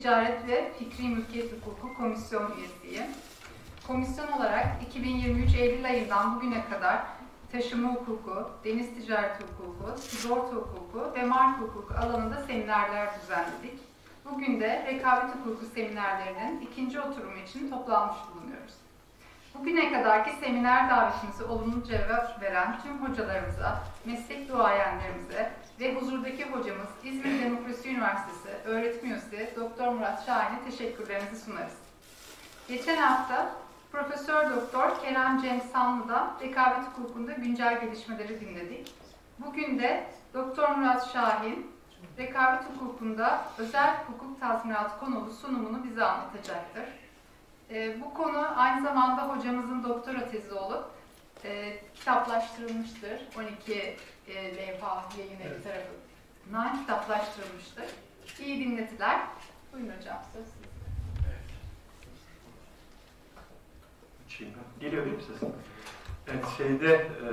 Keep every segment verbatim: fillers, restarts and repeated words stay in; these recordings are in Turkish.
Ticaret ve Fikri Mülkiyet Hukuku Komisyon üyesiyim. Komisyon olarak iki bin yirmi üç Eylül ayından bugüne kadar taşıma hukuku, deniz ticareti hukuku, sigorta hukuku ve marka hukuku alanında seminerler düzenledik. Bugün de rekabet hukuku seminerlerinin ikinci oturumu için toplanmış bulunuyoruz. Bugüne kadarki seminer davetimize olumlu cevap veren tüm hocalarımıza, meslek duayenlerimize ve huzurdaki hocamız İzmir Demokrasi Üniversitesi öğretim üyesi Doktor Murat Şahin'e teşekkürlerimizi sunarız. Geçen hafta Profesör Doktor Kerem Cem Sanlı'da rekabet hukukunda güncel gelişmeleri dinledik. Bugün de Doktor Murat Şahin, rekabet hukukunda özel hukuk tazminatı konulu sunumunu bize anlatacaktır. E, bu konu aynı zamanda hocamızın doktora tezi olup e, kitaplaştırılmıştır. on iki e, levha yayın evi tarafından kitaplaştırılmıştır. İyi dinletiler. Buyurun hocam, söz sizde. Geliyor değil mi sesim? Evet, şeyde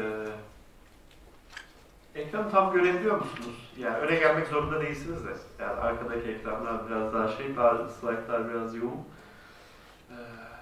e, ekranı tam görebiliyor musunuz? Yani öne gelmek zorunda değilsiniz de. Yani arkadaki ekranlar biraz daha şey, bazı slaytlar biraz yoğun. E,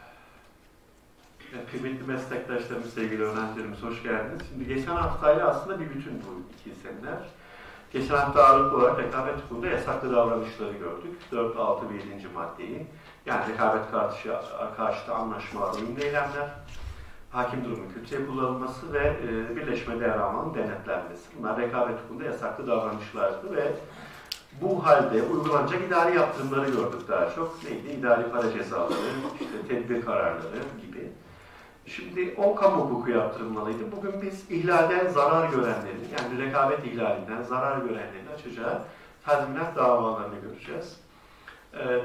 yani kıymetli meslektaşlarımız, sevgili öğrencilerimiz hoş geldiniz. Şimdi geçen haftayla aslında bir bütün bu iki seminer. Geçen hafta ağırlıklı olarak rekabet hukukunda yasaklı davranışları gördük. dört, altı ve yedinci maddeyi. Yani rekabet karşı, karşıtı anlaşmalar, uyumlu eylemler, hakim durumun kötüye kullanılması ve e, birleşme değer almanın denetlenmesi. Bunlar rekabet hukukunda yasaklı davranışlardı ve bu halde uygulanacak idari yaptırımları gördük daha çok. Neydi? İdari para cezaları, işte tedbir kararları gibi. Şimdi o kamu hukuku yaptırılmalıydı. Bugün biz ihlalden zarar görenlerin, yani rekabet ihlalinden zarar görenlerin açacağı tazminat davalarını göreceğiz. Ee,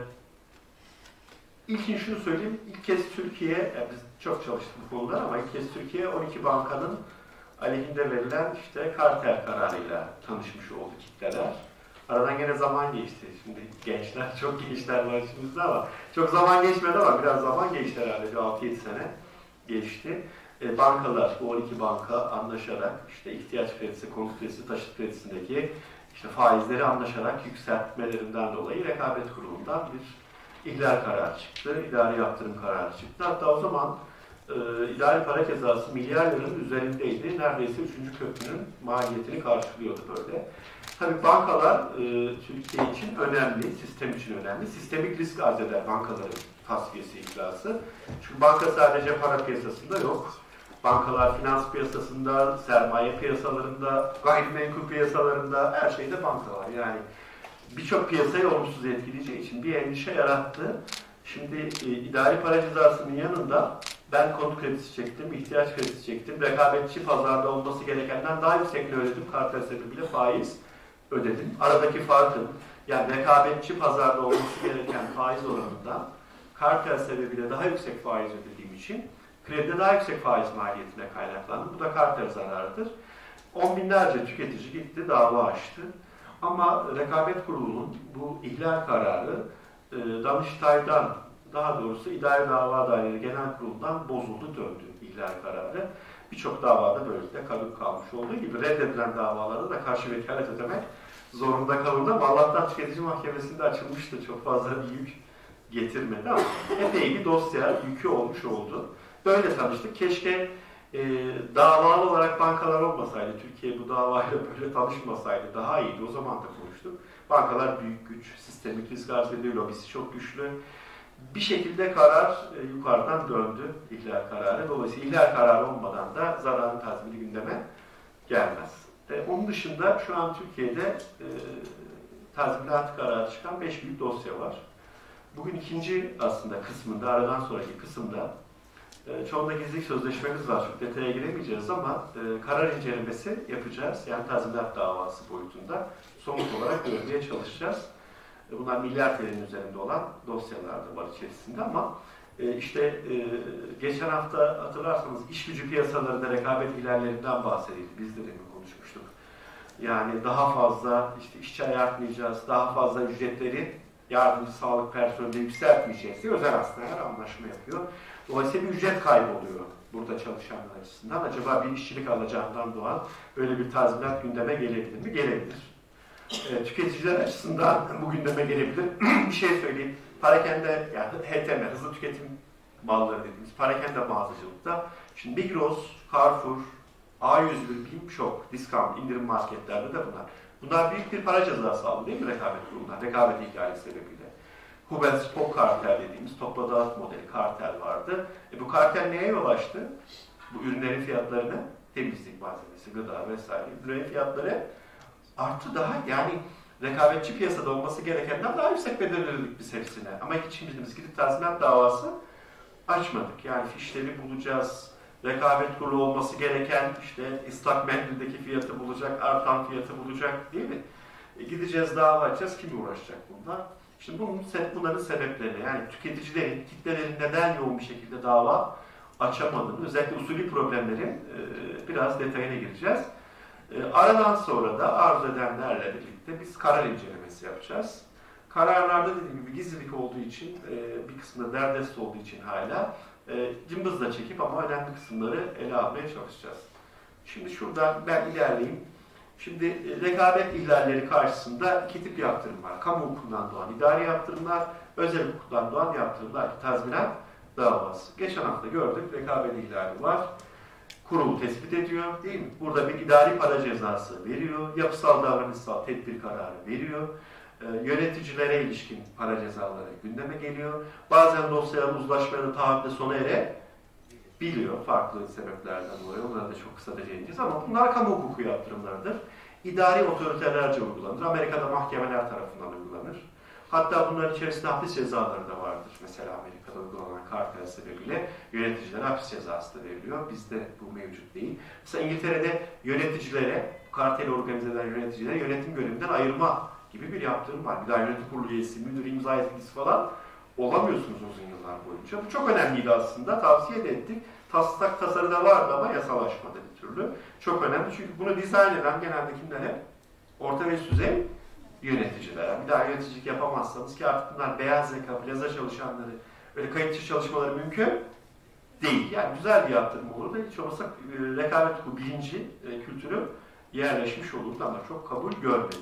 İlkin şunu söyleyeyim, ilk kez Türkiye, yani biz çok çalıştık bu konuda ama ilk kez Türkiye on iki bankanın aleyhinde verilen işte kartel kararıyla tanışmış oldu kitleler. Aradan gene zaman geçti. Şimdi gençler, çok gençler var içimizde ama çok zaman geçmedi ama biraz zaman geçti herhalde. Bir altı yedi sene geçti. E, bankalar, bu on iki banka anlaşarak işte ihtiyaç kredisi, konut kredisi, taşıt kredisindeki işte faizleri anlaşarak yükseltmelerinden dolayı rekabet kurulundan bir İhlal kararı çıktı, idari yaptırım kararı çıktı. Hatta o zaman e, idari para cezası milyar liranın üzerindeydi. Neredeyse üçüncü köprünün maliyetini karşılıyordu böyle. Tabii bankalar e, Türkiye için önemli, sistem için önemli. Sistemik risk arz eder bankaların tasfiyesi, iflası. Çünkü banka sadece para piyasasında yok. Bankalar finans piyasasında, sermaye piyasalarında, gayrimenkul piyasalarında, her şeyde banka var. Yani birçok piyasayı olumsuz etkileyeceği için bir endişe yarattı. Şimdi e, idari para cezasının yanında ben konut kredisi çektim, ihtiyaç kredisi çektim, rekabetçi pazarda olması gerekenden daha yüksekini ödedim, kartel sebebiyle faiz ödedim. Aradaki farkın, yani rekabetçi pazarda olması gereken faiz oranından kartel sebebiyle daha yüksek faiz ödediğim için kredide daha yüksek faiz maliyetine kaynaklandı. Bu da kartel zararıdır. On binlerce tüketici gitti, dava açtı. Ama Rekabet Kurulu'nun bu ihlal kararı e, Danıştay'dan, daha doğrusu İdari Dava Daireleri Genel Kurulu'ndan bozuldu, döndü ihlal kararı. Birçok davada böylelikle kalıp kalmış olduğu gibi reddedilen davalarda da karşı vekalet ödemek zorunda kalındı ama Allah'tan Tüketici Mahkemesi'nde açılmıştı. Çok fazla bir yük getirmedi ama epey bir dosya yükü olmuş oldu. Böyle tanıştık. Keşke E, davalı olarak bankalar olmasaydı, Türkiye bu davayla böyle tanışmasaydı daha iyiydi. O zaman da konuştuk. Bankalar büyük güç, sistemik risk arz ediyor, lobisi çok güçlü. Bir şekilde karar e, yukarıdan döndü, ihlal kararı. Dolayısıyla ihlal kararı olmadan da zararın tazmini gündeme gelmez. E, onun dışında şu an Türkiye'de e, tazminat kararı çıkan beş büyük dosya var. Bugün ikinci aslında kısmında, aradan sonraki kısımda çoğunda gizlilik sözleşmemiz var. Çok detaya giremeyeceğiz ama e, karar incelemesi yapacağız. Yani tazminat davası boyutunda somut olarak görmeye çalışacağız. E, bunlar milyar T L'nin üzerinde olan dosyalar da var içerisinde ama e, işte e, geçen hafta hatırlarsanız iş gücü piyasalarında rekabet ihlallerinden bahsedildi. Biz de demin konuşmuştuk. Yani daha fazla işte işçi ayartmayacağız, daha fazla ücretleri yardımcı sağlık personeli yükseltmeyeceğiz diye özel hastaneler anlaşma yapıyor. Dolayısıyla bir ücret kayboluyor burada çalışanlar açısından. Acaba bir işçilik alacağından doğan böyle bir tazminat gündeme gelebilir mi? Gelebilir. E, tüketiciler açısından bu gündeme gelebilir. Bir şey söyleyeyim. Parakende, yani H T M, hızlı tüketim malları dediğimiz parakende mağazacılıkta. Şimdi Migros, Carrefour, A yüz bir, Bim Shop, discount, indirim marketlerde de bunlar. Bunlar büyük bir para cezası aldı değil mi rekabet kurulundan? Rekabet ihlali sebebiyle. Hubel Stock kartel dediğimiz topla dağıt modeli kartel vardı. E bu kartel neye yol açtı? Bu ürünlerin fiyatlarını, temizlik malzemesi, gıda vesaire ürünlerin fiyatları artı daha, yani rekabetçi piyasada olması gerekenden daha yüksek bedel ödedik biz hepsine. Ama hiç biz gidip tazminat davası açmadık. Yani fişleri bulacağız, rekabet kurulu olması gereken işte ıslak mendildeki fiyatı bulacak, artan fiyatı bulacak değil mi? E gideceğiz dava açacağız, kim uğraşacak bunlar? Şimdi bunun, bunların sebepleri, yani tüketicilerin, kitlelerin neden yoğun bir şekilde dava açamadığını, özellikle usulü problemlerin e, biraz detayına gireceğiz. E, aradan sonra da arzu edenlerle birlikte biz karar incelemesi yapacağız. Kararlarda dediğim gibi gizlilik olduğu için, e, bir kısmında derdest olduğu için hala e, cımbızla çekip ama önemli kısımları ele almaya çalışacağız. Şimdi şuradan ben ilerleyeyim. Şimdi e, rekabet ihlalleri karşısında iki tip yaptırım var. Kamu hukukundan doğan idari yaptırımlar, özel hukuktan doğan yaptırımlar, tazminat davası. Geçen hafta gördük, rekabet ihlali var. Kurul tespit ediyor, değil mi? Burada bir idari para cezası veriyor, yapısal davranışsal tedbir kararı veriyor. Ee, yöneticilere ilişkin para cezaları gündeme geliyor. Bazen dosyaların uzlaşmaları taahhütle sona erebiliyor farklı sebeplerden dolayı. Onlara da çok kısaca değineceğiz ama bunlar kamu hukuku yaptırımlarıdır. İdari otoritelerce uygulanır. Amerika'da mahkemeler tarafından uygulanır. Hatta bunların içerisinde hapis cezaları da vardır. Mesela Amerika'da uygulanan kartel sebebiyle yöneticilere hapis cezası da veriliyor. Bizde bu mevcut değil. Mesela İngiltere'de yöneticilere, karteli organize eden yöneticilere yönetim görevinden ayırma gibi bir yaptırım var. Bir daha yönetim kurulu üyesi, müdür, imza yetkisi falan olamıyorsunuz uzun yıllar boyunca. Bu çok önemliydi aslında. Tavsiye de ettik. Taslak tasarıda vardı ama yasalaşmadı bir türlü. Çok önemli çünkü bunu dizayn eden genelde kimler hep? Orta ve üst düzey yöneticiler. Bir daha yöneticilik yapamazsanız ki artık bunlar beyaz yaka, plaza çalışanları, öyle kayıtçı çalışmaları mümkün değil. Yani güzel bir yaptırım olurdu. Hiç olmazsa e, rekabet bu bilinci, e, kültürü yerleşmiş olurdu ama çok kabul görmedi.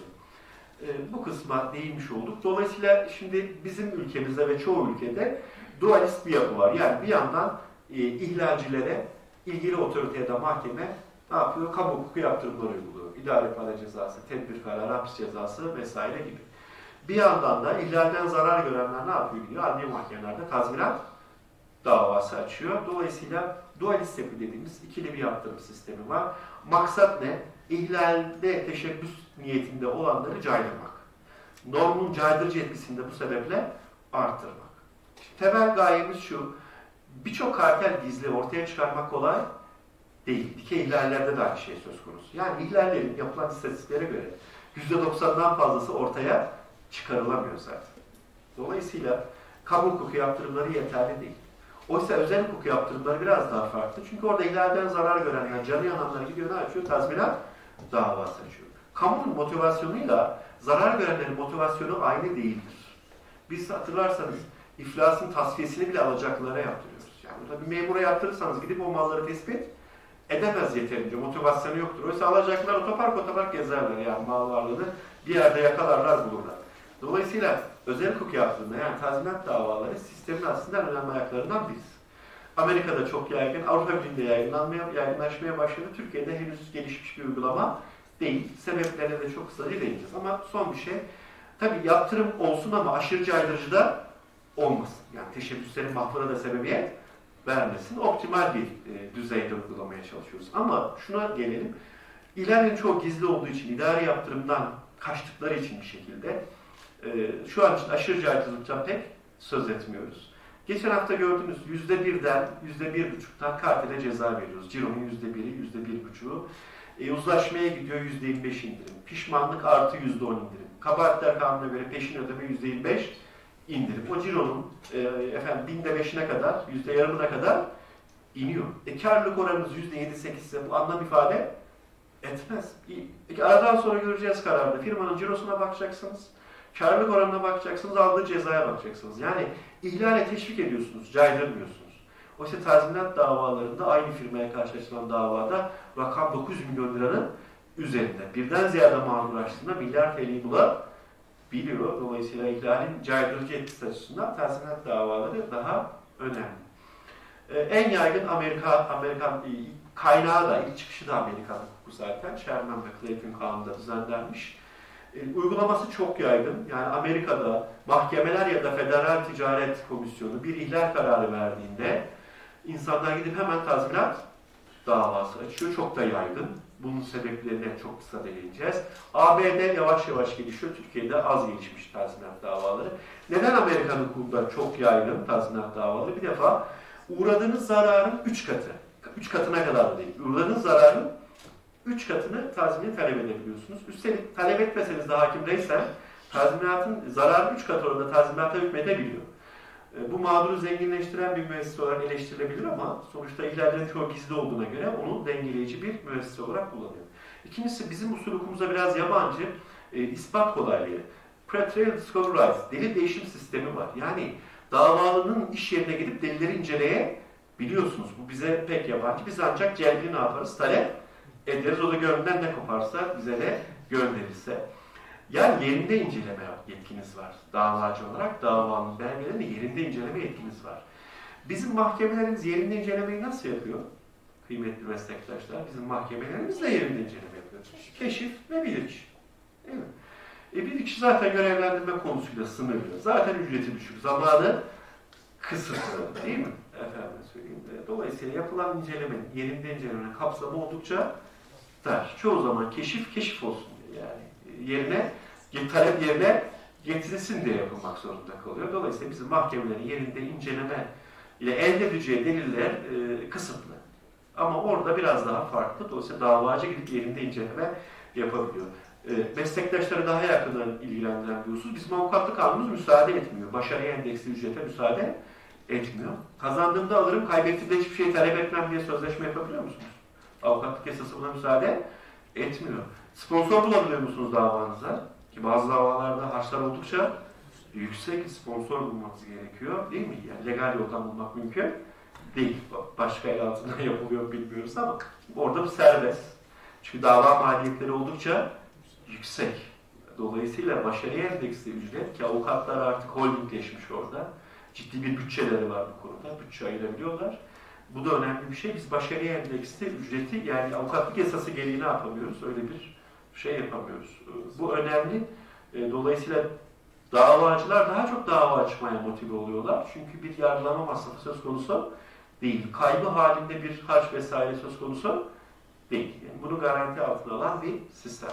E, bu kısma değinmiş olduk. Dolayısıyla şimdi bizim ülkemizde ve çoğu ülkede dualist bir yapı var. Yani bir yandan e, ihlalcilere, ilgili otoriteye de mahkeme ne yapıyor? Kamu hukuku yaptırımları uyguluyor. İdari para cezası, tedbir kararı, hapis cezası vesaire gibi. Bir yandan da ihlalden zarar görenler ne yapıyor? Gidiyor adliye mahkemelerde tazminat davası açıyor. Dolayısıyla dualist yapı dediğimiz ikili bir yaptırım sistemi var. Maksat ne? İhlalde teşebbüs niyetinde olanları caydırmak. Normun caydırıcı etkisini de bu sebeple artırmak. İşte temel gayemiz şu, birçok kartel gizli ortaya çıkarmak kolay değil. Dikey ihlallerde de aynı şey söz konusu. Yani ihlallerin yapılan istatistiklere göre yüzde doksandan fazlası ortaya çıkarılamıyor zaten. Dolayısıyla kamu hukuku yaptırımları yeterli değil. Oysa özel hukuk yaptırımları biraz daha farklı. Çünkü orada ihlalden zarar görenler, canı yananlar gidiyor ne açıyor? Tazminat davası açıyor. Kamunun motivasyonuyla zarar görenlerin motivasyonu aynı değildir. Biz hatırlarsanız iflasın tasfiyesini bile alacaklılara yaptırıyoruz. Yani burada bir memura yaptırırsanız gidip o malları tespit edemez yeterince. Motivasyonu yoktur. Oysa alacaklılar otopark otopark gezerler yani mal varlığını bir yerde yakalarlar bulurlar. Dolayısıyla özel hukuk yaptığında yani tazminat davaları sistemin aslında en önemli ayaklarından birisi. Amerika'da çok yaygın, Avrupa Birliği'nde yaygınlanmaya, yaygınlaşmaya başladı. Türkiye'de henüz gelişmiş bir uygulama değil. Sebeplerine de çok kısaca değineceğiz. Ama son bir şey, tabii yaptırım olsun ama aşırı caydırıcı da olmasın. Yani teşebbüslerin mahvura da sebebiyet vermesin. Optimal bir e, düzeyde uygulamaya çalışıyoruz. Ama şuna gelelim. İhlallerin çoğu gizli olduğu için, idari yaptırımdan kaçtıkları için bir şekilde e, şu an için aşırı caydırıcılıktan pek söz etmiyoruz. Geçen hafta gördüğünüz yüzde birden, yüzde bir buçuktan kartele ceza veriyoruz. Ciro'nun yüzde biri, yüzde bir buçuğu. E, uzlaşmaya gidiyor yüzde yirmi beş indirim. Pişmanlık artı yüzde on indirim. Kabahatler kanununa göre peşin ödeme yüzde yirmi beş indirim. O cironun e, efendim binde beşine kadar, yüzde yarımına kadar iniyor. E, karlılık oranımız yüzde yedi sekiz ise bu anlam ifade etmez. Peki aradan sonra göreceğiz kararda. Firmanın cirosuna bakacaksınız. Karlılık oranına bakacaksınız, aldığı cezaya bakacaksınız. Yani ihlale teşvik ediyorsunuz, caydırmıyorsunuz. Oysa tazminat davalarında aynı firmaya karşı açılan davada rakam dokuz milyon liranın üzerinde birden ziyade mağdur açtığında milyar T L'yi bulabiliyor. Dolayısıyla ihlalin caydırıcı etkisi açısından tazminat davaları daha önemli. Ee, en yaygın Amerika, Amerikan kaynağı da, ilk çıkışı da Amerikan hukuku zaten. Sherman ve Clayton kanununda düzenlenmiş. Ee, uygulaması çok yaygın. Yani Amerika'da mahkemeler ya da Federal Ticaret Komisyonu bir ihlal kararı verdiğinde insanlar gidip hemen tazminat davası açıyor. Çok da yaygın. Bunun sebeplerine çok kısa değineceğiz. A B D yavaş yavaş gelişiyor. Türkiye'de az gelişmiş tazminat davaları. Neden Amerikan hukukunda çok yaygın tazminat davaları? Bir defa uğradığınız zararın üç katı. Üç katına kadar da değil. Uğradığınız zararın üç katını tazmini talep edebiliyorsunuz. Üstelik talep etmeseniz de hakim değilsen tazminatın zararın üç katı orada tazminata hükmedebiliyor. Bu mağduru zenginleştiren bir müessese olarak eleştirilebilir ama sonuçta ihlallerin çoğu gizli olduğuna göre onu dengeleyici bir müessese olarak kullanıyor. İkincisi bizim usul hukukumuzda biraz yabancı e, ispat kolaylığı. Pretrial discovery rights, delil değişim sistemi var. Yani davalının iş yerine gidip delilleri inceleyebiliyorsunuz. Bu bize pek yabancı. Biz ancak celbini ne yaparız? Talep ederiz. O da gönlünden ne koparsa bize de gönderirse. Yani yerinde inceleme yetkiniz var. Davacı olarak davanın belgelerini yerinde inceleme yetkiniz var. Bizim mahkemelerimiz yerinde incelemeyi nasıl yapıyor? Kıymetli meslektaşlar, bizim mahkemelerimiz de yerinde inceleme yapıyor. Keşif ve bilirkişi. Değil mi? E bilirkişi zaten görevlendirme konusuyla sınırlı. Zaten ücreti düşük. Zamanı kısıtlı. Değil mi? Efendim söyleyeyim. Dolayısıyla yapılan incelemenin, yerinde incelemenin kapsamı oldukça dar. Çoğu zaman keşif, keşif olsun diye yani. Yerine, talep yerine getirilsin diye yapılmak zorunda kalıyor. Dolayısıyla bizim mahkemelerin yerinde inceleme ile elde edeceği deliller e, kısıtlı. Ama orada biraz daha farklı. Dolayısıyla davacı gidip yerinde inceleme yapabiliyor. E, meslektaşları daha yakından ilgilendiren bir husus. Bizim avukatlık kanunumuz müsaade etmiyor. Başarı endeksli ücrete müsaade etmiyor. Kazandığımda alırım, kaybettiğimde hiçbir şey talep etmem diye sözleşme yapabiliyor musunuz? Avukatlık yasası buna müsaade etmiyor. Sponsor bulabiliyor musunuz davanıza? Ki bazı davalarda harçlar oldukça yüksek, sponsor bulmanız gerekiyor. Değil mi? Yani legal yoldan bulmak mümkün değil. Başka el altından yapılıyor bilmiyoruz ama orada bu serbest. Çünkü dava maliyetleri oldukça yüksek. Dolayısıyla başarı endeksli ücret ki avukatlar artık holdingleşmiş orada. Ciddi bir bütçeleri var bu konuda. Bütçe ayırabiliyorlar. Bu da önemli bir şey. Biz başarı endeksli ücreti yani avukatlık yasası gereği ne yapamıyoruz? Öyle bir şey yapamıyoruz. Bu önemli. Dolayısıyla davacılar daha çok dava açmaya motive oluyorlar. Çünkü bir yargılama masrafı söz konusu değil. Kaybı halinde bir harç vesaire söz konusu değil. Yani bunu garanti altına alan bir sistem.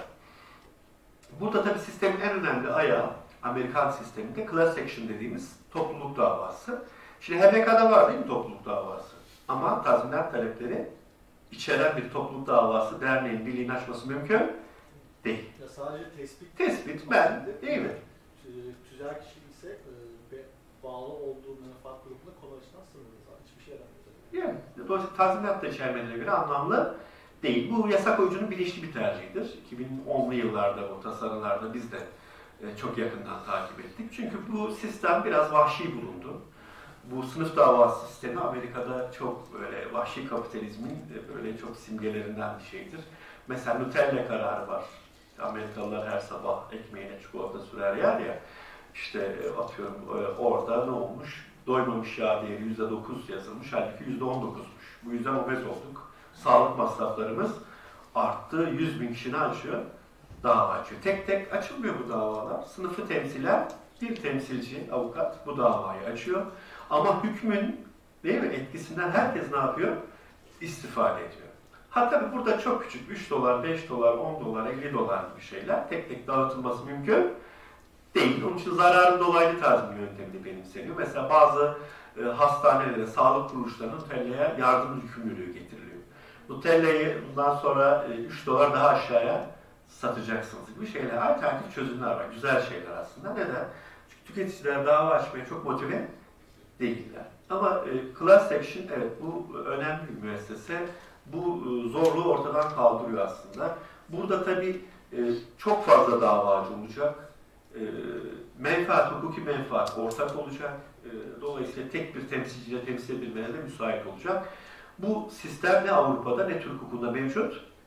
Burada tabii sistemin en önemli ayağı Amerikan sisteminde class action dediğimiz topluluk davası. Şimdi H B K'da var değil mi topluluk davası? Ama tazminat talepleri içeren bir topluluk davası derneğin birliğin açması mümkün değil. Ya sadece tespit. Tespit, ben değil mi? Tüzel kişi ise e, bağlı olduğu menfaat grubunda konu açısından sınırlı. Hiçbir şey yaramıyor. Yani, dolayısıyla tazminat da içermelerine göre anlamlı değil. Bu yasa koyucunun bilinçli bir tercihidir. iki bin onlu yıllarda bu tasarılarda biz de e, çok yakından takip ettik. Çünkü bu sistem biraz vahşi bulundu. Bu sınıf davası sistemi Amerika'da çok böyle vahşi kapitalizmin böyle çok simgelerinden bir şeydir. Mesela Nutella kararı var. Amerikalılar her sabah ekmeğine çikolata sürer yer ya. İşte atıyorum orada ne olmuş? Doymamış yağ değeri yüzde dokuz yazılmış. Halbuki yüzde on dokuzmuş. Bu yüzden obez olduk. Sağlık masraflarımız arttı. yüz bin kişini açıyor. Dava açıyor. Tek tek açılmıyor bu davalar. Sınıfı temsilen bir temsilci, avukat bu davayı açıyor. Ama hükmün değil mi, etkisinden herkes ne yapıyor? İstifade ediyor. Ha tabi burada çok küçük üç dolar, beş dolar, on dolar, elli dolar gibi şeyler tek tek dağıtılması mümkün değil. Onun için zararın dolaylı tazmin yöntemini benimseniyor. Mesela bazı e, hastanelere, sağlık kuruluşlarının Nutella'ya yardım yükümlülüğü getiriliyor. Nutella'yı bundan sonra e, üç dolar daha aşağıya satacaksınız gibi şeyler. Alternatif çözümler var. Güzel şeyler aslında. Neden? Çünkü tüketiciler dava açmaya çok motive değiller. Ama e, class action, evet bu önemli bir müessese. Bu e, zorluğu ortadan kaldırıyor aslında. Burada tabii e, çok fazla davacı olacak. E, menfaat, hukuki menfaat ortak olacak. E, dolayısıyla tek bir temsilciyle temsil edilmeye de müsait olacak. Bu sistem ne Avrupa'da ne Türk hukukunda mevcut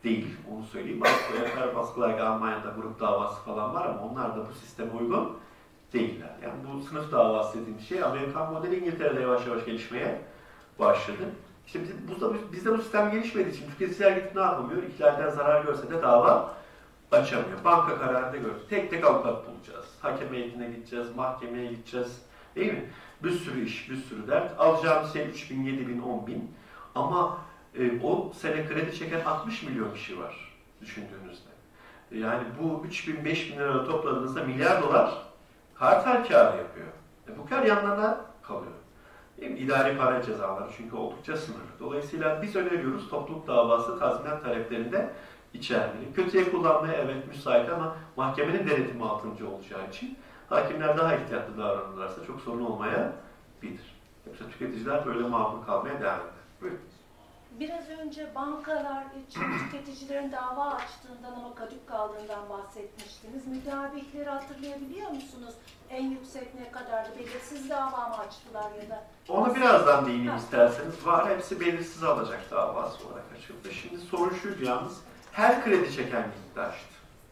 değil. Onu söyleyeyim. Bazı baskılar Almanya'da grup davası falan var ama onlar da bu sisteme uygun değiller. Yani bu sınıf davası dediğim şey Amerikan modeli İngiltere'de yavaş yavaş gelişmeye başladı. İşte biz, bu, bizde bu sistem gelişmediği için tüketiciler gidip ne yapamıyor? İhlalden zarar görse de dava açamıyor. Banka kararında gördü. Tek tek avukat bulacağız. Hakem heyetine gideceğiz, mahkemeye gideceğiz. Değil mi? Bir sürü iş, bir sürü dert. Alacağımız şey üç bin, yedi bin, on bin. Ama e, o sene kredi çeken altmış milyon kişi var düşündüğünüzde. Yani bu üç bin, beş bin lira topladığınızda milyar dolar kartel kârı yapıyor. E, bu kâr yanlarına kalıyor. Değil mi? İdari para cezaları çünkü oldukça sınırlı. Dolayısıyla biz öneriyoruz topluluk davası tazminat taleplerinde içermeli. Kötüye kullanmaya evet müsait ama mahkemenin denetimi altınca olacağı için hakimler daha ihtiyatlı davranırlarsa çok sorun olmayabilir. Yoksa tüketiciler böyle makul kalmaya devam eder. Buyurun. Biraz önce bankalar için tüketicilerin dava açtığından ama kadük kaldığından bahsetmiştiniz. Müdavihleri hatırlayabiliyor musunuz? En yüksek ne kadardı? Belirsiz dava mı açtılar ya da? Onu birazdan değineyim isterseniz. Var, hepsi belirsiz alacak davası olarak açıldı. Şimdi sorun şuydu yalnız, her kredi çeken gitti açtı.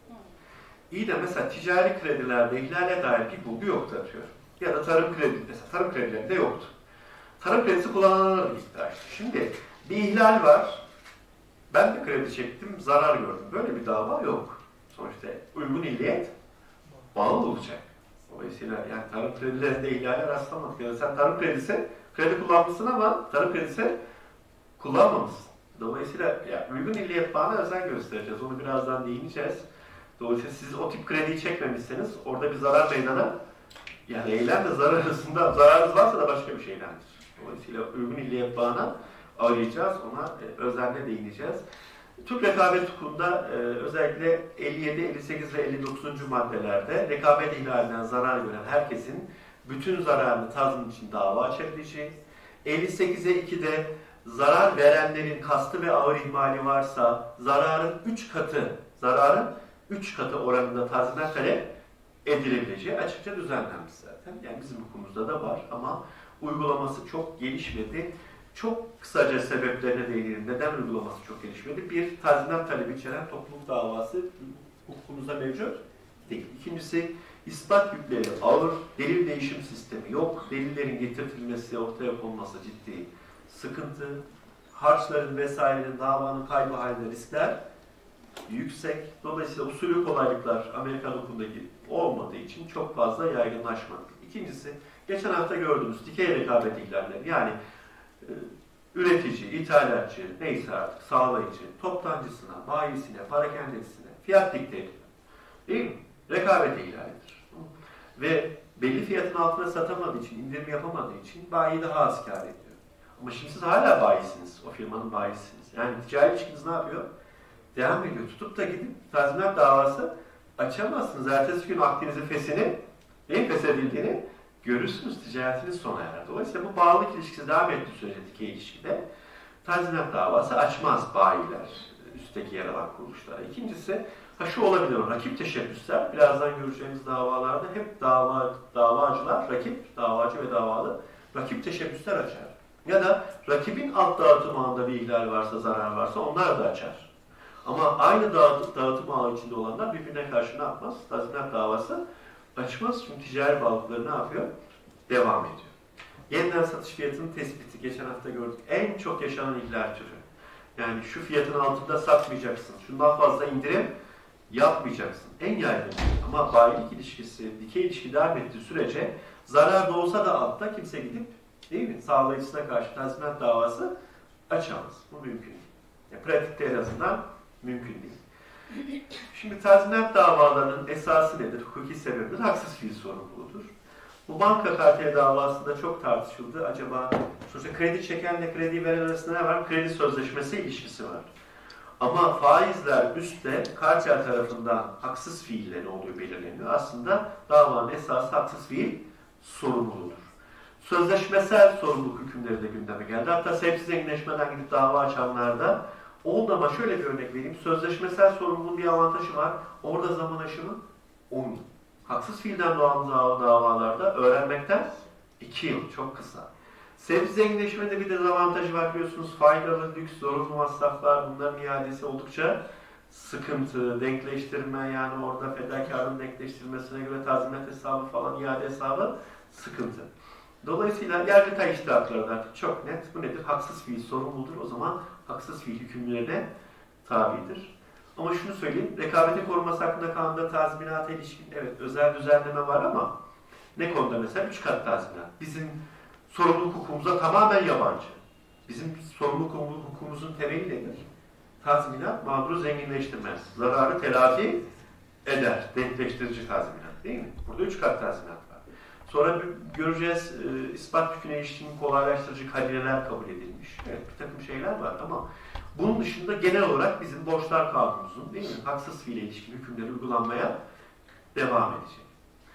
İyi de mesela ticari kredilerde ihlale dair bir bulgu yoktu atıyor. Ya da tarım kredi, mesela tarım kredilerinde yoktu. Tarım kredisi kullananlar da gitti açtı. Şimdi bir ihlal var, ben de kredi çektim, zarar gördüm. Böyle bir dava yok. Sonuçta uygun illiyet bağlı olacak. Dolayısıyla yani tarım kredilerinde ihlale rastlamadık. Yani sen tarım kredisi, kredi kullanmışsın ama tarım kredisi kullanmamışsın. Dolayısıyla yani uygun illiyet bağına özen göstereceğiz. Onu birazdan değineceğiz. Dolayısıyla siz o tip krediyi çekmemişseniz orada bir zarar meydana, yani eylem de zarar arasında, zararınız varsa da başka bir şeydendir. Dolayısıyla uygun illiyet bağına arayacağız, ona e, özenle değineceğiz. Türk rekabet hukukunda e, özellikle elli yedi, elli sekiz ve elli dokuzuncu maddelerde rekabet ihlalinden zarar gören herkesin bütün zararını tazmin için dava açabileceği, elli sekize ikide zarar verenlerin kastı ve ağır ihmali varsa zararın üç katı, zararın üç katı oranında tazminat talep edilebileceği açıkça düzenlenmiş zaten. Yani bizim hukukumuzda da var ama uygulaması çok gelişmedi. Çok kısaca sebeplerine değinelim. Neden uygulaması çok gelişmedi? Bir, tazminat talebi içeren topluluk davası hukukumuzda mevcut değil. İkincisi, ispat yükleri ağır, delil değişim sistemi yok. Delillerin getirtilmesi, ortaya konulması ciddi sıkıntı. Harçların vesairenin davanın kaybı halinde riskler yüksek. Dolayısıyla usulü kolaylıklar Amerikan hukukundaki olmadığı için çok fazla yaygınlaşmadı. İkincisi, geçen hafta gördüğünüz dikey rekabet ihlalleri. Yani e, üretici, ithalatçı, neyse artık sağlayıcı, toptancısına, bayisine, parakendesine fiyat dikte ediyor. Değil mi? Rekabet ihlalidir. Ve belli fiyatın altına satamadığı için, indirim yapamadığı için bayi daha az kâr ediyor. Ama şimdi siz hala bayisiniz, o firmanın bayisiniz. Yani ticari ilişkiniz ne yapıyor? Devam ediyor. Tutup da gidip tazminat davası açamazsınız. Ertesi gün akdinizin fesini, neyin feshedildiğini görürsünüz. Ticaretiniz sona erer. Dolayısıyla bu bağlılık ilişkisi devam ettiği sürece dikey ilişkide tazminat davası açmaz bayiler, üstteki yer alan kuruluşlara. İkincisi, ha şu olabilir o, rakip teşebbüsler. Birazdan göreceğimiz davalarda hep dava, davacılar, rakip, davacı ve davalı rakip teşebbüsler açar. Ya da rakibin alt dağıtım ağında bir ihlal varsa, zarar varsa onlar da açar. Ama aynı dağıtım, dağıtım ağı içinde olanlar birbirine karşı ne yapmaz? Tazminat davası açmaz. Çünkü ticari bağlılıkları ne yapıyor? Devam ediyor. Yeniden satış fiyatının tespiti. Geçen hafta gördük. En çok yaşanan ihlal türü. Yani şu fiyatın altında satmayacaksın. Şundan fazla indirim yapmayacaksın. En yaygın. Ama bayilik ilişkisi, dikey ilişki devam ettiği sürece zarar da olsa da altta kimse gidip değil mi? Sağlayıcısına karşı tazminat davası açamaz. Bu mümkün değil. Yani pratikte en azından mümkün değil. Şimdi tazminat davalarının esası nedir? Hukuki sebebidir. Haksız fiil sorumluluğudur. Bu banka karteli davasında çok tartışıldı. Acaba sonuçta kredi çekenle kredi veren arasında ne var? Kredi sözleşmesi ilişkisi var. Ama faizler üstte kartel tarafından haksız fiille ne oluyor belirleniyor. Aslında davanın esası haksız fiil sorumluluğudur. Sözleşmesel sorumluluk hükümleri de gündeme geldi. Hatta sebepsiz zenginleşmeden gidip dava açanlarda oldu ama şöyle bir örnek vereyim. Sözleşmesel sorumluluğun bir avantajı var. Orada zaman aşımı on yıl. Haksız fiilden doğan davalarda öğrenmekten iki yıl. Çok kısa. Sebze zenginleşmenin bir dezavantajı var biliyorsunuz. Faydalı, lüks, zorunlu masraflar, bunların iadesi oldukça sıkıntı, denkleştirme, yani orada fedakarlığın denkleştirilmesine göre tazminat hesabı falan, iade hesabı sıkıntı. Dolayısıyla Yargıtay iştihatları da artık çok net. Bu nedir? Haksız fiil sorumludur. O zaman haksız fiil hükümlerine tabidir. Ama şunu söyleyeyim, rekabetin korunması hakkında kanunda tazminata ilişkin evet özel düzenleme var ama ne konuda mesela? Üç kat tazminat. Bizim sorumluluk hukukumuza tamamen yabancı. Bizim sorumluluk hukukumuzun temeli nedir? Tazminat mağduru zenginleştirmez. Zararı telafi eder. Denkleştirici tazminat değil mi? Burada üç kat tazminat var. Sonra göreceğiz e, ispat yüküne ilişkin kolaylaştırıcı kariyeler kabul edilmiş. Evet, bir takım şeyler var ama bunun dışında genel olarak bizim borçlar kanunumuzun değil mi? Haksız fiile ilişkin hükümleri uygulanmaya devam edecek.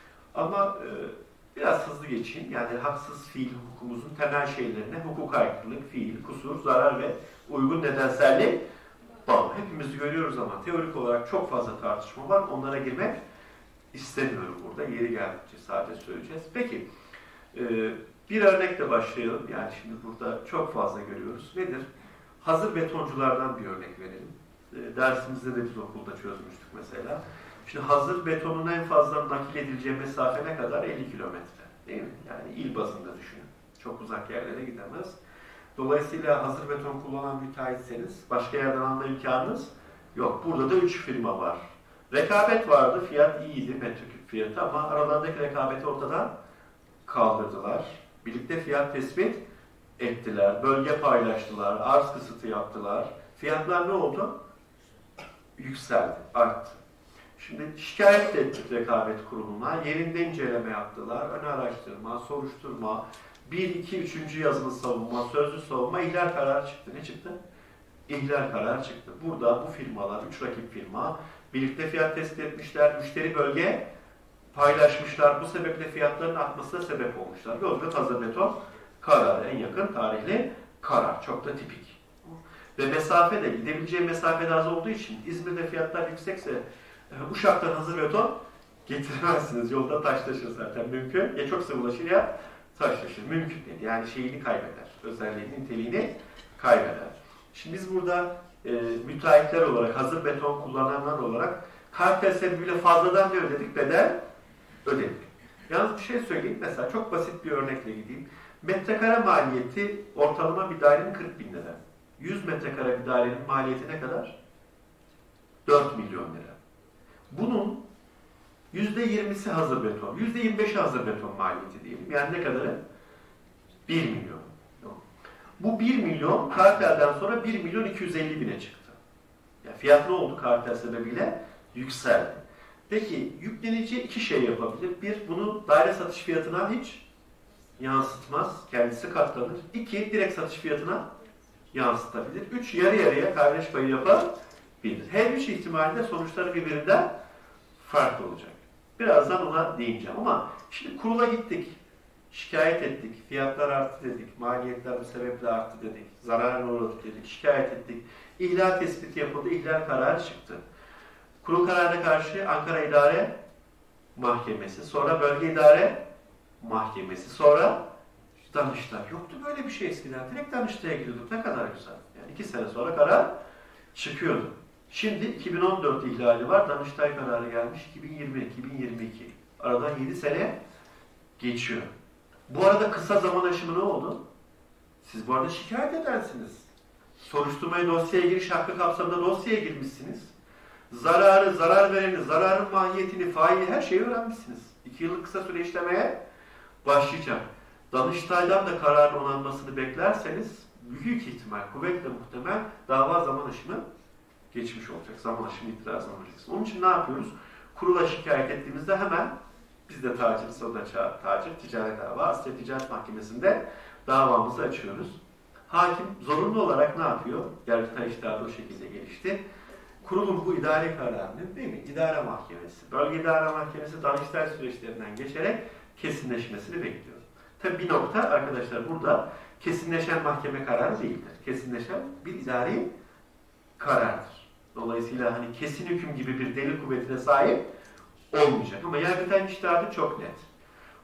Ama e, biraz hızlı geçeyim. Yani haksız fiil hukukumuzun temel şeylerine hukuka aykırılık, fiil, kusur, zarar ve uygun nedensellik bağlı. Hepimiz görüyoruz ama teorik olarak çok fazla tartışma var. Onlara girmek istemiyorum burada. Yeri geldikçe sadece söyleyeceğiz. Peki, e, bir örnekle başlayalım. Yani şimdi burada çok fazla görüyoruz. Nedir? Hazır betonculardan bir örnek verelim. E, dersimizde de biz okulda çözmüştük mesela. Şimdi hazır betonun en fazla nakil edileceği mesafe ne kadar? elli kilometre. Değil mi? Yani il bazında düşünün. Çok uzak yerlere gidemez. Dolayısıyla hazır beton kullanan müteahhitseniz başka yerden alma imkanınız yok. Burada da üç firma var. Rekabet vardı, fiyat iyiydi, metreküp fiyatı ama aralarındaki rekabeti ortadan kaldırdılar. Birlikte fiyat tespit ettiler, bölge paylaştılar, arz kısıtı yaptılar. Fiyatlar ne oldu? Yükseldi, arttı. Şimdi şikayet ettik rekabet kuruluna, yerinde inceleme yaptılar, ön araştırma, soruşturma, bir, iki, üçüncü yazılı savunma, sözlü savunma, ihlal kararı çıktı. Ne çıktı? İhlal kararı çıktı. Burada bu firmalar, üç rakip firma, birlikte fiyat tespit etmişler, müşteri bölge paylaşmışlar. Bu sebeple fiyatların artmasına sebep olmuşlar. Yozgat hazır beton kararı, en yakın tarihli karar. Çok da tipik. Ve mesafe de, gidebileceği mesafede az olduğu için İzmir'de fiyatlar yüksekse Uşak'tan hazır beton getiremezsiniz. Yolda taşlaşır zaten mümkün. Ya çok sıvılaşır ya taşlaşır. Mümkün değil. Yani şeyini kaybeder. Özelliğini, niteliğini kaybeder. Şimdi biz burada e, müteahhitler olarak, hazır beton kullananlar olarak kartel sebebiyle fazladan ne ödedik? Bedel ödedik. Yalnız bir şey söyleyeyim. Mesela çok basit bir örnekle gideyim. Metrekare maliyeti ortalama bir dairenin kırk bin lira. yüz metrekare bir dairenin maliyeti ne kadar? dört milyon lira. Bunun yüzde yirmisi hazır beton, yüzde yirmi beşi hazır beton maliyeti diyelim. Yani ne kadarı? bir milyon. Bu bir milyon kartelden sonra bir milyon iki yüz elli bine çıktı. Yani fiyat ne oldu kartel sebebiyle? Yükseldi. Peki yüklenici iki şey yapabilir. Bir, bunu daire satış fiyatına hiç yansıtmaz. Kendisi katlanır. İki, direkt satış fiyatına yansıtabilir. Üç, yarı yarıya kardeş payı yapabilir. Her üç ihtimalde sonuçları birbirinden farklı olacak. Birazdan ona değineceğim ama şimdi kurula gittik. Şikayet ettik, fiyatlar arttı dedik, maliyetler bu sebeple arttı dedik, zararına uğradık dedik, şikayet ettik. İhlal tespiti yapıldı, ihlal kararı çıktı. Kurul kararına karşı Ankara İdare Mahkemesi, sonra Bölge İdare Mahkemesi, sonra Danıştay. Yoktu böyle bir şey eskiden. Direkt Danıştay'a gidiyorduk. Ne kadar güzel. Yani iki sene sonra karar çıkıyordu. Şimdi iki bin on dört ihlali var. Danıştay kararı gelmiş. iki bin yirmi, iki bin yirmi iki. Aradan yedi sene geçiyor. Bu arada kısa zaman aşımı ne oldu? Siz bu arada şikayet edersiniz. Soruşturmaya, dosyaya giriş hakkı kapsamında dosyaya girmişsiniz. Zararı, zarar vereni, zararın mahiyetini, faili her şeyi öğrenmişsiniz. İki yıllık kısa süre işlemeye başlayacak. Danıştay'dan da kararın onanmasını beklerseniz büyük ihtimal, kuvvetle muhtemel dava zaman aşımı geçmiş olacak. Zaman aşımı itirazına olacaksın. Onun için ne yapıyoruz? Kurula şikayet ettiğimizde hemen biz de tacir, sonra tacir, ticaret dava, Asya Ticaret Mahkemesi'nde davamızı açıyoruz. Hakim zorunlu olarak ne yapıyor? Yargıtay iştiharı o şekilde gelişti. Kurulun bu idare kararını, değil mi? İdare Mahkemesi, Bölge İdare Mahkemesi, Danıştay süreçlerinden geçerek kesinleşmesini bekliyor. Tabi bir nokta arkadaşlar burada kesinleşen mahkeme kararı değildir. Kesinleşen bir idari karardır. Dolayısıyla hani kesin hüküm gibi bir delil kuvvetine sahip olmayacak. Ama Yargıtay'ın iştihadı çok net.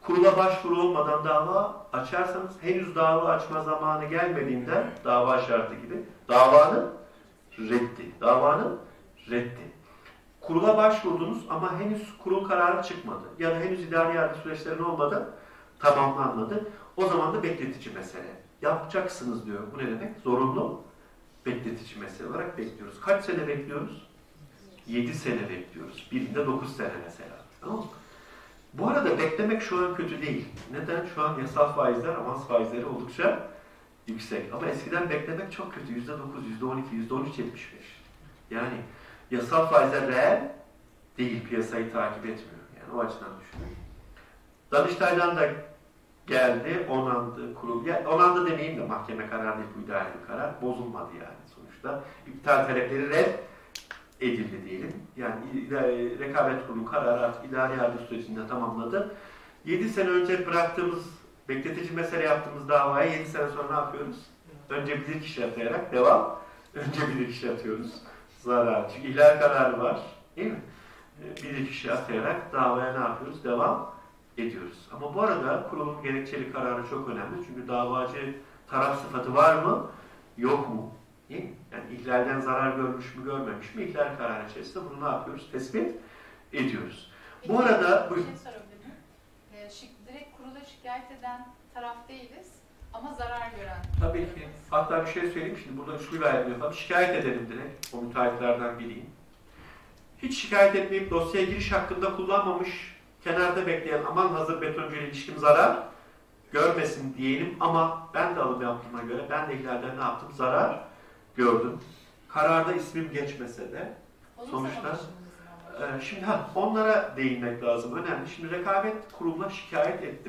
Kurula başvuru olmadan dava açarsanız henüz dava açma zamanı gelmediğinden dava şartı gibi davanın reddi. Davanın reddi. Kurula başvurdunuz ama henüz kurul kararı çıkmadı. Ya da henüz idari yargı süreçlerinin olmadı, tamamlanmadı. O zaman da bekletici mesele. Yapacaksınız diyor. Bu ne demek? Zorunlu bekletici mesele olarak bekliyoruz. Kaç sene bekliyoruz? yedi sene bekliyoruz. Birinde dokuz sene mesela. Tamam mı? Bu arada beklemek şu an kötü değil. Neden? Şu an yasal faizler, avans faizleri oldukça yüksek. Ama eskiden beklemek çok kötü. yüzde dokuz, yüzde on iki, yüzde on üç yetmiş beş. Yani yasal faizler reel değil. Piyasayı takip etmiyor. Yani o açıdan düşünün. Danıştay'dan da geldi, onandı, kurul. Ya, onandı demeyeyim de mahkeme kararı değil, bu idari bir karar. Bozulmadı yani sonuçta. İptal talepleri red edildi diyelim. Yani rekabet kurulu kararı artık idari yargı sürecinde tamamladı. yedi sene önce bıraktığımız, bekletici mesele yaptığımız davaya yedi sene sonra ne yapıyoruz? Önce bilirkişi atayarak devam. Önce bilirkişi atıyoruz. Zarar. Çünkü ihlal kararı var. Değil mi? Bilirkişi atayarak davaya ne yapıyoruz? Devam ediyoruz. Ama bu arada kurulun gerekçeli kararı çok önemli. Çünkü davacı taraf sıfatı var mı? Yok mu? Değil mi? Yani ihlalden zarar görmüş mü görmemiş mi? İhlal kararı içerisinde bunu ne yapıyoruz? Tespit ediyoruz. Peki, bu arada... Bir şey sorabilir miyim? Ee, şik, direkt kurula şikayet eden taraf değiliz ama zarar gören. Tabii ki. Hatta bir şey söyleyeyim. Şimdi burada şu gayet yapalım. Şikayet edelim direkt. O müteahhitlerden biriyim. Hiç şikayet etmeyip dosyaya giriş hakkında kullanmamış, kenarda bekleyen aman hazır betoncu ile ilişkim zarar görmesin diyelim ama ben de alım yaptığıma göre ben de ihlalden ne yaptım? Zarar gördüm. Kararda ismim geçmese de sonuçta e, şimdi ha, onlara değinmek lazım. Önemli. Şimdi rekabet kuruluna şikayet ettim.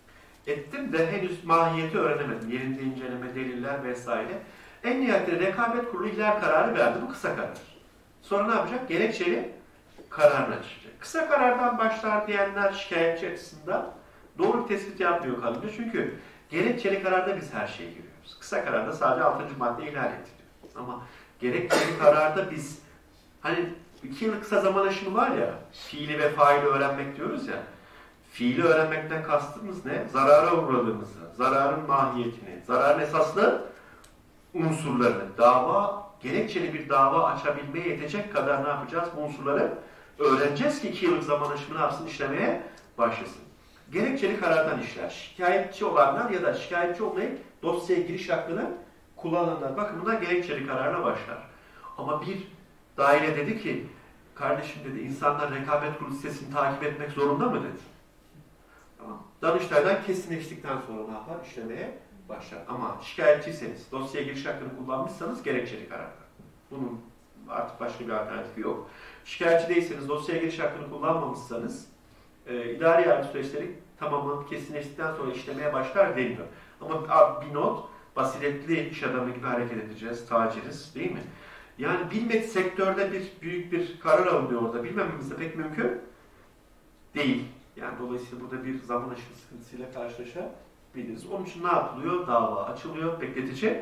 Ettim de henüz mahiyeti öğrenemedim. Yerinde inceleme, deliller vesaire. En nihayetinde rekabet kurulu ihlal kararı verdi. Bu kısa karar. Sonra ne yapacak? Gerekçeli kararını açacak. Kısa karardan başlar diyenler şikayetçi açısından doğru bir tespit yapmıyor kalınca. Çünkü gerekçeli kararda biz her şeyi giriyoruz. Kısa kararda sadece altıncı madde ihlal ediliyor. Ama gerekçeli kararda biz hani iki yıllık kısa zaman aşımı var ya, fiili ve faili öğrenmek diyoruz ya, fiili öğrenmekten kastımız ne? Zarara uğradığımızı, zararın mahiyetini, zararın esaslı unsurlarını, dava, gerekçeli bir dava açabilmeye yetecek kadar ne yapacağız? Bu unsurları öğreneceğiz ki iki yıllık zaman aşımı ne yapsın? İşlemeye başlasın. Gerekçeli karardan işler. Şikayetçi olanlar ya da şikayetçi olmayıp dosyaya giriş hakkını kullananlar bakımından gerekçeli kararla başlar. Ama bir daire dedi ki, kardeşim dedi, insanlar rekabet kurulu sitesini takip etmek zorunda mı dedi. Tamam. Danıştay'dan kesinleştikten sonra ne yapar? İşlemeye başlar. Ama şikayetçiyseniz, dosyaya giriş hakkını kullanmışsanız gerekçeli kararda. Bunun artık başka bir alternatifi yok. Şikayetçi değilseniz, dosyaya giriş hakkını kullanmamışsanız, e, idari yargı süreçleri tamamlanıp kesinleştikten sonra işlemeye başlar deniyor. Ama bir not, basiretli iş adamı gibi hareket edeceğiz, taciriz değil mi? Yani bilmek sektörde bir büyük bir karar alınıyor orada. Bilmememiz de pek mümkün değil. Yani dolayısıyla burada bir zaman aşımı sıkıntısıyla karşılaşabiliriz. Onun için ne yapılıyor? Dava açılıyor, bekletici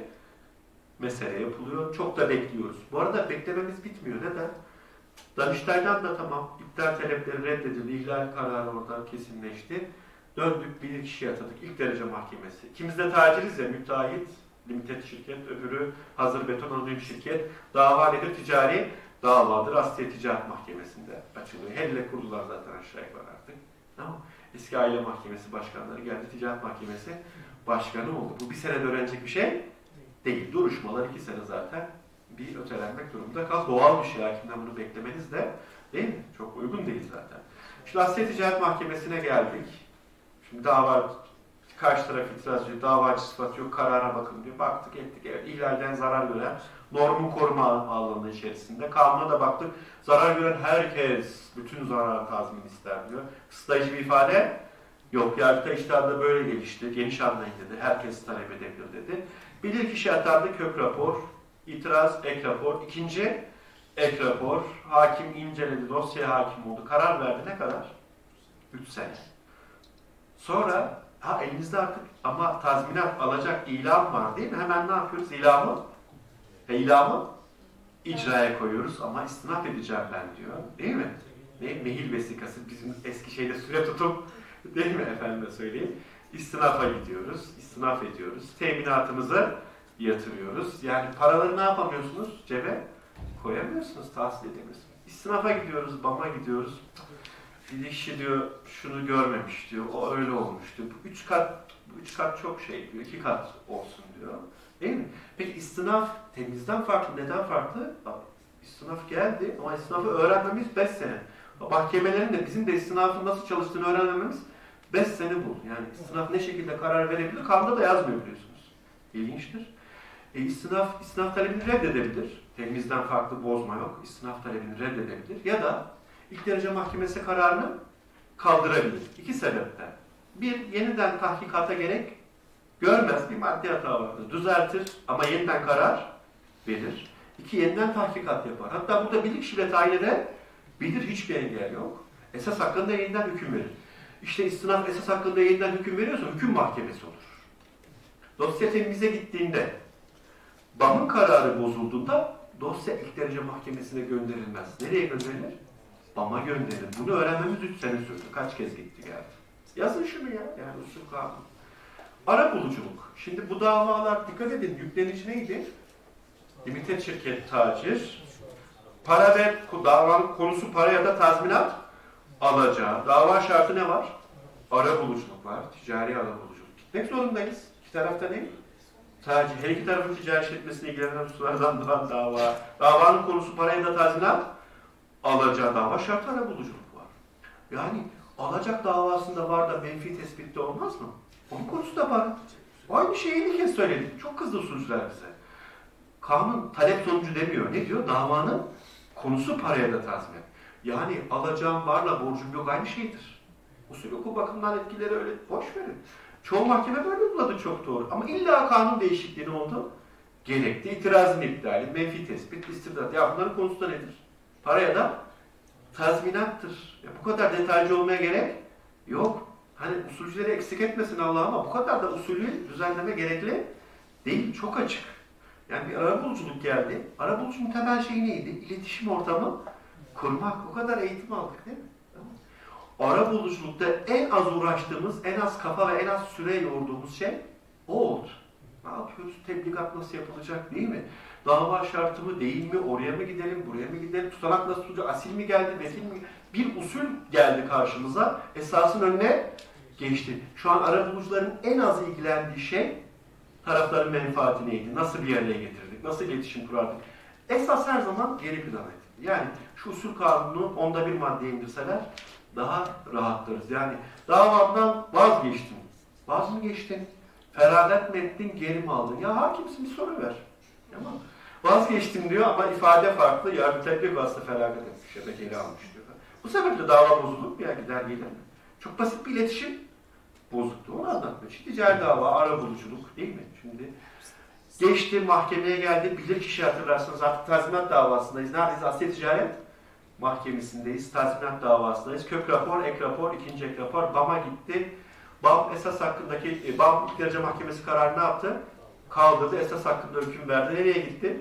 mesele yapılıyor. Çok da bekliyoruz. Bu arada beklememiz bitmiyor. Neden? Danıştay'dan da tamam, iptal talepleri reddedildi, ihlal kararı oradan kesinleşti. Döndük, bilirkişiye atadık. İlk derece mahkemesi. İkimiz de taciriz ya, müteahhit, limited şirket, öbürü hazır beton anonim şirket. Dava nedir? Ticari davadır. Asliye Ticaret Mahkemesi'nde açılıyor. Her ile kurdular zaten aşağı yukarı artık. Tamam. Eski Aile Mahkemesi başkanları geldi, Ticaret Mahkemesi başkanı oldu. Bu bir senede öğrenecek bir şey değil. Duruşmalar iki sene zaten bir ötelenmek durumunda kal. Doğal bir şey. Hakimden bunu beklemeniz de değil mi? Çok uygun değil zaten. Şimdi Asliye Ticaret Mahkemesi'ne geldik. Şimdi dava, karşı taraf itiraz ediyor, davacı sıfatı yok, karara bakın diyor. Baktık ettik, evet, ihlalden zarar gören, normun koruma alanı içerisinde. Kanuna da baktık, zarar gören herkes bütün zarar tazmin ister diyor. Kısıtlayıcı bir ifade yok. Yargıta iştahında böyle gelişti, geniş anlayın dedi, herkes talep edebilir dedi. Bilirkişi atandı, kök rapor, itiraz, ek rapor. İkinci, ek rapor, hakim inceledi, dosyaya hakim oldu, karar verdi. Ne kadar? Üç sene. Sonra, ha elinizde artık ama tazminat alacak ilan var değil mi? Hemen ne yapıyoruz? İlamı, e, ilamı icraya koyuyoruz ama istinaf edeceğim ben diyor. Değil mi? Ne? Mehil vesikası. Bizim eski şeyde süre tutup Değil mi efendime söyleyeyim? İstinafa gidiyoruz, istinaf ediyoruz. Teminatımızı yatırıyoruz. Yani paraları ne yapamıyorsunuz? Cebe koyamıyorsunuz, tahsil edemiyorsunuz. İstinafa gidiyoruz, BAM'a gidiyoruz. Bir kişi diyor, şunu görmemiş diyor, o öyle olmuş diyor. Bu üç kat, bu üç kat çok şey diyor, iki kat olsun diyor. Değil mi? Peki istinaf temizden farklı, neden farklı? Bak, istinaf geldi ama istinafı öğrenmemiz beş sene. Mahkemelerin de bizim de istinafın nasıl çalıştığını öğrenmemiz beş sene buldu. Yani istinaf ne şekilde karar verebilir? Kanunda da yazmıyor biliyorsunuz. İlginçtir. E, istinaf, istinaf talebini reddedebilir. Temizden farklı bozma yok. İstinaf talebini reddedebilir. Ya da ilk derece mahkemesi kararını kaldırabilir. İki sebepten. Bir, yeniden tahkikata gerek görmez. Bir maddi hata vardır. Düzeltir ama yeniden karar verir. İki, yeniden tahkikat yapar. Hatta burada bilirkişiyle tayin eder. Bilir, hiçbir engel yok. Esas hakkında yeniden hüküm verir. İşte istinaf esas hakkında yeniden hüküm veriyorsa hüküm mahkemesi olur. Dosya temize gittiğinde, BAM'ın kararı bozulduğunda dosya ilk derece mahkemesine gönderilmez. Nereye gönderilir? BAM'a gönderilir. Bunu öğrenmemiz üç sene sürdü. Kaç kez gitti geldi. Yazın şunu ya. Yani usul kanun. Ara buluculuk. Şimdi bu davalar, dikkat edin, yüklenici neydi? Limited şirket tacir. Para ve davanın konusu para ya da tazminat alacağı. Dava şartı ne var? Ara buluculuk var. Ticari ara buluculuk. Gitmek zorundayız. İki tarafta ne? Sadece her iki tarafın ticari işletmesine ilgilenen hususlardan doğan dava. Davanın konusu para ya da tazminat alacağı dava şartı ara buluculuk var. Yani alacak davasında var da menfi tespitte olmaz mı? Onun konusu da para. Aynı şeyi bir kez söyledik. Çok kızdı usulcüler bize. Kanun talep sonucu demiyor. Ne diyor? Davanın konusu paraya da tazmin. Yani alacağım varla borcum yok aynı şeydir. Usul hukuk bakımından etkileri öyle boş verin. Çoğu mahkeme böyle uyguladı, çok doğru. Ama illa kanun değişikliği oldu. Gerekti. İtirazın iptali, menfi tespit, istirdat. Ya bunların konusu da nedir? Paraya da tazminattır. Ya bu kadar detaycı olmaya gerek yok. Hani usulcüleri eksik etmesin Allah ama bu kadar da usulü düzenleme gerekli değil. Çok açık. Yani bir arabuluculuk geldi. Arabuluculuğun temel şeyi neydi? İletişim ortamı kurmak. O kadar eğitim aldık değil mi? Arabuluculukta en az uğraştığımız, en az kafa ve en az süre yorduğumuz şey o oldu. Ne yapıyoruz? Tebligat nasıl yapılacak değil mi? Dava şartı mı değil mi? Oraya mı gidelim? Buraya mı gidelim? Tutanak nasıl tutacak? Asil mi geldi? Vekil mi? Bir usul geldi karşımıza. Esasın önüne geçti. Şu an arabulucuların en az ilgilendiği şey tarafların menfaati neydi? Nasıl bir yerine getirdik? Nasıl iletişim kurardık? Esas her zaman geri plan edildi. Yani şu usul kanunu onda bir maddeye indirseler daha rahatlarız. Yani davamdan vazgeçtin. Vaz mı geçtin? Feragat mı ettin? Geri mi aldın? Ya hakimsin, bir soru ver. Tamam. Vazgeçtim diyor ama ifade farklı. Yargı tebrik vasıta feragat etmiş ya da geri almış diyor. Bu sebeple dava bozulur mu ya, gider gelir mi? Çok basit bir iletişim bozuktu. Onu anlatmak için. Ticari dava, arabuluculuk değil mi? Şimdi geçti, mahkemeye geldi. Bilirkişi hatırlarsınız artık tazminat davasındayız. Neredeyiz? Asliye Ticaret Mahkemesindeyiz. Tazminat davasındayız. Kök rapor, ek rapor, ikinci ek rapor. BAM'a gitti. BAM esas hakkındaki, BAM ilk derece mahkemesi kararı ne yaptı? Kaldırdı. Esas hakkında hüküm verdi. Nereye gitti?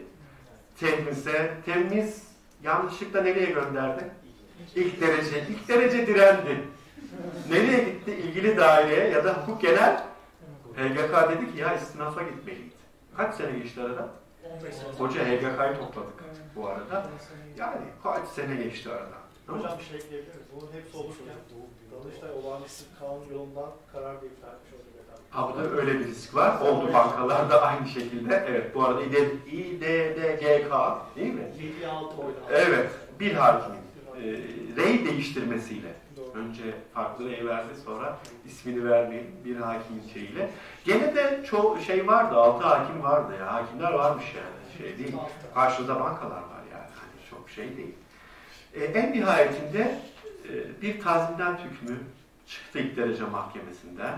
Temize. Temiz yanlışlıkla nereye gönderdi? İlk derece. İlk derece direndi. Nereye gitti? İlgili daireye ya da hukuk genel H G K dedi ki ya istinafa gitmeliydi. Kaç sene geçti arada? Koca H G K'yı topladık bu arada. Yani kaç sene geçti arada. Hocam bir şey ekleyebilir miyiz? Bunun hepsi olurken Danıştay olağanüstü kanun yolundan karar deyip vermiş oluyor. Ha, bu da öyle bir risk var. Oldu bankalarda aynı şekilde. Evet, bu arada İ D D G K değil mi? yedi altı oyla. Evet, bir hakimin e, rey değiştirmesiyle. Önce farklı rey verdi, sonra ismini vermeyin bir hakimin şeyiyle. Gene de çok şey vardı, altı hakim vardı ya. Hakimler varmış yani. Şey değil. Karşıda bankalar var yani. Yani çok şey değil. E, en nihayetinde e, bir tazminat hükmü çıktı ilk derece mahkemesinden.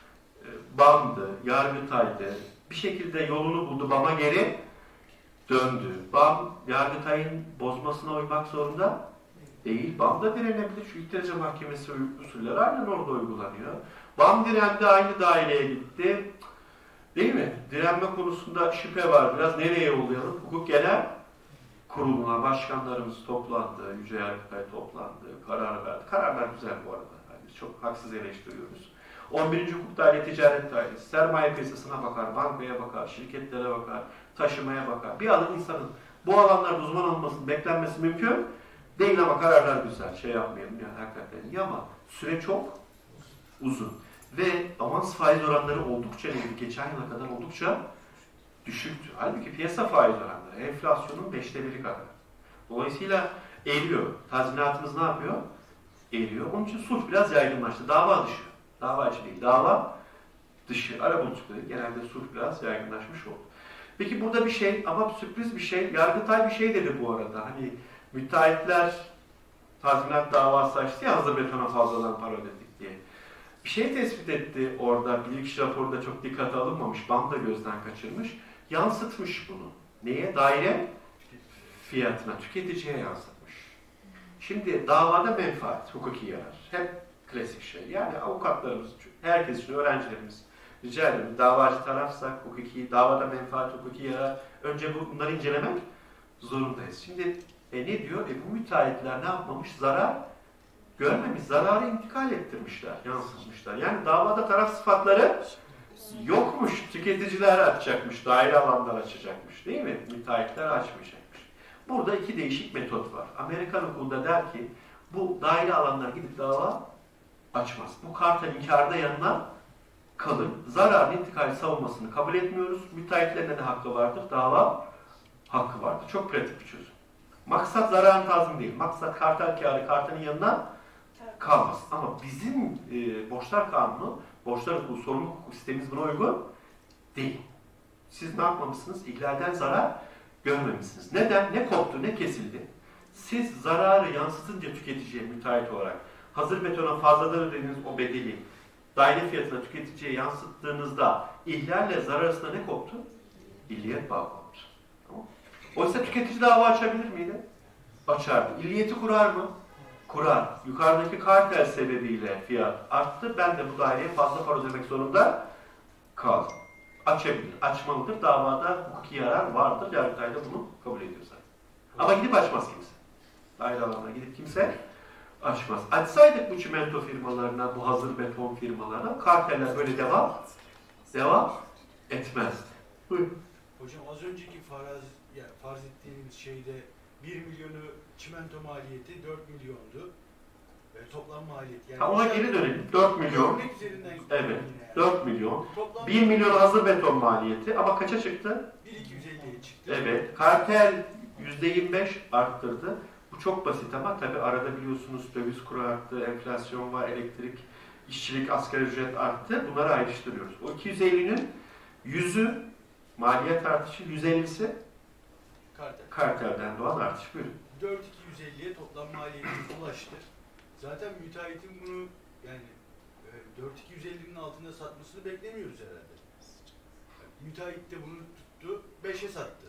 E, BAM'dı, Yargıtay'dı. Bir şekilde yolunu buldu, BAM'a geri döndü. BAM, Yargıtay'ın bozmasına uymak zorunda değil. BAM da direnebilir. Şu ilk derece mahkemesi usulleri aynen orada uygulanıyor. BAM direndi, aynı daireye gitti. Değil mi? Direnme konusunda şüphe var. Biraz nereye yollayalım? Hukuk Genel Kurulu'na başkanlarımız toplandı. Yüce Yargıtay toplandı. Karar verdi. Kararlar güzel bu arada. Yani Biz çok haksız eleştiriyoruz. on birinci hukuk daire ticaret dairesi, sermaye piyasasına bakar, bankaya bakar, şirketlere bakar, taşımaya bakar. Bir alan insanın bu alanlarda uzman olmasının beklenmesi mümkün değil ama kararlar güzel. Şey yapmayalım yani hakikaten iyi ama süre çok uzun. Ve avans faiz oranları oldukça neydi? Geçen yıla kadar oldukça düşüktü. Halbuki piyasa faiz oranları enflasyonun beşte biri kadar. Dolayısıyla eriyor. Tazminatımız ne yapıyor? Eriyor. Onun için sulh biraz yaygınlaştı. Dava dışı. Dava içi değil. Dava dışı. Arabuluculukları genelde sulh biraz yaygınlaşmış oldu. Peki burada bir şey ama sürpriz bir şey. Yargıtay bir şey dedi bu arada. Hani müteahhitler tazminat davası açtı ya hazır betona fazladan para ödedik diye. Bir şey tespit etti orada. Bilirkişi raporunda çok dikkate alınmamış. BAM da gözden kaçırmış. Yansıtmış bunu. Neye? Daire fiyatına, tüketiciye yansıtmış. Şimdi davada menfaat, hukuki yarar. Hep klasik şey. Yani avukatlarımız, herkes için, öğrencilerimiz, rica ederim. Davacı tarafsak, hukuki, davada menfaat, hukuki yarar. Önce bunları incelemek zorundayız. Şimdi e ne diyor? E bu müteahhitler ne yapmamış? Zarar görmemiş. Zararı intikal ettirmişler, yansıtmışlar. Yani davada taraf sıfatları yokmuş. Tüketiciler açacakmış, daire alanlar açacakmış. Değil mi? Müteahhitler açmayacakmış. Burada iki değişik metot var. Amerikan hukukunda der ki bu daire alanlar gidip dava açmaz. Bu kartel inkarda yanına kalır. Zararın intikali savunmasını kabul etmiyoruz. Müteahhitlerine de hakkı vardır. Dava hakkı vardır. Çok pratik bir çözüm. Maksat zararın tazmin değil. Maksat kartel kârı kartelin yanına kalmaz. Ama bizim e, borçlar kanunu, borçlar hukuku, sorumluluk hukuku sistemimiz buna uygun değil. Siz ne yapmamışsınız? İhlalden zarar görmemişsiniz. Neden? Ne koptu, ne kesildi? Siz zararı yansıtınca tüketiciye müteahhit olarak hazır betona fazladan ödediğiniz o bedeli daire fiyatına tüketiciye yansıttığınızda ihlalle zarar arasında ne koptu? İlliyet bağı koptu. Tamam. Oysa tüketici dava açabilir miydi? Açardı. İlliyeti kurar mı? Kurar. Yukarıdaki kartel sebebiyle fiyat arttı. Ben de bu daireye fazla para ödemek zorunda kaldım. Açabilir. Açmalıdır. Davada hukuki yarar vardır. Yargıtay da bunu kabul ediyor zaten. Ama gidip açmaz kimse. Daire alanına gidip kimse açmaz. Açsaydık bu çimento firmalarına, bu hazır beton firmalarına karteller böyle devam devam etmezdi. Buyurun. Hocam az önceki farz, yani farz ettiğiniz şeyde bir milyonu çimento maliyeti dört milyondu. E, toplam maliyet. Yani ha, ona geri dönelim. dört milyon. Evet. Yani. dört milyon. Toplam bir milyon hazır beton maliyeti ama kaça çıktı? bin iki yüz elliye çıktı. Evet. Kartel yüzde yirmi beş arttırdı. Bu çok basit ama tabii arada biliyorsunuz döviz kuru arttı, enflasyon var, elektrik, işçilik, asgari ücret arttı. Bunları ayrıştırıyoruz. O iki yüz ellinin yüzü maliyet artışı, yüz ellisi Kartel. kartelden doğan artış. Buyurun. dört bin iki yüz elliye toplam maliyeti ulaştı. Zaten müteahhitin bunu yani e, dört bin iki yüz ellinin altında satmasını beklemiyoruz herhalde. Yani, müteahhit de bunu tuttu, beşe sattı.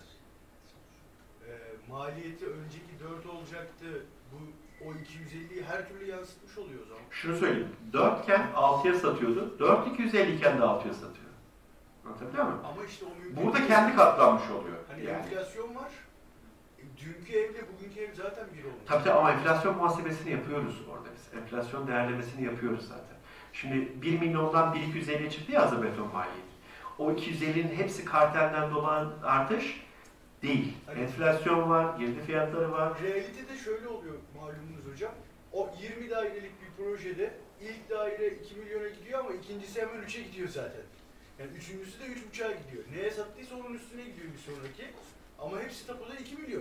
E, maliyeti önceki dört olacaktı. Bu o iki yüz elliyi her türlü yansıtmış oluyor o zaman. Şunu söyleyeyim. dört iken altıya satıyordu. dört bin iki yüz elli iken de altıya satıyor. Anlatabiliyor muyum? Ama işte o mümkün. Burada kendi katlanmış oluyor. Hani yani. enflasyon var. E, dünkü evle bugünkü ev zaten bir olmuş. Tabii tabii ama enflasyon muhasebesini yapıyoruz orada biz. Enflasyon değerlemesini yapıyoruz zaten. Şimdi bir milyondan bin iki yüz elliye çıktı ya hazır beton maliyeti. O iki yüz ellinin hepsi kartelden dolan artış değil. Hani enflasyon var, girdi fiyatları var. Realitede şöyle oluyor malumunuz hocam. O yirmi dairelik bir projede ilk daire iki milyona gidiyor ama ikincisi hemen üçe gidiyor zaten. Yani üçüncüsü de üç buçuğa gidiyor. Neye sattıysa onun üstüne gidiyor bir sonraki. Ama hepsi tapuda iki milyon.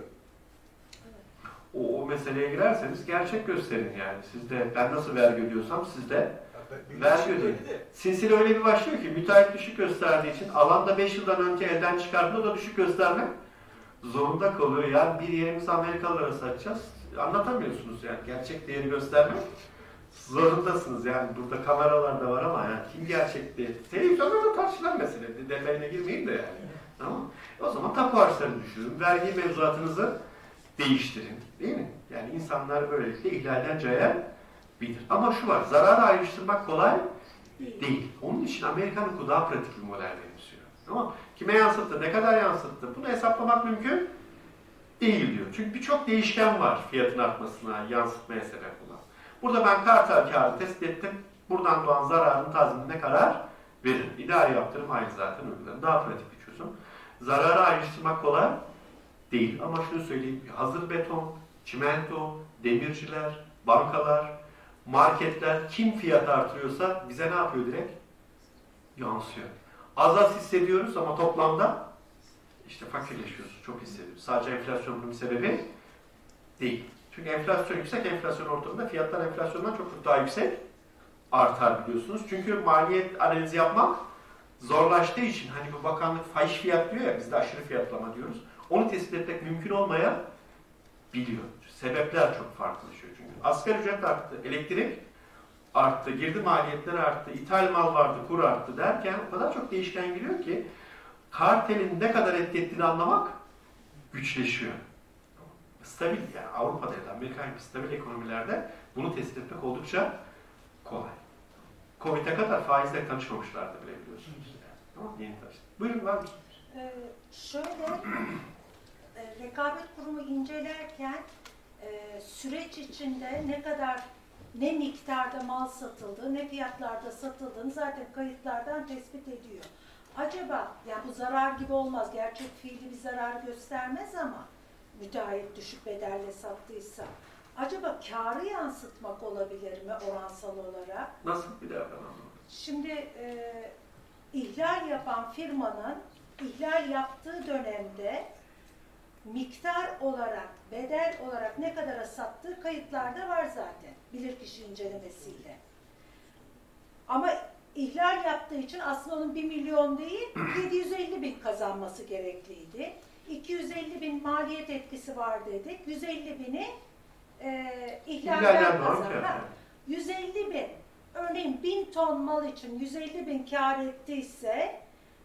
O, o meseleye girerseniz gerçek gösterin yani. Siz de ben nasıl vergi ödüyorsam siz de vergi ödeyin. Silsile öyle bir başlıyor ki müteahhit düşük gösterdiği için alanda beş yıldan önce elden çıkardığında da düşük göstermek zorunda kalıyor. Yani bir yerimizi Amerikalılara satacağız. Anlatamıyorsunuz yani. Gerçek değeri göstermek zorundasınız yani. Burada kameralar da var ama yani kim gerçekti? Televizyonda da tartışılan mesele. Detayına girmeyeyim de yani. Tamam. O zaman tapu harçlarını düşürün. Vergi mevzuatınızı değiştirin. Değil mi? Yani insanlar böylelikle ihlalden caya bilir. Ama şu var. Zararı ayrıştırmak kolay değil. değil. Onun için Amerikan hukuku daha pratik bir model benimsiyor. Tamam. Kime yansıttı? Ne kadar yansıttı? Bunu hesaplamak mümkün değil diyor. Çünkü birçok değişken var fiyatın artmasına, yansıtmaya sebep olan. Burada ben kartel kârı tespit ettim. Buradan doğan zararın tazminine karar veririm. İdari yaptırım aynı zaten uygularım. Daha pratik bir çözüm. Zararı ayrıştırmak kolay değil. Ama şunu söyleyeyim. Hazır beton, çimento, demirciler, bankalar, marketler kim fiyat artırıyorsa bize ne yapıyor direkt? Yansıyor. Az az hissediyoruz ama toplamda işte fakirleşiyoruz. Çok hissediyoruz. Sadece enflasyonun bir sebebi değil. Çünkü enflasyon yüksek, enflasyon ortamında fiyatlar enflasyondan çok çok daha yüksek artar biliyorsunuz. Çünkü maliyet analizi yapmak zorlaştığı için hani bu bakanlık fahiş fiyat diyor ya, biz de aşırı fiyatlama diyoruz. Onu tespit etmek mümkün olmaya biliyor. Sebepler çok farklılaşıyor çünkü. Asgari ücret arttı, elektrik arttı, girdi maliyetleri arttı, ithal mal vardı, kur arttı derken o kadar çok değişken geliyor ki kartelin ne kadar etki ettiğini anlamak güçleşiyor. Stabil, yani Avrupa'da ya da Amerika gibi stabil ekonomilerde bunu tespit etmek oldukça kolay. Covid'e kadar faizle tanışmamışlardı bile biliyorsunuz. Tamam, yeni tanıştık. Buyurun, var mısınız? Ee, şöyle, e, rekabet kurumu incelerken e, süreç içinde ne kadar, ne miktarda mal satıldığı, ne fiyatlarda satıldığını zaten kayıtlardan tespit ediyor. Acaba, yani bu zarar gibi olmaz, gerçek fiili bir zarar göstermez ama müteahhit düşük bedelle sattıysa, acaba kârı yansıtmak olabilir mi oransal olarak? Nasıl bir daha ben anlamadım. Şimdi e, ihlal yapan firmanın ihlal yaptığı dönemde miktar olarak, bedel olarak ne kadara sattığı kayıtlarda var zaten. Bilirkişi incelemesiyle. Ama ihlal yaptığı için aslında onun bir milyon değil, yedi yüz elli bin kazanması gerekliydi. iki yüz elli bin maliyet etkisi var dedik. yüz elli bini e, ihlalden kazandı. yüz elli bin, örneğin bin ton mal için yüz elli bin kar ettiyse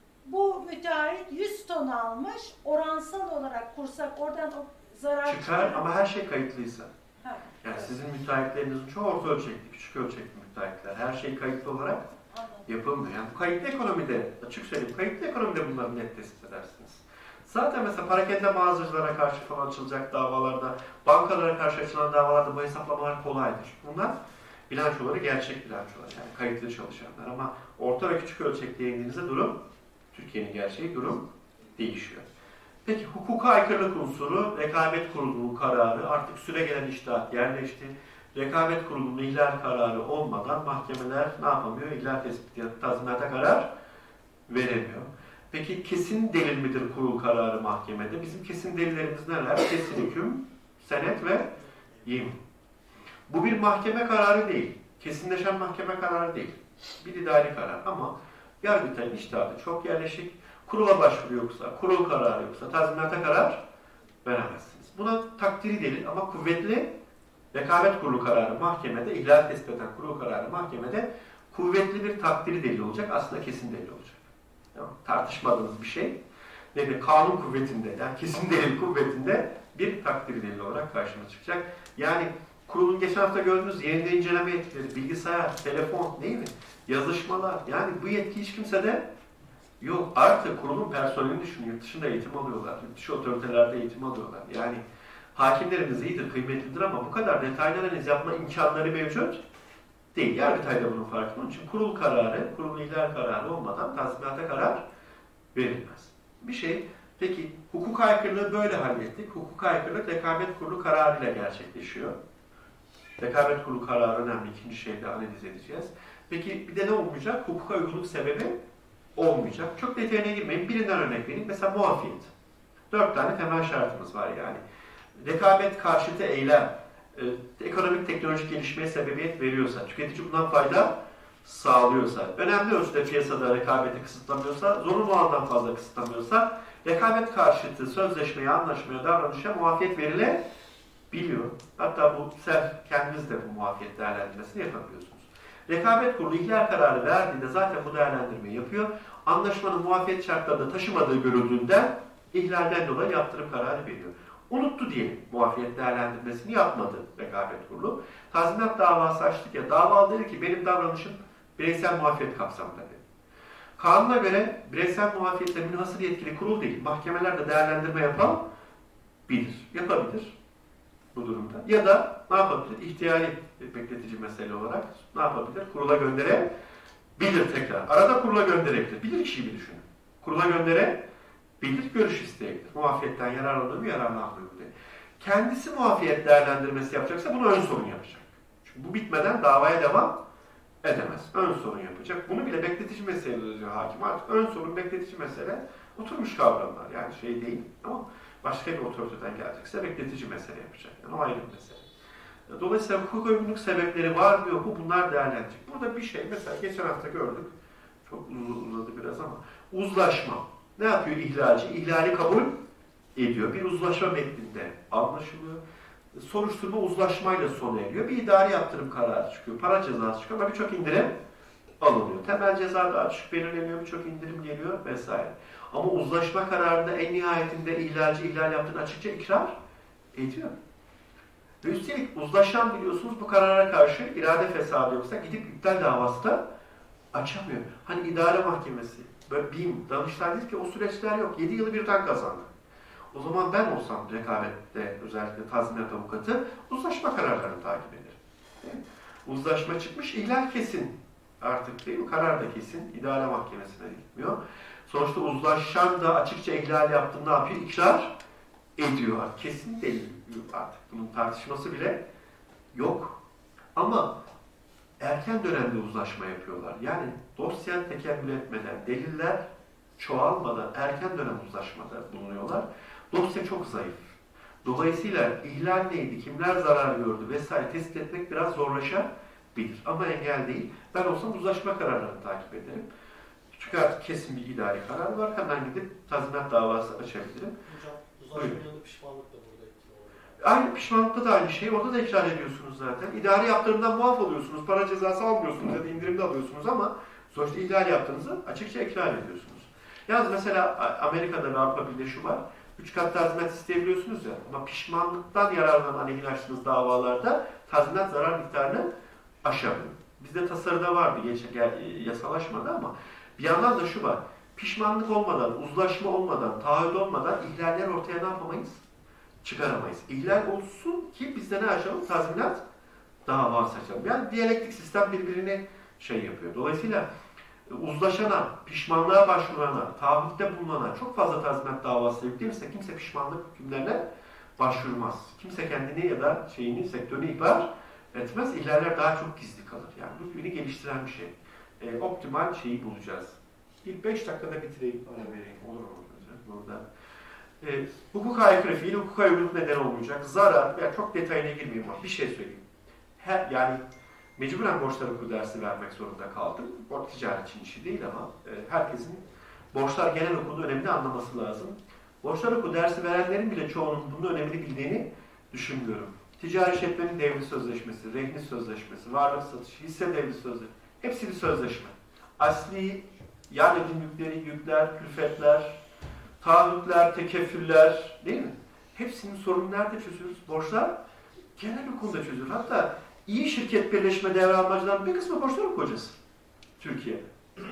bu müteahhit yüz ton almış, oransal olarak kursak oradan o zarar çıkar. Çıkar ama her şey kayıtlıysa. Ha, yani evet. Sizin müteahhitlerinizin çoğu orta ölçekli, küçük ölçekli müteahhitler. Her şey kayıtlı olarak Anladım. yapılmıyor. Yani bu kayıtlı ekonomide, açık söyleyeyim, kayıtlı ekonomide bunları net tespit edersiniz. Zaten mesela parakende mağazacılara karşı falan açılacak davalarda, bankalara karşı açılan davalarda bu hesaplamalar kolaydır. Bunlar bilançoları gerçek bilançolar, yani kayıtlı çalışanlar. Ama orta ve küçük ölçekli indiğinizde durum, Türkiye'nin gerçeği durum değişiyor. Peki hukuka aykırılık unsuru, rekabet kurulunun kararı, artık süre gelen içtihat yerleşti. Rekabet kurulunun ihlal kararı olmadan mahkemeler ne yapamıyor? İhlal tespiti ya da tazminata karar veremiyor. Peki kesin delil midir kurul kararı mahkemede? Bizim kesin delillerimiz neler? Kesin hüküm, senet ve yemin. Bu bir mahkeme kararı değil. Kesinleşen mahkeme kararı değil. Bir idari karar ama Yargıtay'ın içtihadı çok yerleşik. Kurula başvuru yoksa, kurul kararı yoksa tazminata karar veremezsiniz. Buna takdiri delil ama kuvvetli rekabet kurulu kararı mahkemede, ihlal tespit eden kurul kararı mahkemede kuvvetli bir takdiri delil olacak. Aslında kesin delil olacak. Tamam. Tartışmadığınız bir şey. Ne de kanun kuvvetinde, yani kesin delil kuvvetinde bir takdiri delil olarak karşımıza çıkacak. Yani kurulun geçen hafta gördüğünüz yerinde inceleme yetkileri, bilgisayar, telefon değil mi? Yazışmalar. Yani bu yetki hiç kimsede yok. Artık kurulun personelini düşünün. Yurt dışında eğitim alıyorlar. Yurt dışı otoritelerde eğitim alıyorlar. Yani hakimlerimiz iyidir, kıymetlidir ama bu kadar detaylı analiz yapma imkanları mevcut değil. Yargıtay'da bunun farkında. Onun için kurul kararı, kurul ihlal kararı olmadan tazminata karar verilmez. Bir şey, peki hukuk aykırılığı böyle hallettik. Hukuk aykırılık rekabet kurulu kararıyla gerçekleşiyor. Rekabet kurulu kararı önemli. İkinci şeyde analiz edeceğiz. Peki bir de ne olmayacak? Hukuka uygunluk sebebi olmayacak. Çok detayına girmeyin. Birinden örnek vereyim. Mesela muafiyet. Dört tane temel şartımız var yani. Rekabet karşıtı eylem, e, ekonomik teknolojik gelişmeye sebebiyet veriyorsa, tüketici bundan fayda sağlıyorsa, önemli ölçüde piyasada rekabeti kısıtlamıyorsa, zorunlu olandan fazla kısıtlamıyorsa, rekabet karşıtı sözleşmeye, anlaşmaya, davranışa muafiyet verilebiliyor. Hatta bu self, kendiniz de bu muafiyet değerlendirmesini yapabiliyorsunuz. Rekabet kurulu ihlal kararı verdiğinde zaten bu değerlendirmeyi yapıyor. Anlaşmanın muafiyet şartlarında taşımadığı görüldüğünde ihlalden dolayı yaptırım kararı veriyor. Unuttu diyelim, muafiyet değerlendirmesini yapmadı rekabet kurulu. Tazminat davası açtık ya, davalı dedi ki benim davranışım bireysel muafiyet kapsamında dedi. Kanuna göre bireysel muafiyetle münhasır yetkili kurul değil, mahkemeler de değerlendirme yapabilir. Yapabilir. bu durumda. Ya da ne yapabilir? İhtiyari bekletici mesele olarak ne yapabilir? Kurula gönderebilir tekrar. Arada kurula gönderebilir. Bilir kişiyi bir düşünün. Kurula gönderebilir, görüş isteyebilir. Muafiyetten yararlanır mı, yararlanmıyor mu diye. Kendisi muafiyet değerlendirmesi yapacaksa bunu ön sorun yapacak. Çünkü bu bitmeden davaya devam edemez. Ön sorun yapacak. Bunu bile bekletici mesele diyor hakim. Artık ön sorun, bekletici mesele oturmuş kavramlar. Yani şey değil ama başka bir otoriteden gelecekse bekletici mesele yapacak. Yani o ayrı bir mesele. Dolayısıyla hukuk uygunluk sebepleri var mı yok mu bunlar değerlenecek. Burada bir şey mesela geçen hafta gördük. Çok uzadı biraz ama uzlaşma. Ne yapıyor ihlalci? İhlali kabul ediyor. Bir uzlaşma metninde anlaşılıyor. Soruşturma uzlaşmayla sona eriyor. Bir idari yaptırım kararı çıkıyor. Para cezası çıkıyor ama birçok indirim alınıyor. Temel ceza daha düşük belirleniyor. Birçok indirim geliyor vesaire. Ama uzlaşma kararında en nihayetinde ihlalci ihlal yaptığını açıkça ikrar ediyor. Ve üstelik uzlaşan biliyorsunuz bu karara karşı irade fesadı yoksa gidip iptal davası da açamıyor. Hani idare mahkemesi, böyle BİM, Danıştay değil ki o süreçler yok. yedi yılı birden kazandı. O zaman ben olsam rekabette özellikle tazminat avukatı uzlaşma kararlarını takip ederim. Değil mi? Uzlaşma çıkmış, ihlal kesin. Artık değil mi? Karar da kesin. İdare mahkemesine gitmiyor. Sonuçta uzlaşan da açıkça ihlal yaptığında ne yapıyor? İkrar ediyor. Kesin değil. Artık bunun tartışması bile yok. Ama erken dönemde uzlaşma yapıyorlar. Yani dosya tekemmül etmeden, deliller çoğalmadan erken dönem uzlaşmada bulunuyorlar. Dosya çok zayıf. Dolayısıyla ihlal neydi, kimler zarar gördü vesaire tespit etmek biraz zorlaşabilir. Ama engel değil. Ben olsam uzlaşma kararlarını takip ederim. Çünkü artık kesin bir idari karar var. Hemen gidip tazminat davası açabilirim. Hocam uzlaşmanın yanında pişmanlık da burada etkili oluyor. Aynı pişmanlıkta da aynı şey. Orada da ikrar ediyorsunuz zaten. İdari yaptırımdan muaf oluyorsunuz. Para cezası almıyorsunuz ya da indirimde alıyorsunuz ama sonuçta ihlal yaptığınızı açıkça ikrar ediyorsunuz. Yalnız mesela Amerika'da ve Avrupa Birliği şu var. Üç kat tazminat isteyebiliyorsunuz ya ama pişmanlıktan yararlanan aleyhine açtığınız davalarda tazminat zarar miktarını aşamıyor. Bizde tasarıda vardı, geç, yasalaşmadı ama bir yandan da şu var. Pişmanlık olmadan, uzlaşma olmadan, taahhüt olmadan ihlaller ortaya ne yapamayız? Çıkaramayız. İhlal olsun ki biz de ne açalım? Tazminat davası açalım. Yani diyalektik sistem birbirini şey yapıyor. Dolayısıyla uzlaşana, pişmanlığa başvurana, taahhütte bulunana çok fazla tazminat davası yüklenirse kimse pişmanlık hükümlerine başvurmaz. Kimse kendini ya da şeyini, sektörünü ihbar etmez. İhlaller daha çok gizli kalır. Yani bu birbirini geliştiren bir şey. E, optimal şeyi bulacağız. Bir beş dakikada bitireyim, ara vereyim. Olur mu? Burada. E, hukuka aykırı fiil, hukuka uygunluk neden olmayacak. Zarar, yani çok detayına girmeyeyim ama bir şey söyleyeyim. Her, yani mecburen borçlar hukuku dersi vermek zorunda kaldım. O ticaretçinin işi değil ama e, herkesin borçlar genel hukukun önemini anlaması lazım. Borçlar hukuku dersi verenlerin bile çoğunun bunun önemini bildiğini düşünmüyorum. Ticari işletmenin devri sözleşmesi, rehni sözleşmesi, varlık satışı, hisse devri sözleşmesi, hepsi bir sözleşme. Asli, yan edinlikleri, yükler, külfetler, taahhütler, tekeffüller, değil mi? Hepsinin sorunu nerede çözüyoruz? Borçlar genel hukukunda çözüyoruz. Hatta iyi şirket birleşme devralmacıların bir kısmı borçlar hukuk hocası Türkiye'de.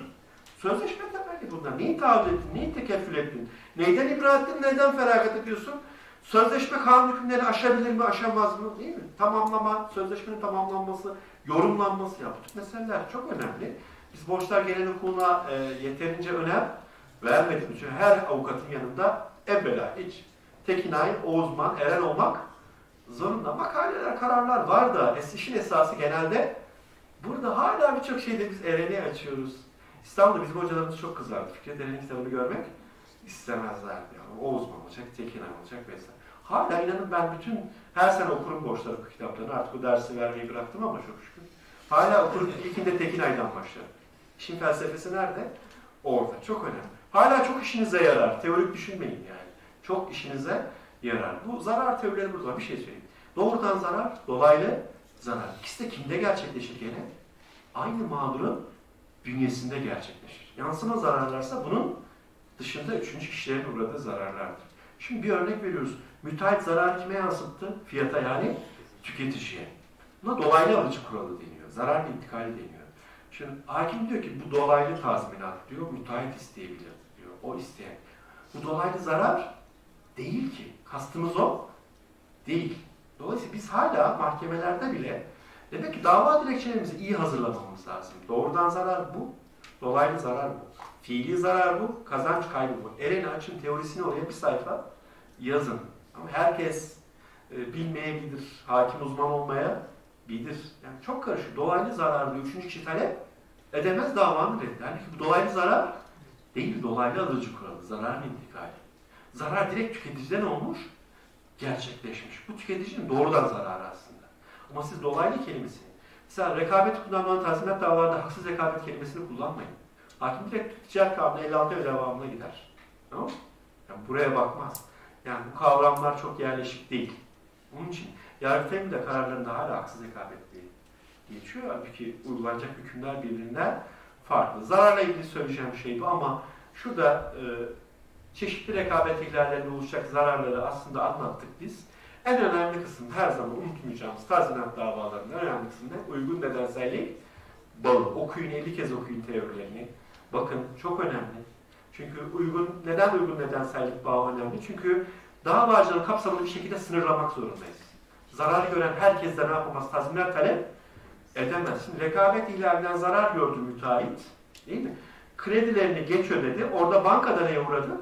Sözleşme temelli bunlar. Neyi taahhüt ettin, neyi tekeffül ettin, neyden ibra ettin, neyden feragat ediyorsun? Sözleşme kanun hükümleri aşabilir mi, aşamaz mı, değil mi? Tamamlama, sözleşmenin tamamlanması, yorumlanması yaptık. Meseleler çok önemli. Biz borçlar genel hukukuna e, yeterince önem vermedik. Çünkü her avukatın yanında evvela hiç Tekinay, Oğuzman, Eren olmak zorunda. Makaleler, kararlar var da es işin esası genelde burada hala birçok şeyde biz Eren'i açıyoruz. İstanbul'da bizim hocalarımız çok kızardı. Fikret Eren'in kitabını görmek istemezlerdi. Yani Oğuzman olacak, Tekinay olacak vesaire. Hala inanın ben bütün her sene okurum borçlar hukuk kitaplarını. Artık bu dersi vermeyi bıraktım ama çok şükür. Hala okurum. İlkinde Tekinay'dan başlarım. İşin felsefesi nerede? Orada. Çok önemli. Hala çok işinize yarar. Teorik düşünmeyin yani. Çok işinize yarar. Bu zarar teorileri burada. Bir şey söyleyeyim. Doğrudan zarar, dolaylı zarar. İkisi de kimde gerçekleşir gene? Aynı mağdurun bünyesinde gerçekleşir. Yansıma zararlarsa bunun dışında üçüncü kişilerin uğradığı zararlardır. Şimdi bir örnek veriyoruz. Müteahhit zarar kime yansıttı? Fiyata yani tüketiciye. Buna dolaylı alıcı kuralı deniyor. Zarar intikali deniyor. Şimdi hakim diyor ki bu dolaylı tazminat diyor, müteahhit isteyebilir diyor, o isteyen. Bu dolaylı zarar değil ki. Kastımız o değil. Dolayısıyla biz hala mahkemelerde bile demek ki dava dilekçelerimizi iyi hazırlamamız lazım. Doğrudan zarar bu, dolaylı zarar bu. Fiili zarar bu, kazanç kaybı bu. Eren'i açın, teorisini oraya bir sayfa yazın. Ama herkes e, bilmeyebilir, hakim uzman olmayabilir. Yani çok karışık. Dolaylı zararlı üçüncü kişi talep edemez, davanı redder. Yani bu dolaylı zarar değil, dolaylı alıcı kuralı, zararın intikali. Zarar direkt tüketiciden olmuş, gerçekleşmiş. Bu tüketicinin doğrudan zararı aslında. Ama siz dolaylı kelimesini, mesela rekabet kullanılan tazminat davalarda haksız rekabet kelimesini kullanmayın. Hakim direkt ticaret kanunu elli altı ve devamına gider. Tamam mı? Yani buraya bakmaz. Yani bu kavramlar çok yerleşik değil. Onun için Yargıtay'ın da kararlarında hala haksız rekabet değil geçiyor. Halbuki uygulanacak hükümler birbirinden farklı. Zararla ilgili söyleyeceğim şey bu ama şurada e, çeşitli rekabet ihlallerinde oluşacak zararları aslında anlattık biz. En önemli kısım her zaman unutmayacağımız tazminat davalarının önemli kısmı ne? Uygun nedensellik bağı. Okuyun, elli kez okuyun teorilerini. Bakın çok önemli. Çünkü uygun, neden uygun nedensellik bağı önemli? Çünkü davacının kapsamını bir şekilde sınırlamak zorundayız. Zararı gören herkes de ne yapamaz? Tazminat talep edemez. Şimdi rekabet ihlalinden zarar gördü müteahhit, değil mi? Kredilerini geç ödedi. Orada bankada neye uğradı?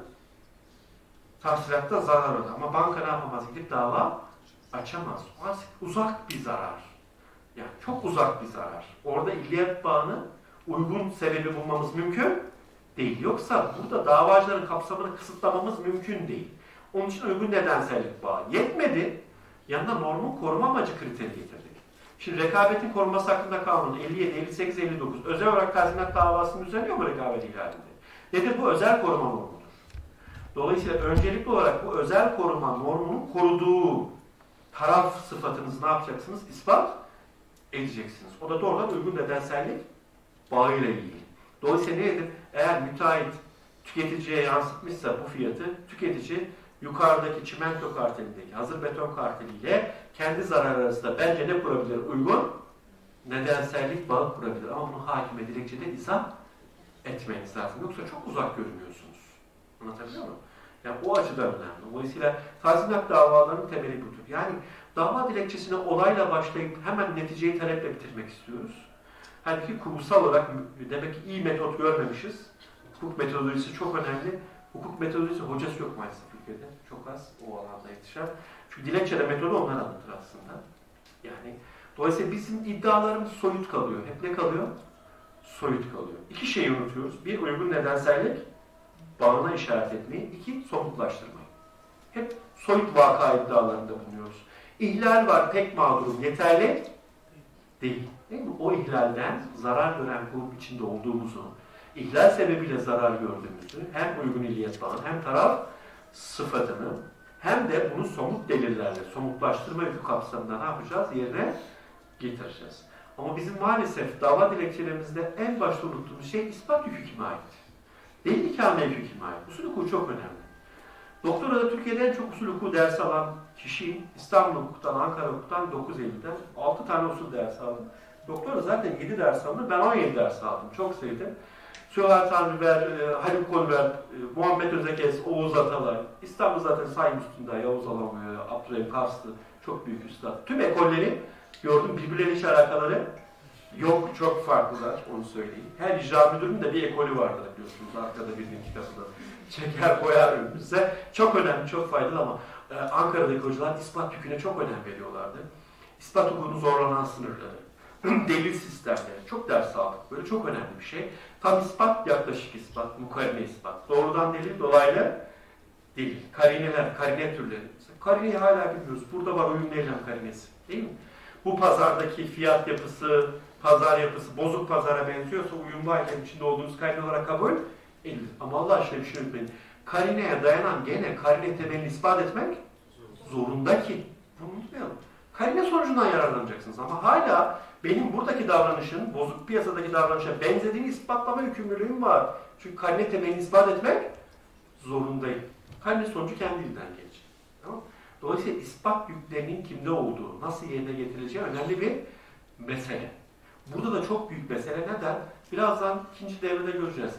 Tahsilatta zarar ödedi. Ama banka ne yapamaz? Gidip dava açamaz. Uzak bir zarar. Yani çok uzak bir zarar. Orada illiyet bağını uygun sebebi bulmamız mümkün değil. Yoksa burada davacıların kapsamını kısıtlamamız mümkün değil. Onun için uygun nedensellik bağı. Yetmedi. Yanına normun koruma amacı kriteri getirdik. Şimdi rekabetin korunması hakkında kanun elli yedi, elli sekiz, elli dokuz özel olarak tazminat davasını düzenliyor mu rekabet ihlalinde? Nedir bu? Özel koruma normudur. Dolayısıyla öncelikli olarak bu özel koruma normunun koruduğu taraf sıfatınızı ne yapacaksınız? İspat edeceksiniz. O da doğrudan uygun nedensellik bağıyla ilgili. Dolayısıyla nedir? Eğer müteahhit tüketiciye yansıtmışsa bu fiyatı, tüketici yukarıdaki çimento kartelindeki hazır beton karteliyle kendi zararı arasında bence ne kurabilir? Uygun nedensellik bağı kurabilir. Ama bunu hakime dilekçede izah etmeniz lazım. Yoksa çok uzak görünüyorsunuz. Anlatabiliyor muyum? Yani o açıdan önemli. Dolayısıyla tazminat davalarının temeli budur. Yani dava dilekçesine olayla başlayıp hemen neticeyi taleple bitirmek istiyoruz. Halbuki kurgusal olarak demek ki iyi metot görmemişiz. Hukuk metodolojisi çok önemli. Hukuk metodolojisi hocası yok maalesef ülkede. Çok az o alanda yetişen. Çünkü dilekçede metodu onlar anlatır aslında. Yani dolayısıyla bizim iddialarımız soyut kalıyor. Hep ne kalıyor? Soyut kalıyor. İki şeyi unutuyoruz. Bir, uygun nedensellik bağına işaret etmeyi. İki, somutlaştırmayı. Hep soyut vaka iddialarında bulunuyoruz. İhlal var, tek mağdurum, yeterli değil. Değil mi? O ihlalden zarar gören grup içinde olduğumuzu, ihlal sebebiyle zarar gördüğümüzü, hem uygun illiyet bağı, hem taraf sıfatını, hem de bunu somut delillerle, somutlaştırma yükü kapsamında ne yapacağız? Yerine getireceğiz. Ama bizim maalesef dava dilekçelerimizde en başta unuttuğumuz şey ispat yükü kime ait? Delil ikame yükü kime ait? Usul hukuku çok önemli. Doktorada Türkiye'de en çok usul hukuku dersi alan kişiyim. İstanbul Hukuk'tan, Ankara Hukuk'tan, dokuz Eylül'den altı tane usul dersi aldım. Doktora zaten yedi ders aldım. Ben on yedi ders aldım. Çok sevdim. Süheyl Tanrıver, e, Haluk Kolver, e, Muhammed Özekez, Oğuz Atalay. İstanbul zaten sayım üstünde. Yavuz Alamıyor, Abdurrahim Karslı. Çok büyük üstad. Tüm ekolleri gördüm. Birbirleriyle hiç alakaları yok. Çok farklılar. Onu söyleyeyim. Her icra müdürünün de bir ekolü vardır biliyorsunuz. Arkada birinin kitabında çeker koyar önümüze. Çok önemli, çok faydalı ama e, Ankara'daki hocalar ispat yüküne çok önem veriyorlardı. İspat hukukunu zorlanan sınırları, delil sistemleri, çok ders aldık. Böyle çok önemli bir şey. Tam ispat, yaklaşık ispat, mukarene ispat. Doğrudan delil, dolaylı delil. Karineler, karine türleri. Karineyi hala bilmiyoruz. Burada var uyumlu eylem karinesi. Değil mi? Bu pazardaki fiyat yapısı, pazar yapısı bozuk pazara benziyorsa uyumlu eylem içinde olduğunuz karine olarak kabul edilir. Ama Allah aşkına bir şey unutmayın. Karineye dayanan gene karine temelini ispat etmek zorunda ki. Bunu unutmayalım. Karine sonucundan yararlanacaksınız ama hala benim buradaki davranışın, bozuk piyasadaki davranışa benzediğini ispatlama yükümlülüğüm var. Çünkü karine temelini ispat etmek zorundayım. Karine sonucu kendiliğinden gelecek. Tamam? Dolayısıyla ispat yüklerinin kimde olduğu, nasıl yerine getirileceği önemli bir mesele. Burada da çok büyük mesele. Neden? Birazdan ikinci devrede göreceğiz.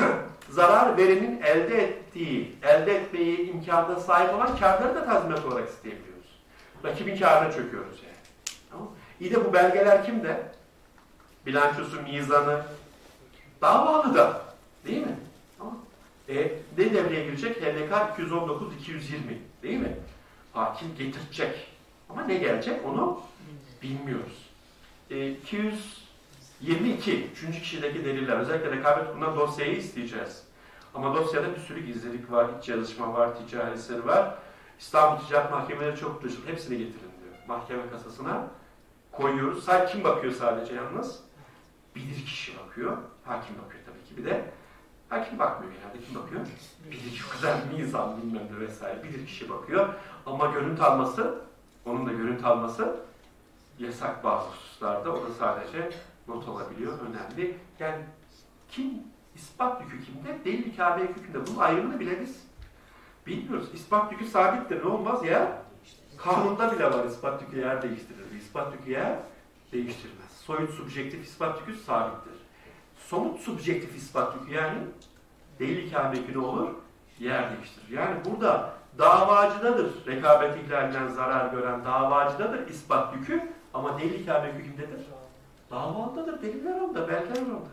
Zarar verenin elde ettiği, elde etmeyi imkanına sahip olan kârları da tazminat olarak isteyebiliyoruz. Rakibin kârına çöküyoruz yani. Tamam mı? İyi de bu belgeler kimde? Bilançosu, mizanı, davalı da. Değil mi? Tamam. E, ne devreye girecek? H D K iki yüz on dokuz iki yüz yirmi. Değil mi? Hakim getirecek. Ama ne gelecek? Onu bilmiyoruz. E, iki yüz yirmi iki. Üçüncü kişideki deliller. Özellikle rekabet kurulundan dosyayı isteyeceğiz. Ama dosyada bir sürü gizlilik var, iç yazışma var, ticari eseri var. İstanbul Ticaret Mahkemeleri çok dışında. Hepsini getirin diyor. Mahkeme kasasına koyuyoruz. Sadece kim bakıyor sadece yalnız? Bilir kişi bakıyor. Hakim bakıyor tabii ki. Bir de hakim bakmıyor genelde. Kim bakıyor? Bilir güzel bir insan bilmem ne vesaire. Bilir kişi bakıyor. Ama görüntü alması, onun da görüntü alması yasak bazı hususlarda. O da sadece not alabiliyor. Önemli. Yani kim ispat yükü kimde? Delil ikabe hükmünde. Bunun ayrımını bile biz bilmiyoruz. İspat yükü sabittir. Ne olmaz ya? Kanunda bile var ispat yükü yer değiştirir. İspat yükü yer değiştirmez. Soyut subjektif ispat yükü sabittir. Somut subjektif ispat yükü yani delil ikabe yükü ne olur? Yer değiştirir. Yani burada davacıdadır. Rekabet ihlalinden zarar gören davacıdadır ispat yükü ama delil ikabe yükü kimdedir? Davalıdadır. Deliller onda, belgeler onda.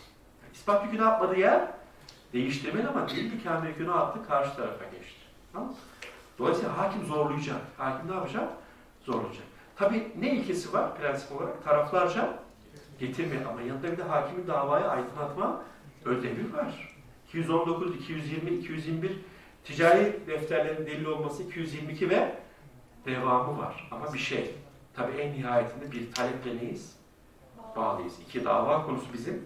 İspat yükü ne yapmadı yer? Değiştirmedi ama delil ikabe yükü ne yaptı? Karşı tarafa geçti. Tamam. Dolayısıyla hakim zorlayacak. Hakim ne yapacak? Zorlayacak. Tabii ne ilkesi var prensip olarak? Taraflarca getirmeyin ama yanında bir de hakimin davaya aydınlatma ödevi var. iki yüz on dokuz, iki yüz yirmi, iki yüz yirmi bir ticari defterlerin delil olması iki yüz yirmi iki ve devamı var. Ama bir şey, tabii en nihayetinde bir taleple neyiz? Bağlıyız. İki dava konusu bizim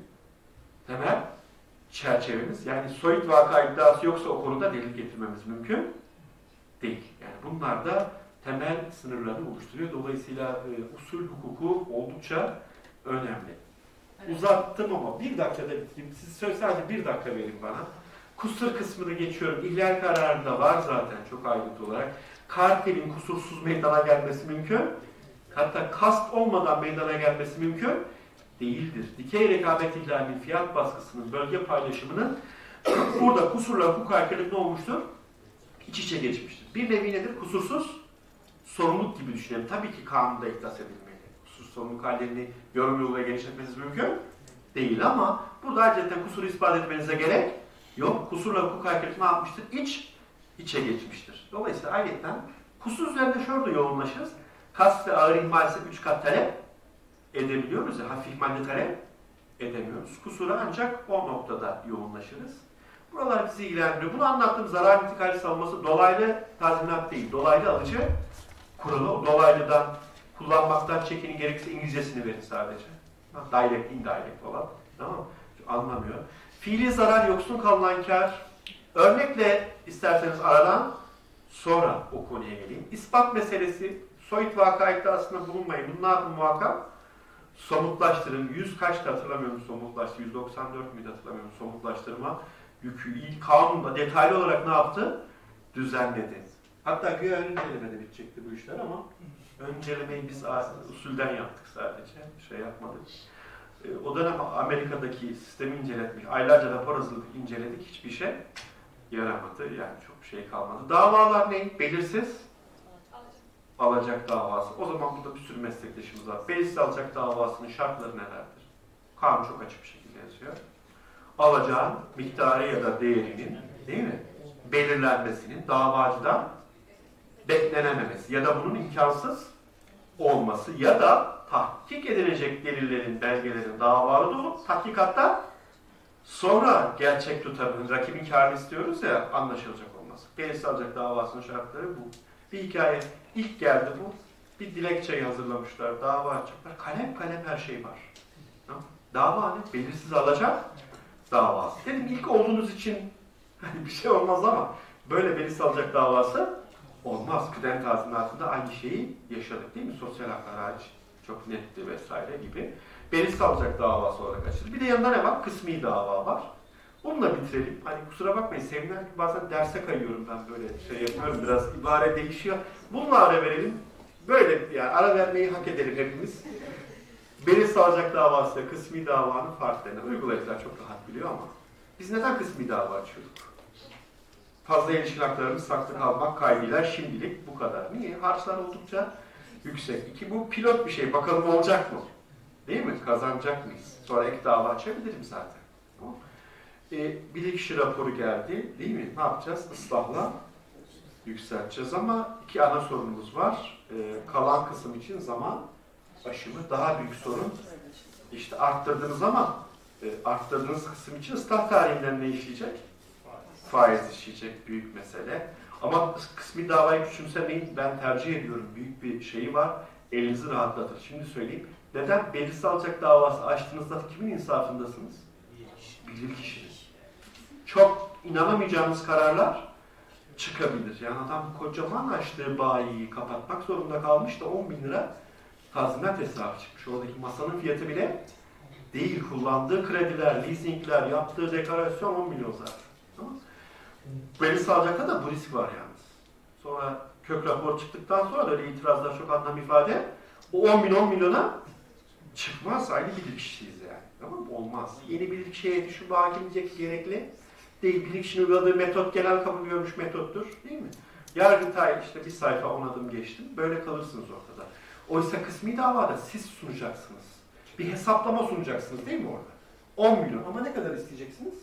temel çerçevemiz. Yani soyut vaka iddiası yoksa o konuda delil getirmemiz mümkün değil. Yani bunlar da temel sınırlarını oluşturuyor. Dolayısıyla e, usul hukuku oldukça önemli. Uzattım ama bir dakikada bitireyim. Siz sadece bir dakika verin bana. Kusur kısmını geçiyorum. İhlal kararı da var zaten çok ayrıntı olarak. Kartelin kusursuz meydana gelmesi mümkün. Hatta kast olmadan meydana gelmesi mümkün değildir. Dikey rekabet ihlalinin, fiyat baskısının, bölge paylaşımının burada kusurla hukuk aykırılık ne olmuştur? İç içe geçmiştir. Bir nevi nedir? Kusursuz sorumluluk gibi düşünelim. Tabii ki kanunda ihdas edilmeli. Kusursuz sorumluluk hallerini yorum yoluyla genişletmeniz mümkün değil ama burada ayrıca kusuru ispat etmenize gerek yok. Kusurla hukuk aykırılık ne yapmıştır? İç içe geçmiştir. Dolayısıyla ayrıca kusur üzerinde şurada yoğunlaşırız. Kast ve ağır ihmal ise üç kat talep edebiliyoruz ya, hafif ihmalle talep edemiyoruz. Kusura ancak o noktada yoğunlaşırız. Buralar bizi ilgilendiriyor. Bunu anlattığım zarar intikali savunması dolaylı tazminat değil, dolaylı alıcı kuralı. O dolaylıdan kullanmaktan çekinin, gerekirse İngilizcesini verin sadece. Direct, indirect olan. Tamam. Anlamıyor. Fiili zarar, yoksun kalınan kar. Örnekle isterseniz aradan sonra o konuya geleyim. İspat meselesi, soyut vaka iddiasında bulunmayın. Bunu ne yapın muhakkak? Somutlaştırın. Yüz kaçtı hatırlamıyorum somutlaştı. yüz doksan dört müydü hatırlamıyorum somutlaştırma. Yükü ilk kanunda detaylı olarak ne yaptı? Düzenledi. Hatta güya öncelemede bitecekti bu işler ama öncelemeyi biz usulden yaptık sadece. Şey yapmadık. O dönem Amerika'daki sistemi inceletmiş. Aylarca rapor hazırladık, inceledik. Hiçbir şey yaramadı. Yani çok şey kalmadı. Davalar ne? Belirsiz alacak davası. O zaman burada bir sürü meslektaşımız var. Belirsiz alacak davasının şartları nelerdir? Kanun çok açık bir şekilde yazıyor. Alacağın miktarı ya da değerinin, değil mi? Belirlenmesinin davacıdan beklenememesi ya da bunun imkansız olması ya da tahkik edilecek delillerin, belgelerin davalı olup tahkikatta sonra gerçek tutarının, rakibin kârını istiyoruz ya, anlaşılacak olması. Belirsiz alacak davasının şartları bu. Bir hikaye ilk geldi bu. Bir dilekçeyi hazırlamışlar, dava açacaklar. Kalem kalem her şey var. Dava ne? Belirsiz alacak davası. Dedim ilk olduğunuz için hani bir şey olmaz ama böyle belirsiz alacak davası olmaz. Kıdem tazminatında aynı şeyi yaşadık değil mi? Sosyal haklar hariç çok netti vesaire gibi. Belirsiz alacak davası olarak açılır. Bir de yanında ne var? Kısmi dava var. Onunla bitirelim. Hani kusura bakmayın, seminer gibi bazen derse kayıyorum ben, böyle şey yapıyorum. Biraz ibare değişiyor. Bununla ara verelim. Böyle yani ara vermeyi hak edelim hepimiz. Belirsiz alacak davası ile kısmi davanın farklarını uygulayıcılar çok rahat biliyor ama biz neden kısmi dava açıyorduk? fazla ilişkin haklarımız saklı kalmak kaydıyla şimdilik bu kadar. Niye? Harçlar oldukça yüksek. İki, bu pilot bir şey. Bakalım olacak mı? Değil mi? Kazanacak mıyız? Sonra ek dava açabilirim zaten. Tamam. E, bilirkişi raporu geldi. Değil mi? Ne yapacağız? Islahla yükselteceğiz ama iki ana sorunumuz var. E, kalan kısım için zaman aşımı daha büyük sorun. İşte arttırdınız ama e, arttırdığınız kısım için ıslah tarihinden ne işleyecek? Faiz işleyecek. Büyük mesele. Ama kısmi davayı küçümsemeyin. Ben tercih ediyorum. Büyük bir şeyi var. Elinizi rahatlatır. Şimdi söyleyeyim. Neden? Belirsiz alacak davası açtığınızda kimin insafındasınız? Bilirkişi. Çok inanamayacağınız kararlar çıkabilir. Yani adam kocaman açtığı bayiyi kapatmak zorunda kalmış da on bin lira tazminat hesabı çıkmış. Oradaki masanın fiyatı bile değil. Kullandığı krediler, leasingler, yaptığı deklarasyon on milyon zaten. Tamam. Belirsiz alacakta da bu risk var yalnız. Sonra kök rapor çıktıktan sonra öyle itirazlar çok anlam ifade. O on bin on milyona çıkmaz. Aynı bilirkişiyiz yani. Tamam mı? Olmaz. Yeni bilirkişiye düşün hakim diyecek gerekli değil. Bilirkişinin uyguladığı metot genel kabul görmüş metottur. Değil mi? Yargıtay işte bir sayfa on adım geçtim. Böyle kalırsınız ortada. Oysa kısmi davada siz sunacaksınız. Bir hesaplama sunacaksınız değil mi orada? on milyon. Ama ne kadar isteyeceksiniz?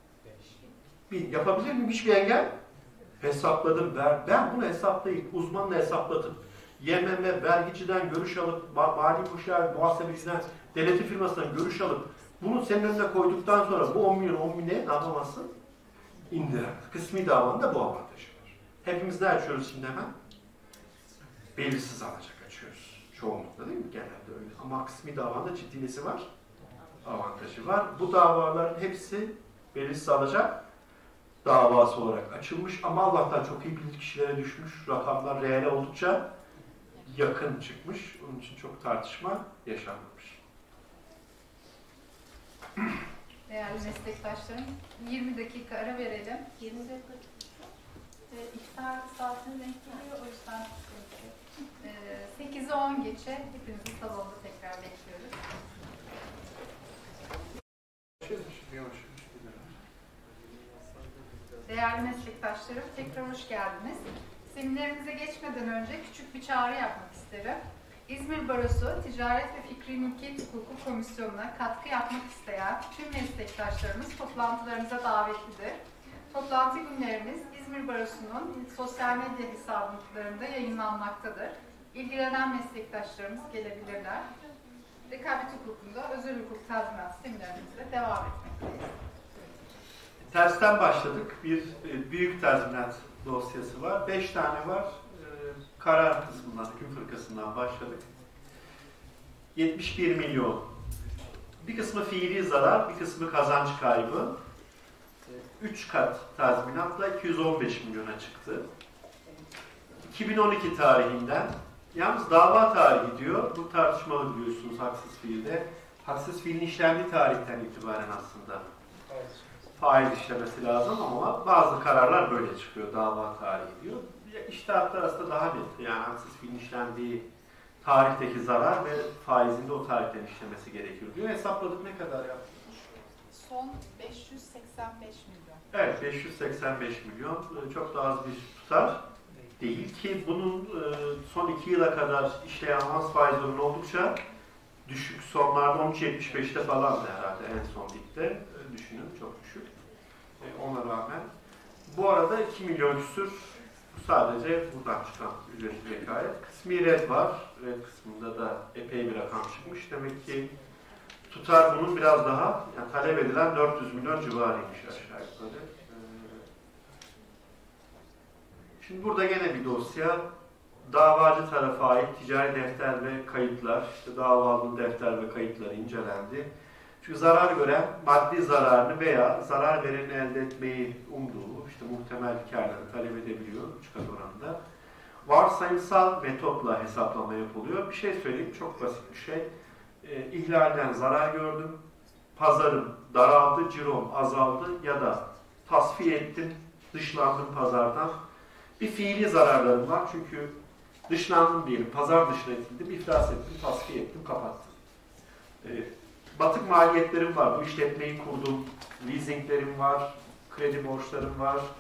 Bir, yapabilir miyim? Hiçbir engel? Hesapladım. Ben bunu hesaplayıp uzmanla hesapladım. Y M M, vergiciden görüş alıp, mali müşavir, muhasebeciden, denetim firmasından görüş alıp bunu senin önüne koyduktan sonra bu on milyon on bine ne yapamazsın? İndirer. Kısmi davanda bu avantajı var. Hepimiz ne açıyoruz şimdi hemen? Belirsiz alacak açıyoruz. Çoğunlukla değil mi? Genelde öyle. Ama kısmi davanda ciddi nesi var? Avantajı var. Bu davaların hepsi belirsiz alacak davası olarak açılmış ama Allah'tan çok iyi bilir kişilere düşmüş. Rakamlar reale oldukça yakın çıkmış. Onun için çok tartışma yaşanmamış. Değerli meslektaşlarım, yirmi dakika ara verelim. yirmi dakika. E, iftar saatine denk geliyor, o yüzden e, sekize on geçe hepinizi salonda tekrar bekliyoruz. Değerli meslektaşlarım, tekrar hoş geldiniz. Seminerimize geçmeden önce küçük bir çağrı yapmak isterim. İzmir Barosu Ticaret ve Fikri Mülkiyet Hukuku Komisyonu'na katkı yapmak isteyen tüm meslektaşlarımız toplantılarımıza davetlidir. Toplantı günlerimiz İzmir Barosu'nun sosyal medya hesaplarında yayınlanmaktadır. İlgilenen meslektaşlarımız gelebilirler. Rekabet hukukunda özel hukuk tazminat seminerimizle devam etmekteyiz. Tersten başladık. Bir e, büyük tazminat dosyası var. Beş tane var. E, karar kısmından, hüküm fırkasından başladık. yetmiş bir milyon. Bir kısmı fiili zarar, bir kısmı kazanç kaybı. üç kat tazminatla iki yüz on beş milyona çıktı. iki bin on iki tarihinden, yalnız dava tarihi diyor, bu tartışmalı biliyorsunuz haksız fiilde. Haksız fiilin işlendiği tarihten itibaren aslında faiz işlemesi lazım ama bazı kararlar böyle çıkıyor, dava tarihi diyor. İçtihatlar arasında daha net, yani haksız fiilin işlendiği tarihteki zarar ve faizin de o tarihten işlemesi gerekiyor diyor. Hesapladık, ne kadar yaptık? Son beş yüz seksen beş milyon. Evet, beş yüz seksen beş milyon. Çok da az bir tutar değil ki bunun son iki yıla kadar işleyen avans faiz oranı oldukça düşük. Sonlarda on üç yetmiş beşte falan herhalde en son ligde. Düşünün, çok düşük. Ona rağmen. Bu arada iki milyon küsür sadece buradan çıkan ücretli vekalet. Kısmi red var. Red kısmında da epey bir rakam çıkmış. Demek ki tutar bunun biraz daha, yani talep edilen dört yüz milyon civarıymış aşağı yukarı. Şimdi burada gene bir dosya. Davacı tarafa ait ticari defter ve kayıtlar, işte davalının defter ve kayıtları incelendi. Çünkü zarar gören maddi zararını veya zarar vereni elde etmeyi umduğu, işte muhtemel karlarını talep edebiliyor üç kat oranında. Varsayımsal metotla hesaplama yapılıyor. Bir şey söyleyeyim, çok basit bir şey. E, ihlalden zarar gördüm, pazarım daraldı, cirom azaldı ya da tasfiye ettim, dışlandım pazardan. Bir fiili zararlarım var çünkü dışlandım diyelim, pazar dışına edildim, iflas ettim, tasfiye ettim, kapattım. E, batık maliyetlerim var, bu işletmeyi kurdum, leasinglerim var, kredi borçlarım var,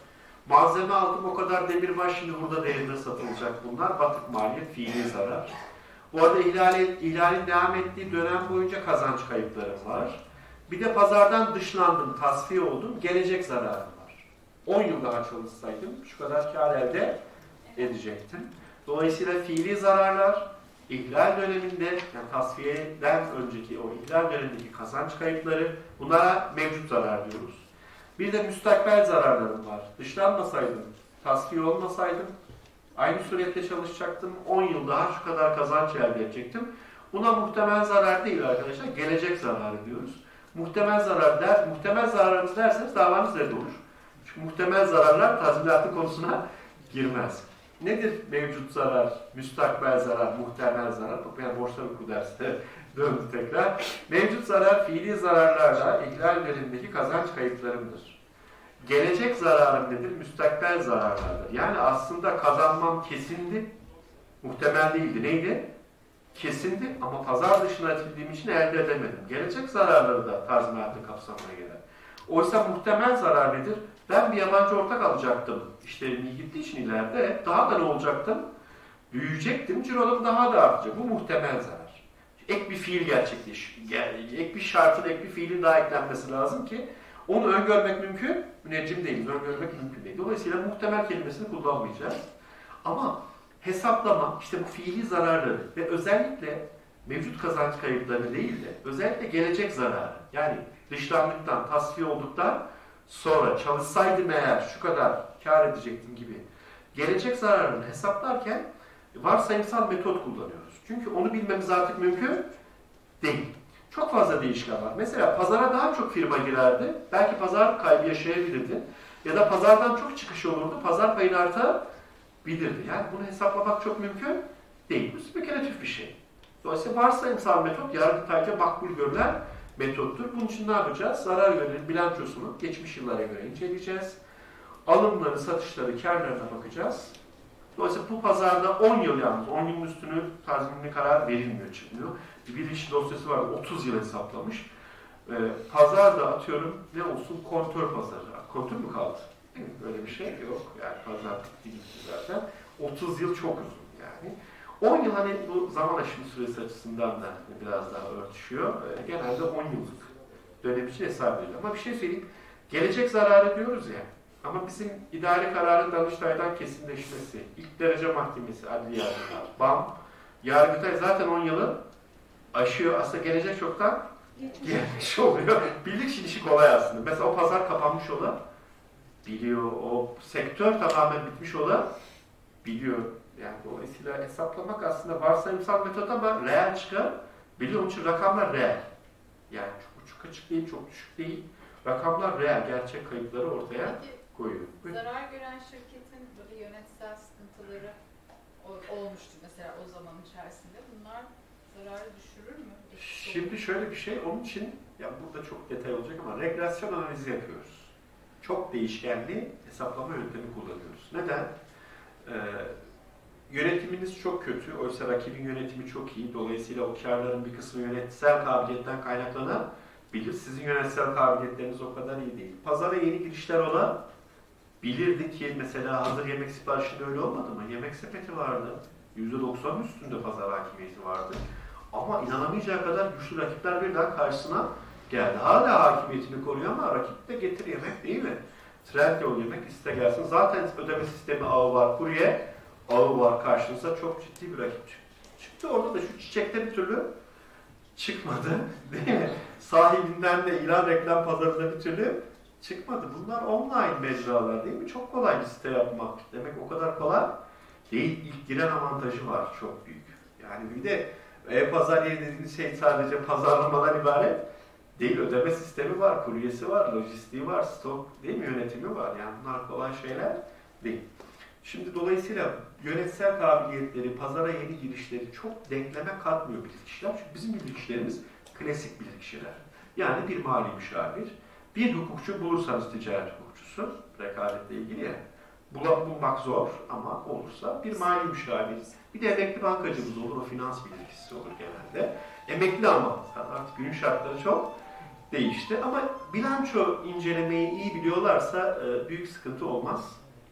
Malzeme aldım, o kadar demirbaş şimdi burada değerinde satılacak bunlar. Batık maliyet, fiili zarar. Bu arada ihlalin, ihlalin devam ettiği dönem boyunca kazanç kayıplarım var. Bir de pazardan dışlandım, tasfiye oldum, gelecek zararım var. on yıl daha çalışsaydım şu kadar kar elde edecektim. Dolayısıyla fiili zararlar, ihlal döneminde, yani tasfiyeden önceki o ihlal dönemindeki kazanç kayıpları, bunlara mevcut zarar diyoruz. Bir de müstakbel zararlarım var. Dışlanmasaydım, tasfiye olmasaydım, aynı surette çalışacaktım, on yıl daha şu kadar kazanç elde edecektim. Buna muhtemel zarar değil arkadaşlar, gelecek zararı diyoruz. Muhtemel zarar der, muhtemel zararımız derseniz davanız reddolur. Çünkü muhtemel zararlar tazminatın konusuna girmez. Nedir mevcut zarar, müstakbel zarar, muhtemel zarar? Yani borçlar hukuku dersine döndü tekrar. Mevcut zarar, fiili zararlarla ihlal dönemindeki kazanç kayıplarımdır. Gelecek zararım nedir? Müstakbel zararlardır. Yani aslında kazanmam kesindi, muhtemel değildi. Neydi? Kesindi ama pazar dışına atıldığım için elde edemedim. Gelecek zararları da tazminatın kapsamına girer. Oysa muhtemel zarar nedir? Ben bir yabancı ortak alacaktım. İşlerim iyi gittiği için ileride daha da ne olacaktım? Büyüyecektim, cirolarım daha da artacak. Bu muhtemel zarar. Ek bir fiil gerçekleşir. Ek bir şartın, ek bir fiilin daha eklenmesi lazım ki onu öngörmek mümkün, müneccim değiliz, öngörmek mümkün değil. Dolayısıyla muhtemel kelimesini kullanmayacağız. Ama hesaplama, işte bu fiili zararları ve özellikle mevcut kazanç kayıpları değil de özellikle gelecek zararı, yani dışlandıktan, tasfiye olduktan sonra çalışsaydım eğer şu kadar kar edecektim gibi gelecek zararını hesaplarken varsayımsal metot kullanıyoruz. Çünkü onu bilmemiz artık mümkün değil. Çok fazla değişken var. Mesela pazara daha çok firma girerdi. Belki pazar kaybı yaşayabilirdi. Ya da pazardan çok çıkış olurdu. Pazar payını artabilirdi. Yani bunu hesaplamak çok mümkün değil. Bu spekülatif bir şey. Dolayısıyla varsayımsal metot yargıtayca makbul görülen metottur. Bunun için ne yapacağız? Zarar görenin bilançosunu geçmiş yıllara göre inceleyeceğiz. Alımları, satışları, kârlarına bakacağız. Dolayısıyla bu pazarda on yıl yalnız, on yılın üstünü tazminli karar verilmiyor, çıkmıyor. Bir iş dosyası var, otuz yıl hesaplamış. Ee, pazarda atıyorum ne olsun, kontör pazarı. Kontör mü kaldı? Değil mi? Böyle bir şey yok. Yani pazar değil zaten. otuz yıl çok uzun yani. on yıl hani bu zaman aşımı süresi açısından da biraz daha örtüşüyor. Ee, genelde on yıllık dönem için hesap ediliyor. Ama bir şey söyleyeyim, gelecek zararı diyoruz ya. Ama bizim idare kararın Danıştay'dan kesinleşmesi, ilk derece mahkemesi, adli yargıtay, B A M, Yargıtay zaten on yılı aşıyor. Aslında gelecek çoktan gelmiş oluyor. Bildik işi kolay aslında. Mesela o pazar kapanmış olan biliyor. O sektör tamamen bitmiş olan biliyor. Yani dolayısıyla hesaplamak aslında varsayımsal metot ama reel çıkar. Biliyor, onun için rakamlar reel. Yani çok uçuk açık değil, çok düşük değil. Rakamlar reel, gerçek kayıpları ortaya koyuyor. Zarar gören şirketin böyle yönetsel sıkıntıları olmuştu mesela o zaman içerisinde. Bunlar zararı düşürür mü? Şimdi şöyle bir şey, onun için ya burada çok detay olacak ama regresyon analizi yapıyoruz. Çok değişkenli hesaplama yöntemi kullanıyoruz. Neden? Ee, yönetiminiz çok kötü, oysa rakibin yönetimi çok iyi. Dolayısıyla o kârların bir kısmı yönetsel kabiliyetten kaynaklanabilir. Sizin yönetsel kabiliyetleriniz o kadar iyi değil. Pazara yeni girişler olan bilirdik ki mesela hazır yemek siparişinde öyle olmadı mı? Yemek sepeti vardı. yüzde doksanın üstünde pazar hakimiyeti vardı. Ama inanamayacağı kadar güçlü rakipler birden karşısına geldi. Hala hakimiyetini koruyor ama rakip de getir yemek değil mi? Trendyol yemek iste gelsin. Zaten ödeme sistemi ağı var. Kurye ağı var karşınıza. Çok ciddi bir rakip çıktı. Orada da şu çiçekte bir türlü çıkmadı. Değil mi? Sahibinden de ilan reklam pazarında bir türlü çıkmadı. Bunlar online mecralar değil mi? Çok kolay bir site yapmak. Demek o kadar kolay değil. İlk giren avantajı var. Çok büyük. Yani bir de e-pazar yeri dediğiniz şey sadece pazarlamadan ibaret değil. Ödeme sistemi var, kuryesi var, lojistiği var, stok değil mi? Yönetimi var. Yani bunlar kolay şeyler değil. Şimdi dolayısıyla yönetsel kabiliyetleri, pazara yeni girişleri çok denkleme katmıyor bilirkişiler. Çünkü bizim bilirkişilerimiz klasik bilirkişiler. Yani bir mali müşavir, bir hukukçu bulursanız ticaret hukukçusu, rekabetle ilgili ya, bulmak zor ama olursa bir mali müşavir, bir de emekli bankacımız olur, o finans bilirkişisi olur genelde. Emekli ama artık günün şartları çok değişti ama bilanço incelemeyi iyi biliyorlarsa büyük sıkıntı olmaz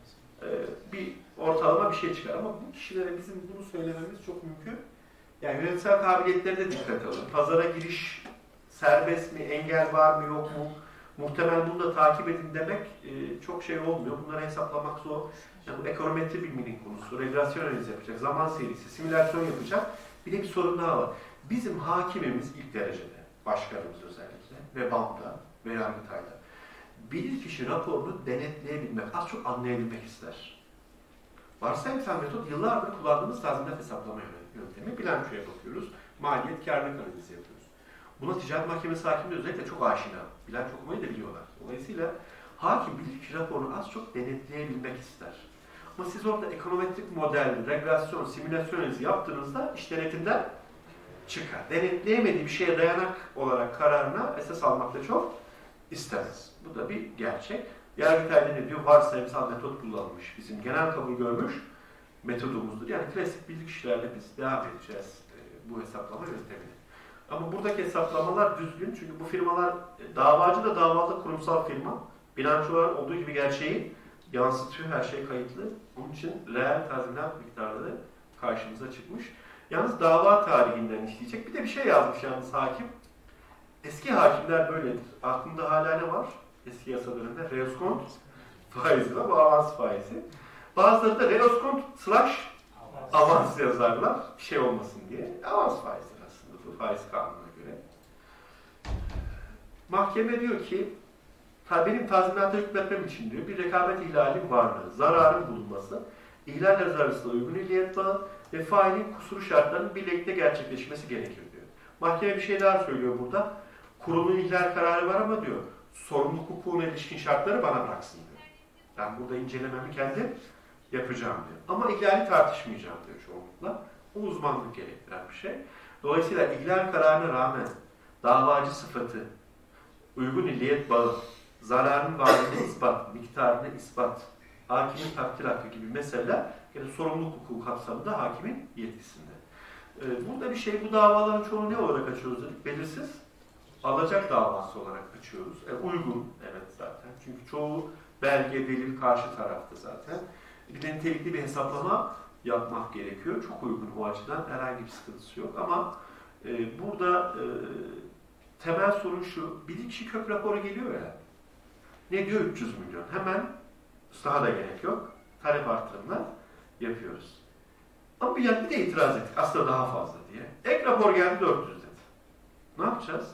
e, bir ortalama bir şey çıkar. Ama bu kişilere bizim bunu söylememiz çok mümkün. Yani yönetsel kabiliyetleri de dikkat alın. Pazara giriş serbest mi, engel var mı yok mu? Muhtemelen bunu da takip edin demek e, çok şey olmuyor. Bunları hesaplamak zor. Yani bu ekonometri bilminin konusu, regülasyon analizi yapacak, zaman serisi, simülasyon yapacak. Bir de bir sorun daha var. Bizim hakimimiz ilk derecede, başkanımız özellikle ve BAM'da ve Yargıtay'da bilirkişi raporunu denetleyebilmek, az çok anlayabilmek ister. Varsayımsal metot yıllardır kullandığımız tazminat hesaplama yöntemi. Bilançoya bakıyoruz, maliyet kârlık analizi yapıyoruz. Buna ticaret mahkemesi hakimleri özellikle çok aşina. Bilanço okumayı da biliyorlar. Dolayısıyla hakim bilirkişi raporunu az çok denetleyebilmek ister. Ama siz orada ekonometrik model, regülasyon, simülasyon analizi yaptığınızda iş denetimden çıkar. Denetleyemediği bir şeye dayanak olarak kararına esas almak da çok istemez. Bu da bir gerçek. Yargıtay'da ne diyor? Varsayımsal metot kullanılmış. Bizim genel kabul görmüş metodumuzdur. Yani klasik bilirkişilerle biz devam edeceğiz bu hesaplama yöntemini. Ama buradaki hesaplamalar düzgün. Çünkü bu firmalar, davacı da davalı kurumsal firma. Bilançolar olduğu gibi gerçeği yansıtıyor. Her şey kayıtlı. Onun için reel tazminat miktarları karşımıza çıkmış. Yalnız dava tarihinden işleyecek. Bir de bir şey yazmış yalnız hakim. Eski hakimler böyledir. Aklında hala ne var? Eski yasalarında reoskont faizi var. Bu avans faizi. Bazıları da reoskont slash avans yazarlar. Bir şey olmasın diye. Avans faizi aslında bu faiz kanununa göre. Mahkeme diyor ki benim tazminata hükmetmem için diyor bir rekabet ihlali varlığı, zararın bulunması, ihlaller arasında uygun illiyet bağı ve failin kusuru şartlarının birlikte gerçekleşmesi gerekir diyor. Mahkeme bir şey daha söylüyor burada. Kurulun ihlal kararı var ama diyor sorumluluk hukukuna ilişkin şartları bana bıraksın diyor. Ben burada incelememi kendim yapacağım diyor. Ama ihlali tartışmayacağım diyor çoğunlukla. O uzmanlık gerektiren bir şey. Dolayısıyla ihlal kararına rağmen davacı sıfatı, uygun illiyet bağı, zararın varlığını ispat, miktarını ispat, hakimin takdir hakkı gibi meseleler yani sorumluluk hukuku kapsamında hakimin yetkisinde. Ee, burada bir şey, bu davaların çoğunu ne olarak açıyoruz dedik? Belirsiz alacak davası olarak açıyoruz. E, uygun, evet zaten. Çünkü çoğu belge, delil karşı tarafta zaten. Bir de nitelikli bir hesaplama yapmak gerekiyor. Çok uygun o açıdan, herhangi bir sıkıntısı yok. Ama e, burada e, temel sorun şu, bir kişi kök raporu geliyor ya, ne diyor? üç yüz milyon. Hemen daha da gerek yok. Talep artırımla yapıyoruz. Ama bir yerde de itiraz ettik. Aslında daha fazla diye. Ek rapor geldi dört yüz dedi. Ne yapacağız?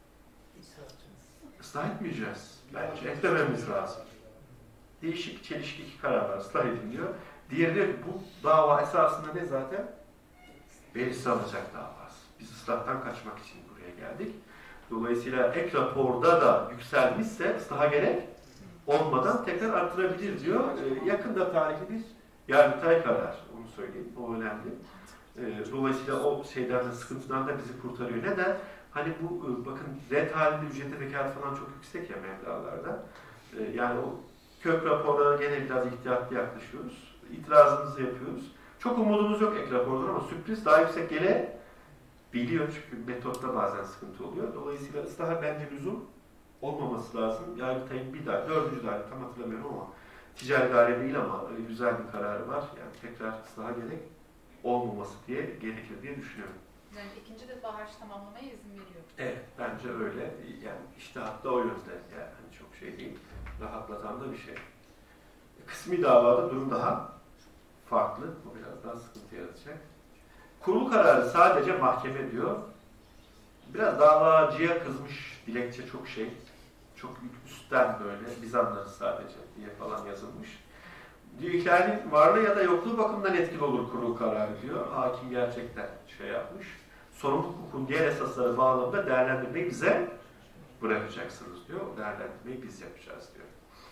Islah etmeyeceğiz. Bence eklememiz lazım. Değişik, çelişki iki karar var. Islah edin diyor. Diğeri diyor ki bu dava esasında ne zaten? Belirsiz alacak davası. Biz ıslahtan kaçmak için buraya geldik. Dolayısıyla ek raporda da yükselmişse ıslaha gerek olmadan tekrar artırabilir diyor. Ee, yakında tarihli bir Yargıtay karar. Onu söyleyeyim. O önemli. Ee, dolayısıyla o şeyden de, sıkıntıdan da bizi kurtarıyor. Neden? Hani bu bakın red halinde ücreti vekalet falan çok yüksek ya meblağlarda. Ee, yani o kök raporlara gene biraz ihtiyatlı yaklaşıyoruz. İtirazımızı yapıyoruz. Çok umudumuz yok ek rapordan ama sürpriz daha yüksek gelebiliyor. Çünkü metotta bazen sıkıntı oluyor. Dolayısıyla ıslaha bence lüzum olmaması lazım. Yargıtay'ın bir daha, dördüncü daire tam hatırlamıyorum ama ticari daire değil ama güzel bir kararı var. Yani tekrar ıslaha gerek olmaması diye gerekir diye düşünüyorum. Yani ikinci defa harç tamamlamaya izin veriyor. Evet, bence öyle. Yani işte hatta o yönde. Yani hani çok şey değil. Rahatlatan da bir şey. Kısmi davada durum daha farklı. Bu biraz daha sıkıntı yaratacak. Kurul kararı sadece mahkeme diyor. Biraz davacıya kızmış dilekçe çok şey. Çok üstten böyle biz anlarız sadece diye falan yazılmış. Diyor ihlalin varlığı ya da yokluğu bakımından etkili olur kurul kararı diyor. Hakim gerçekten şey yapmış. Sorumluluk hukukun diğer esasları bağlamında değerlendirmeyi bize bırakacaksınız diyor. Değerlendirmeyi biz yapacağız diyor.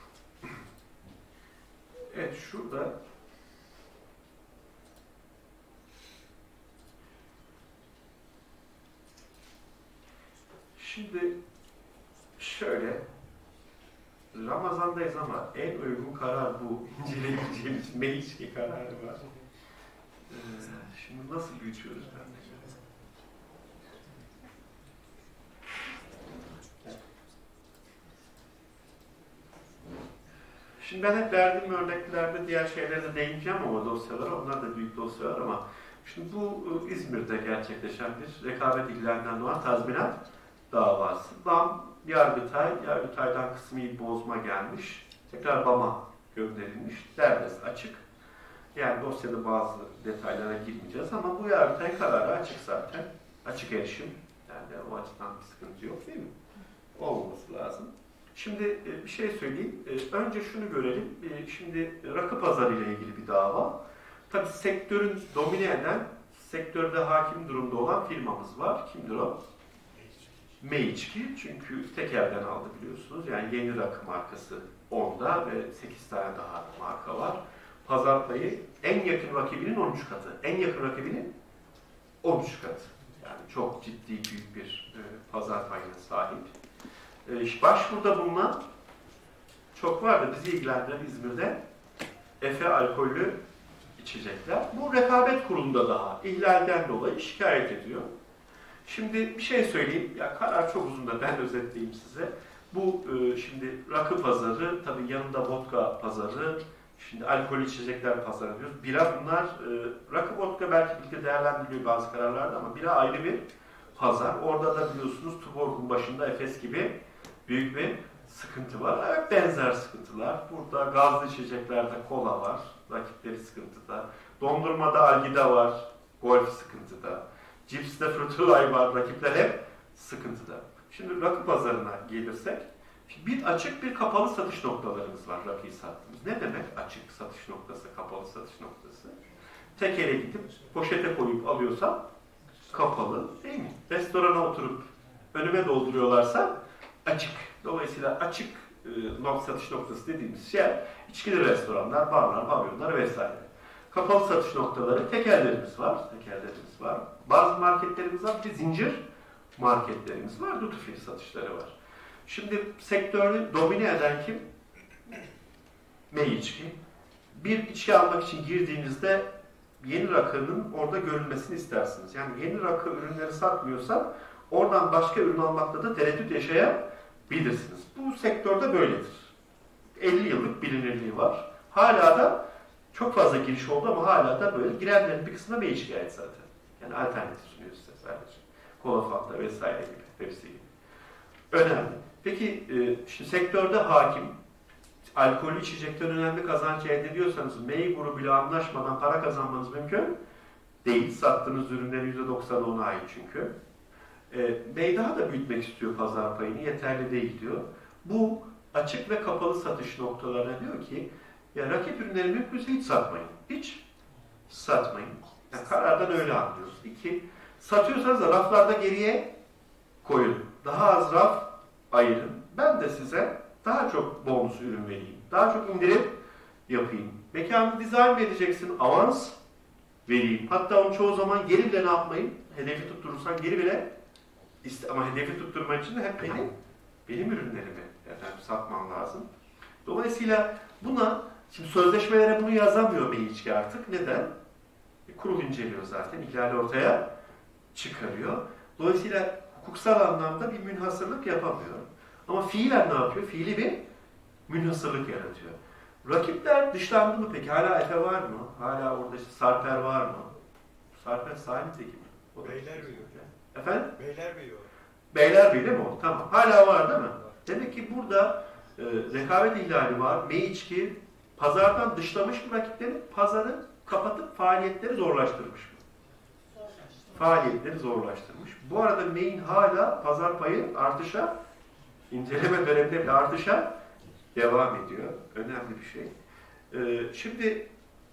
Evet şurada şimdi şöyle Ramazan'dayız ama en uygun karar bu. İnceleyebileceğimiz meclis kararı var. Ee, şimdi nasıl büyütüyoruz ben de? Şimdi ben hep verdiğim örneklerde diğer şeylere de değineceğim ama dosyalara, onlar da büyük dosyalar ama şimdi bu İzmir'de gerçekleşen bir rekabet ihlalinden doğan tazminat davası. B A M, Yargıtay, Yargıtay'dan kısmi bozma gelmiş, tekrar B A M''a gönderilmiş, derdest açık. Yani dosyada bazı detaylara girmeyeceğiz ama bu Yargıtay kararı açık zaten, açık erişim. Yani o açıdan bir sıkıntı yok değil mi? Olmaması lazım. Şimdi bir şey söyleyeyim. Önce şunu görelim. Şimdi rakı pazarı ile ilgili bir dava. Tabii sektörün domine eden, sektörde hakim durumda olan firmamız var. Kimdir o? Meiçki. Çünkü tek elden aldı biliyorsunuz. Yani Yeni Rakı markası onda ve sekiz tane daha marka var. Pazar payı en yakın rakibinin on üç katı. En yakın rakibinin on üç katı. Yani çok ciddi büyük bir e, pazar payına sahip. E, başvuruda bulunan çok var da bizi ilgilendiren İzmir'de Efe alkollü içecekler. Bu rekabet kurulunda daha ihlalden dolayı şikayet ediyor. Şimdi bir şey söyleyeyim. Ya karar çok uzun da ben özetleyeyim size. Bu e, şimdi rakı pazarı, tabii yanında vodka pazarı, şimdi alkollü içecekler pazarı diyoruz. Bira bunlar, e, rakı vodka belki birlikte değerlendiriliyor bazı kararlarda ama bira ayrı bir pazar. Orada da biliyorsunuz Tuborg'un başında Efes gibi büyük bir sıkıntı var. Evet, benzer sıkıntılar. Burada gazlı içeceklerde kola var. Rakipleri sıkıntıda. Dondurmada Algida var. Golf sıkıntıda. Cips'te Fruitulay var. Rakipler hep sıkıntıda. Şimdi rakı pazarına gelirsek, bir açık bir kapalı satış noktalarımız var rakıyı sattığımız. Ne demek açık satış noktası, kapalı satış noktası? Tek ele gidip poşete koyup alıyorsam kapalı değil mi? Restorana oturup önüme dolduruyorlarsa açık. Dolayısıyla açık e, satış noktası dediğimiz şey içkili restoranlar, barlar, pavyonlar vesaire. Kapalı satış noktaları tekellerimiz var. Tekellerimiz var. Bazı marketlerimiz var. Bir zincir marketlerimiz var. Duty free satışları var. Şimdi sektörü domine eden kim? Meiçki. Bir içki almak için girdiğinizde Yeni Rakı'nın orada görülmesini istersiniz. Yani Yeni Rakı ürünleri satmıyorsa oradan başka ürün almakta da tereddüt yaşayabilirsiniz. Bu sektörde böyledir. elli yıllık bilinirliği var. Hala da çok fazla giriş oldu ama hala da böyle. Girenlerin bir kısmına Meiçki ait zaten. Yani alternatif sunuyor size sadece. Kola, Fanta vesaire gibi, Pepsi gibi. Önemli. Peki şimdi sektörde hakim, alkollü içecekten önemli kazanç elde ediyorsanız MEI grubuyla anlaşmadan para kazanmanız mümkün değil. Sattığınız ürünlerin yüzde doksanı ona ait çünkü. E, MEI daha da büyütmek istiyor pazar payını, yeterli değil diyor. Bu açık ve kapalı satış noktalarına diyor ki, ya rakip ürünleri mümkünse hiç satmayın. Hiç satmayın. Yani karardan öyle anlıyoruz. İki, satıyorsanız da raflarda geriye koyun. Daha az raf ayırın. Ben de size daha çok bonus ürün vereyim. Daha çok indirim yapayım. Mekanı dizayn edeceksin, avans vereyim. Hatta onu çoğu zaman geri bile ne yapmayın? Hedefi tutturursan geri bile iste ama hedefi tutturmak için de hep benim, benim ürünlerimi efendim, satman lazım. Dolayısıyla buna, şimdi sözleşmelere bunu yazamıyor Meiçki artık. Neden? E, kurul inceliyor zaten. İhlali ortaya çıkarıyor. Dolayısıyla hukuksal anlamda bir münhasırlık yapamıyor. Ama fiilen ne yapıyor? Fiili bir münhasırlık yaratıyor. Rakipler dışlandı mı peki? Hala Efe var mı? Hala orada işte Sarper var mı? Sarper Salim Tekin mi? Beylerbeyi. Efendim? Beylerbeyi o. Beylerbeyi değil mi o? Tamam. Hala var değil mi? Demek ki burada e, rekabet ihlali var. Meiçki pazardan dışlamış mı rakipleri? Pazarı kapatıp faaliyetleri zorlaştırmış mı? Faaliyetleri zorlaştırmış. Bu arada MEI'nin hala pazar payı artışa, inceleme döneminde bile artışa devam ediyor. Önemli bir şey. Ee, şimdi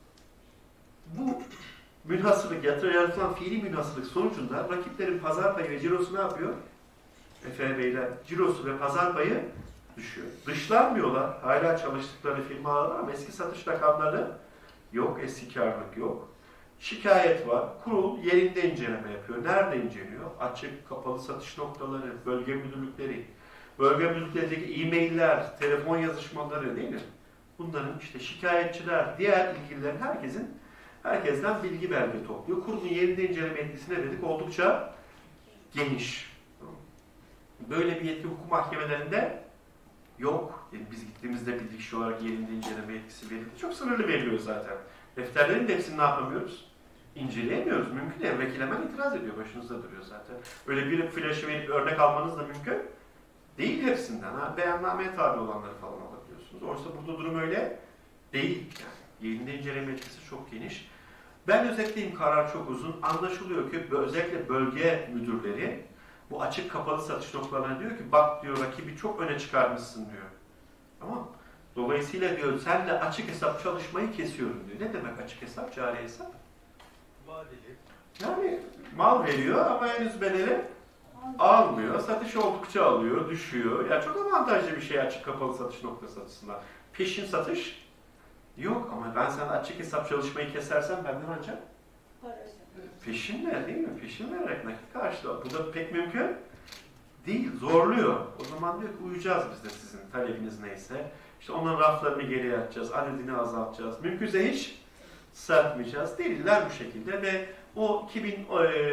bu münhasırlık, yaratılan fiili münhasırlık sonucunda rakiplerin pazar payı ve cirosu ne yapıyor? Efe Beyler, cirosu ve pazar payı düşüyor. Dışlanmıyorlar. Hala çalıştıkları firmalar var ama eski satış rakamları yok, eski karlılık yok. Şikayet var. Kurul yerinde inceleme yapıyor. Nerede inceliyor? Açık, kapalı satış noktaları, bölge müdürlükleri, bölge müdürlüklerindeki e-mailler, telefon yazışmaları değil mi? Bunların işte şikayetçiler, diğer ilgililerin herkesin herkesten bilgi belge topluyor. Kurulun yerinde inceleme yetkisine dedik oldukça geniş. Böyle bir yetki hukuk mahkemelerinde Yok. Yani biz gittiğimizde bir kişi olarak yerinde inceleme yetkisi verildi. Çok sınırlı veriliyor zaten. Defterlerin de hepsini ne yapamıyoruz? İnceleyemiyoruz. Mümkün değil. Vekil hemen itiraz ediyor. Başınızda duruyor zaten. Öyle bir flaşı verip örnek almanız da mümkün değil hepsinden. Ha? Beyannameye tabi olanları falan alabiliyorsunuz. Oysa burada durum öyle değil. Yani yerinde inceleme yetkisi çok geniş. Ben özetleyeyim, karar çok uzun. Anlaşılıyor ki özellikle bölge müdürleri bu açık kapalı satış noktalarına diyor ki bak diyor rakibi çok öne çıkarmışsın diyor. Tamam. Dolayısıyla diyor sen de açık hesap çalışmayı kesiyorum diyor. Ne demek açık hesap? Cari hesap? Vadeli. Yani mal veriyor ama henüz bedeli almıyor. Satış oldukça alıyor, düşüyor. Yani çok avantajlı bir şey açık kapalı satış noktası açısından. Peşin satış yok ama ben sana açık hesap çalışmayı kesersem benden ancak peşinle değil mi? Peşin vererek nakit karşılığı. Bu da pek mümkün değil. Zorluyor. O zaman diyor ki uyacağız biz de sizin talebiniz neyse. İşte onların raflarını geriye atacağız, adedini azaltacağız. Mümkünse hiç satmayacağız. Değiller bu şekilde ve o iki bin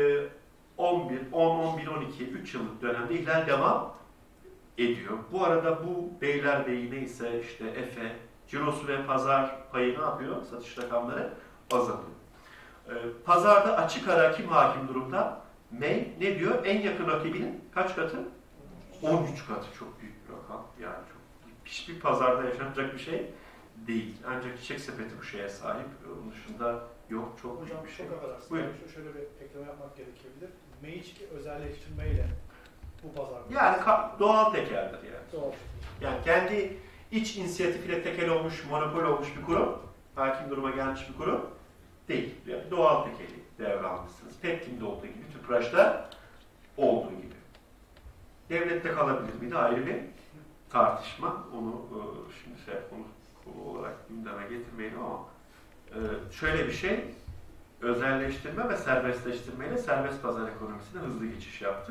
on bir, on, on bir, on iki, üç yıllık dönemde ihlal devam ediyor. Bu arada bu Beylerbeyi neyse işte Efe, cirosu ve pazar payı ne yapıyor? Satış rakamları azalıyor. Ee, pazarda açık ara kim hakim durumda? M E Y ne diyor? En yakın rakibinin kaç katı? on üç katı. Çok büyük bir rakam. Yani çok hiçbir pazarda yaşanacak bir şey değil. Ancak Çiçek Sepeti bu şeye sahip. Onun dışında yok. Çok Hocam büyük bir şey. çok affedersiniz. Buyurun. Yani şöyle bir ekleme yapmak gerekebilir. M E Y özelleştirmeyle bu pazar. Yani doğal tekeldir yani. Doğal. Yani kendi iç inisiyatifiyle tekel olmuş, monopol olmuş bir kurum, hakim duruma gelmiş bir kurum değil. Yani doğal tekeli devralmışsınız. Pekkin'de olduğu gibi, Tüpraş'ta olduğu gibi. Devlette kalabilir miydi? Ayrı bir tartışma. Onu şimdi şey, onu konu olarak gündeme getirmeyelim ama şöyle bir şey, özelleştirme ve serbestleştirmeyle serbest pazar ekonomisine hızlı geçiş yaptık.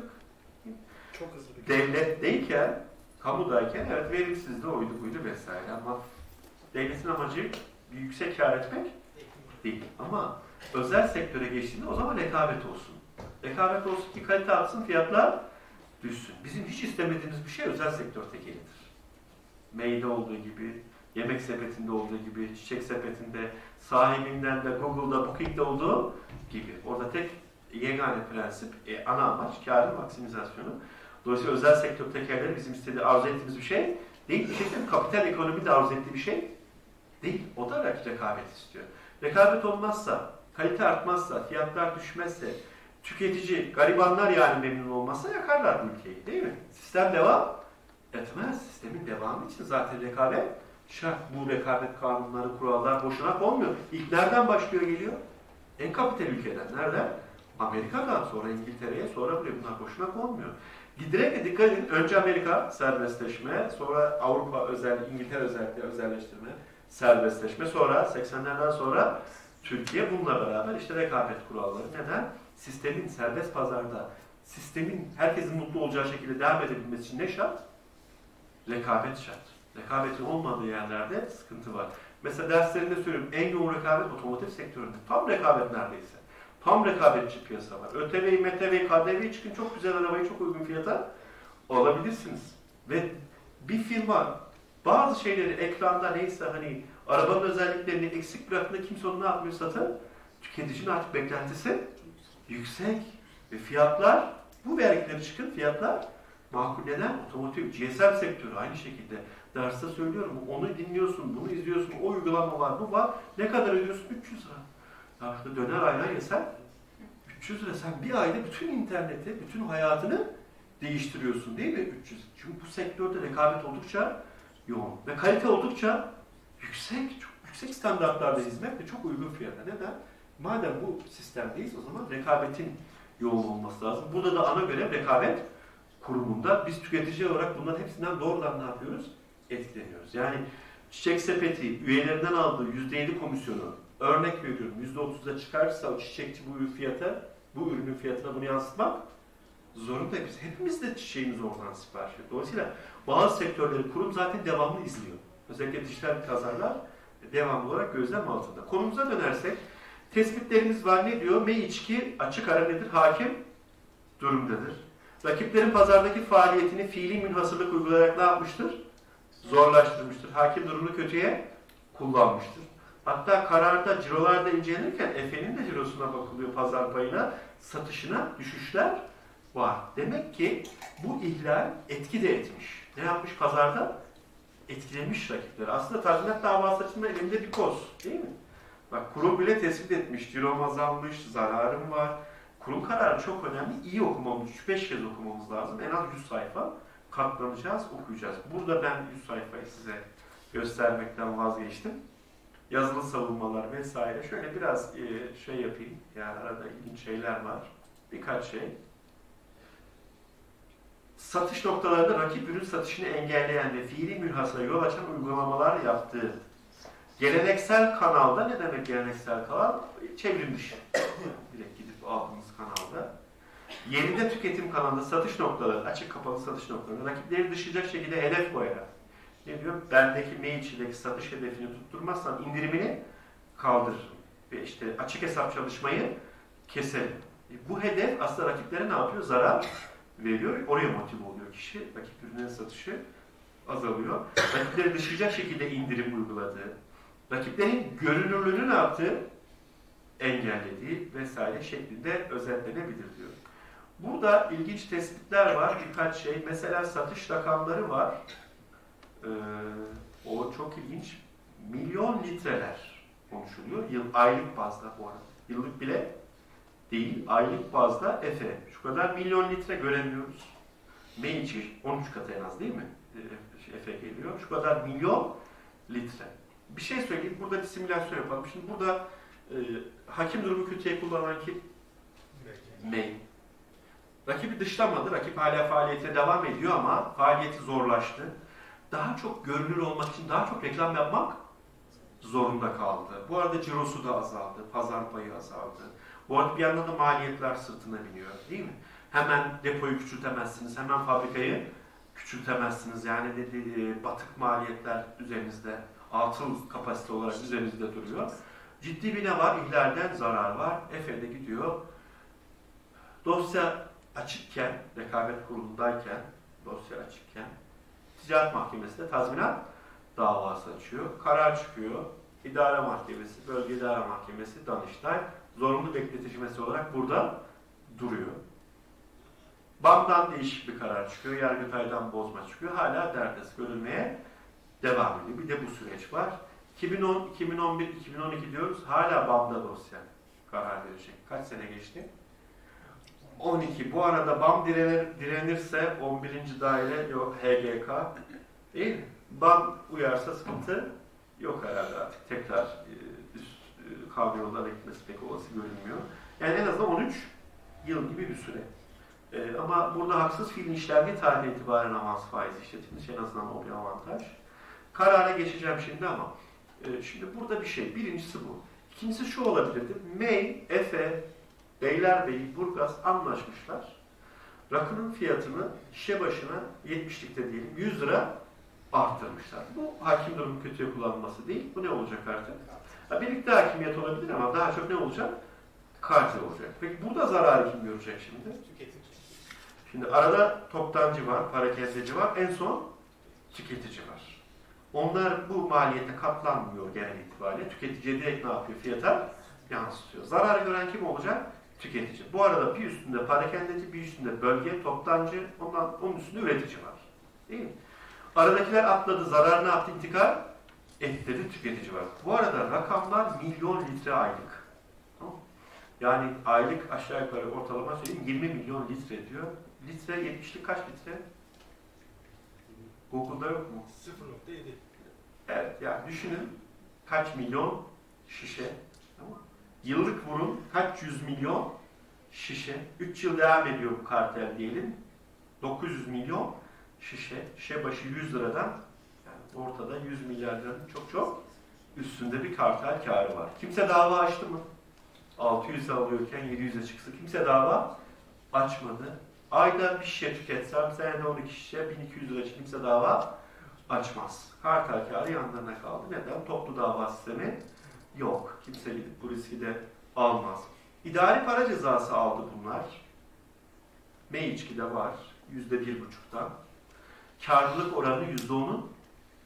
Çok hızlı bir Devletteyken, kamudayken evet verimsizdi, oydu buydu vesaire ama devletin amacı bir yüksek kar etmek değil. Ama özel sektöre geçtiğinde o zaman rekabet olsun. Rekabet olsun ki kalite artsın, fiyatlar düşsün. Bizim hiç istemediğimiz bir şey özel sektör tekelidir. M E Y'de olduğu gibi, Yemek Sepeti'nde olduğu gibi, Çiçek Sepeti'nde, sahibinden de Google'da, Booking'de olduğu gibi. Orada tek yegane prensip, e, ana amaç kârın maksimizasyonu. Dolayısıyla özel sektör tekerleri bizim istediği, arzu ettiğimiz bir şey değil. Bir şey değil, kapital ekonomi de arzu ettiği bir şey değil. O da rekabet istiyor. Rekabet olmazsa, kalite artmazsa, fiyatlar düşmezse, tüketici, garibanlar yani memnun olmazsa yakarlar bu ülkeyi değil mi? Sistem devam etmez. Sistemin devamı için zaten rekabet şart. Bu rekabet kanunları, kurallar boşuna olmuyor. İlk nereden başlıyor geliyor? En kapital ülkeden. Nereden? Amerika'dan, sonra İngiltere'ye, sonra buraya. Bunlar boşuna konmuyor. Giderek de dikkat edin. Önce Amerika serbestleşme, sonra Avrupa özel, İngiltere özellikle özelleştirme, serbestleşme, sonra seksenlerden sonra Türkiye bununla beraber işte rekabet kuralları. Neden? Sistemin serbest pazarda, sistemin herkesin mutlu olacağı şekilde devam edebilmesi için ne şart? Rekabet şart. Rekabetin olmadığı yerlerde sıkıntı var. Mesela derslerinde söylüyorum, en yoğun rekabet otomotiv sektöründe. Tam rekabet neredeyse. Tam rekabetçi piyasa var. ÖTV'yi, METV'yi, K D V'yi çıkın çok güzel arabayı çok uygun fiyata alabilirsiniz. Ve bir firma bazı şeyleri ekranda neyse hani arabanın özelliklerini eksik bıraktığında kimse onu ne yapmıyor satın? Tüketicinin artık beklentisi yüksek. Ve fiyatlar, bu vergileri çıkın fiyatlar makul. Neden? Otomotiv, G S M sektörü aynı şekilde. Derste söylüyorum, onu dinliyorsun, bunu izliyorsun, o uygulama var, bu var. Ne kadar ödüyorsun? üç yüz lira. Ya işte döner ayran yesen üç yüz lira. Sen bir ayda bütün interneti, bütün hayatını değiştiriyorsun değil mi? üç yüz. Çünkü bu sektörde rekabet oldukça yoğun. Ve kalite oldukça yüksek. Çok yüksek standartlarda hizmet ve çok uygun fiyata. Neden? Madem bu sistemdeyiz o zaman rekabetin yoğun olması lazım. Burada da ana görev rekabet kurumunda. Biz tüketici olarak bunların hepsinden doğrudan ne yapıyoruz? Etkileniyoruz. Yani Çiçek Sepeti üyelerinden aldığı yüzde yedi komisyonu örnek veriyorum yüzde otuza çıkarsa o çiçekçi bu ürün fiyata, bu ürünün fiyatına bunu yansıtmak zorunda. Biz hepimiz de çiçeğimizi oradan sipariş ediyoruz. Dolayısıyla bazı sektörleri kurum zaten devamlı izliyor. Özellikle dijital pazarlar devamlı olarak gözlem altında. Konumuza dönersek tespitlerimiz var. Ne diyor? M E Y içki açık ara nedir? Hakim durumdadır. Rakiplerin pazardaki faaliyetini fiili münhasırlık uygulayarak ne yapmıştır? zorlaştırmıştır. Hakim durumunu kötüye kullanmıştır. Hatta kararda cirolarda incelenirken Efe'nin de cirosuna bakılıyor, pazar payına, satışına düşüşler var. Demek ki bu ihlal etki de etmiş. Ne yapmış pazarda? Etkilemiş rakipleri. Aslında tazminat davası açısından elinde bir koz, değil mi? Bak kurum bile tespit etmiş, cirom azalmış, zararım var. Kurul kararı çok önemli, iyi okumamız, üç beş kez okumamız lazım. En az yüz sayfa katlanacağız, okuyacağız. Burada ben yüz sayfayı size göstermekten vazgeçtim. Yazılı savunmalar vesaire. Şöyle biraz e, şey yapayım, yani arada ilginç şeyler var. Birkaç şey. Satış noktalarında rakip ürün satışını engelleyen ve fiili mülhasara yol açan uygulamalar yaptığı. Geleneksel kanalda, ne demek geleneksel kanal? Çevrim dışı. Direkt gidip aldığımız kanalda. Yerinde tüketim kanalında satış noktaları, açık kapalı satış noktalarında rakipleri dışlayacak şekilde hedef koyarak. Ne diyor? Bendeki mail içindeki satış hedefini tutturmazsan indirimini kaldırırım. Ve işte açık hesap çalışmayı keserim. E bu hedef aslında rakiplere ne yapıyor? Zarar veriyor. Oraya motive oluyor kişi. Rakip ürünlerin satışı azalıyor. Rakipleri dışlayacak şekilde indirim uyguladığı, rakiplerin görünürlüğünü ne yaptığı, engellediği vesaire şeklinde özetlenebilir diyor. Burada ilginç tespitler var. Birkaç şey. Mesela satış rakamları var. Ee, o çok ilginç. Milyon litreler konuşuluyor. Yıl, aylık bazda bu arada. Yıllık bile değil. Aylık bazda Efe. Şu kadar milyon litre göremiyoruz. Meiçi on üç katı en az değil mi? Ee, Efe geliyor. Şu kadar milyon litre. Bir şey söyleyeyim. Burada bir simülasyon yapalım. Şimdi burada e, hakim durumu kötüye kullanan kim? May. Rakibi dışlamadı. Rakip hala faaliyete devam ediyor ama faaliyeti zorlaştı. Daha çok görünür olmak için daha çok reklam yapmak zorunda kaldı. Bu arada cirosu da azaldı. Pazar payı azaldı. Bu arada bir yandan da maliyetler sırtına biniyor. Değil mi? Hemen depoyu küçültemezsiniz. Hemen fabrikayı küçültemezsiniz. Yani dedi, batık maliyetler üzerinizde, atıl kapasite olarak üzerinizde duruyor. Ciddi bir ne var? İhlalden zarar var. Efe'de gidiyor. Dosya açıkken, rekabet kurulundayken, dosya açıkken, ticaret mahkemesinde tazminat davası açıyor. Karar çıkıyor. İdare mahkemesi, bölge idare mahkemesi, Danıştay zorunlu bekleticimesi olarak burada duruyor. B A M'dan değişik bir karar çıkıyor. Yargıtay'dan bozma çıkıyor. Hala derdest görülmeye devam ediyor. Bir de bu süreç var. iki bin on, iki bin on bir, iki bin on iki diyoruz. Hala B A M'da dosya karar verecek. Kaç sene geçti? on iki. Bu arada B A M direnir, direnirse on birinci daire yok H G K değil mi? B A M uyarsa sıkıntı yok herhalde artık. Tekrar e, üst e, kavga yollarına gitmesi pek olası görünmüyor. Yani en azından on üç yıl gibi bir süre. E, ama burada haksız fiilin işlendiği tarihten itibaren avans faizi işletilmiş. En azından o bir avantaj. Karara geçeceğim şimdi ama e, şimdi burada bir şey. Birincisi bu. İkincisi şu olabilirdi. May, Efe, Beylerbeyi, Burgaz anlaşmışlar. Rakının fiyatını şişe başına yetmişlikte diyelim yüz lira arttırmışlar. Bu hakim durumu kötüye kullanılması değil. Bu ne olacak artık? Ha, birlikte hakimiyet olabilir ama daha çok ne olacak? Kartel olacak. Peki burada zararı kim görecek şimdi? Tüketici. Şimdi arada toptancı var, parakendeci var, en son tüketici var. Onlar bu maliyete katlanmıyor genel itibariyle. Tüketiciye direkt ne yapıyor? Fiyata yansıtıyor. Zarar gören kim olacak? Tüketici. Bu arada bir üstünde parakendeci, bir üstünde bölge, toptancı, ondan, onun üstünde üretici var. Değil mi? Aradakiler atladı, zarar ne yaptı? İntikal etti dedi, tüketici var. Bu arada rakamlar milyon litre aylık. Tamam. Yani aylık aşağı yukarı ortalama söyleyeyim yirmi milyon litre diyor. Litre yetmişlik kaç litre? Google'da yok mu? sıfır nokta yedi. Evet, yani düşünün kaç milyon şişe. Tamam. Yıllık vurun kaç yüz milyon şişe. üç yıl devam ediyor bu kartel diyelim. dokuz yüz milyon şişe. Şişe başı yüz liradan yani ortada yüz milyar liranın çok çok üstünde bir kartel kârı var. Kimse dava açtı mı? altı yüz alıyorken yedi yüze çıksa kimse dava açmadı. Ayda bir şişe tüketsem senede on iki şişe bin iki yüz lira için kimse dava açmaz. Kartel kârı yanlarına kaldı. Neden? Toplu dava sistemi yok. Kimse gidip bu riski de almaz. İdari para cezası aldı bunlar. M içkide var. Yüzde bir buçuktan. Kârlılık oranı yüzde onun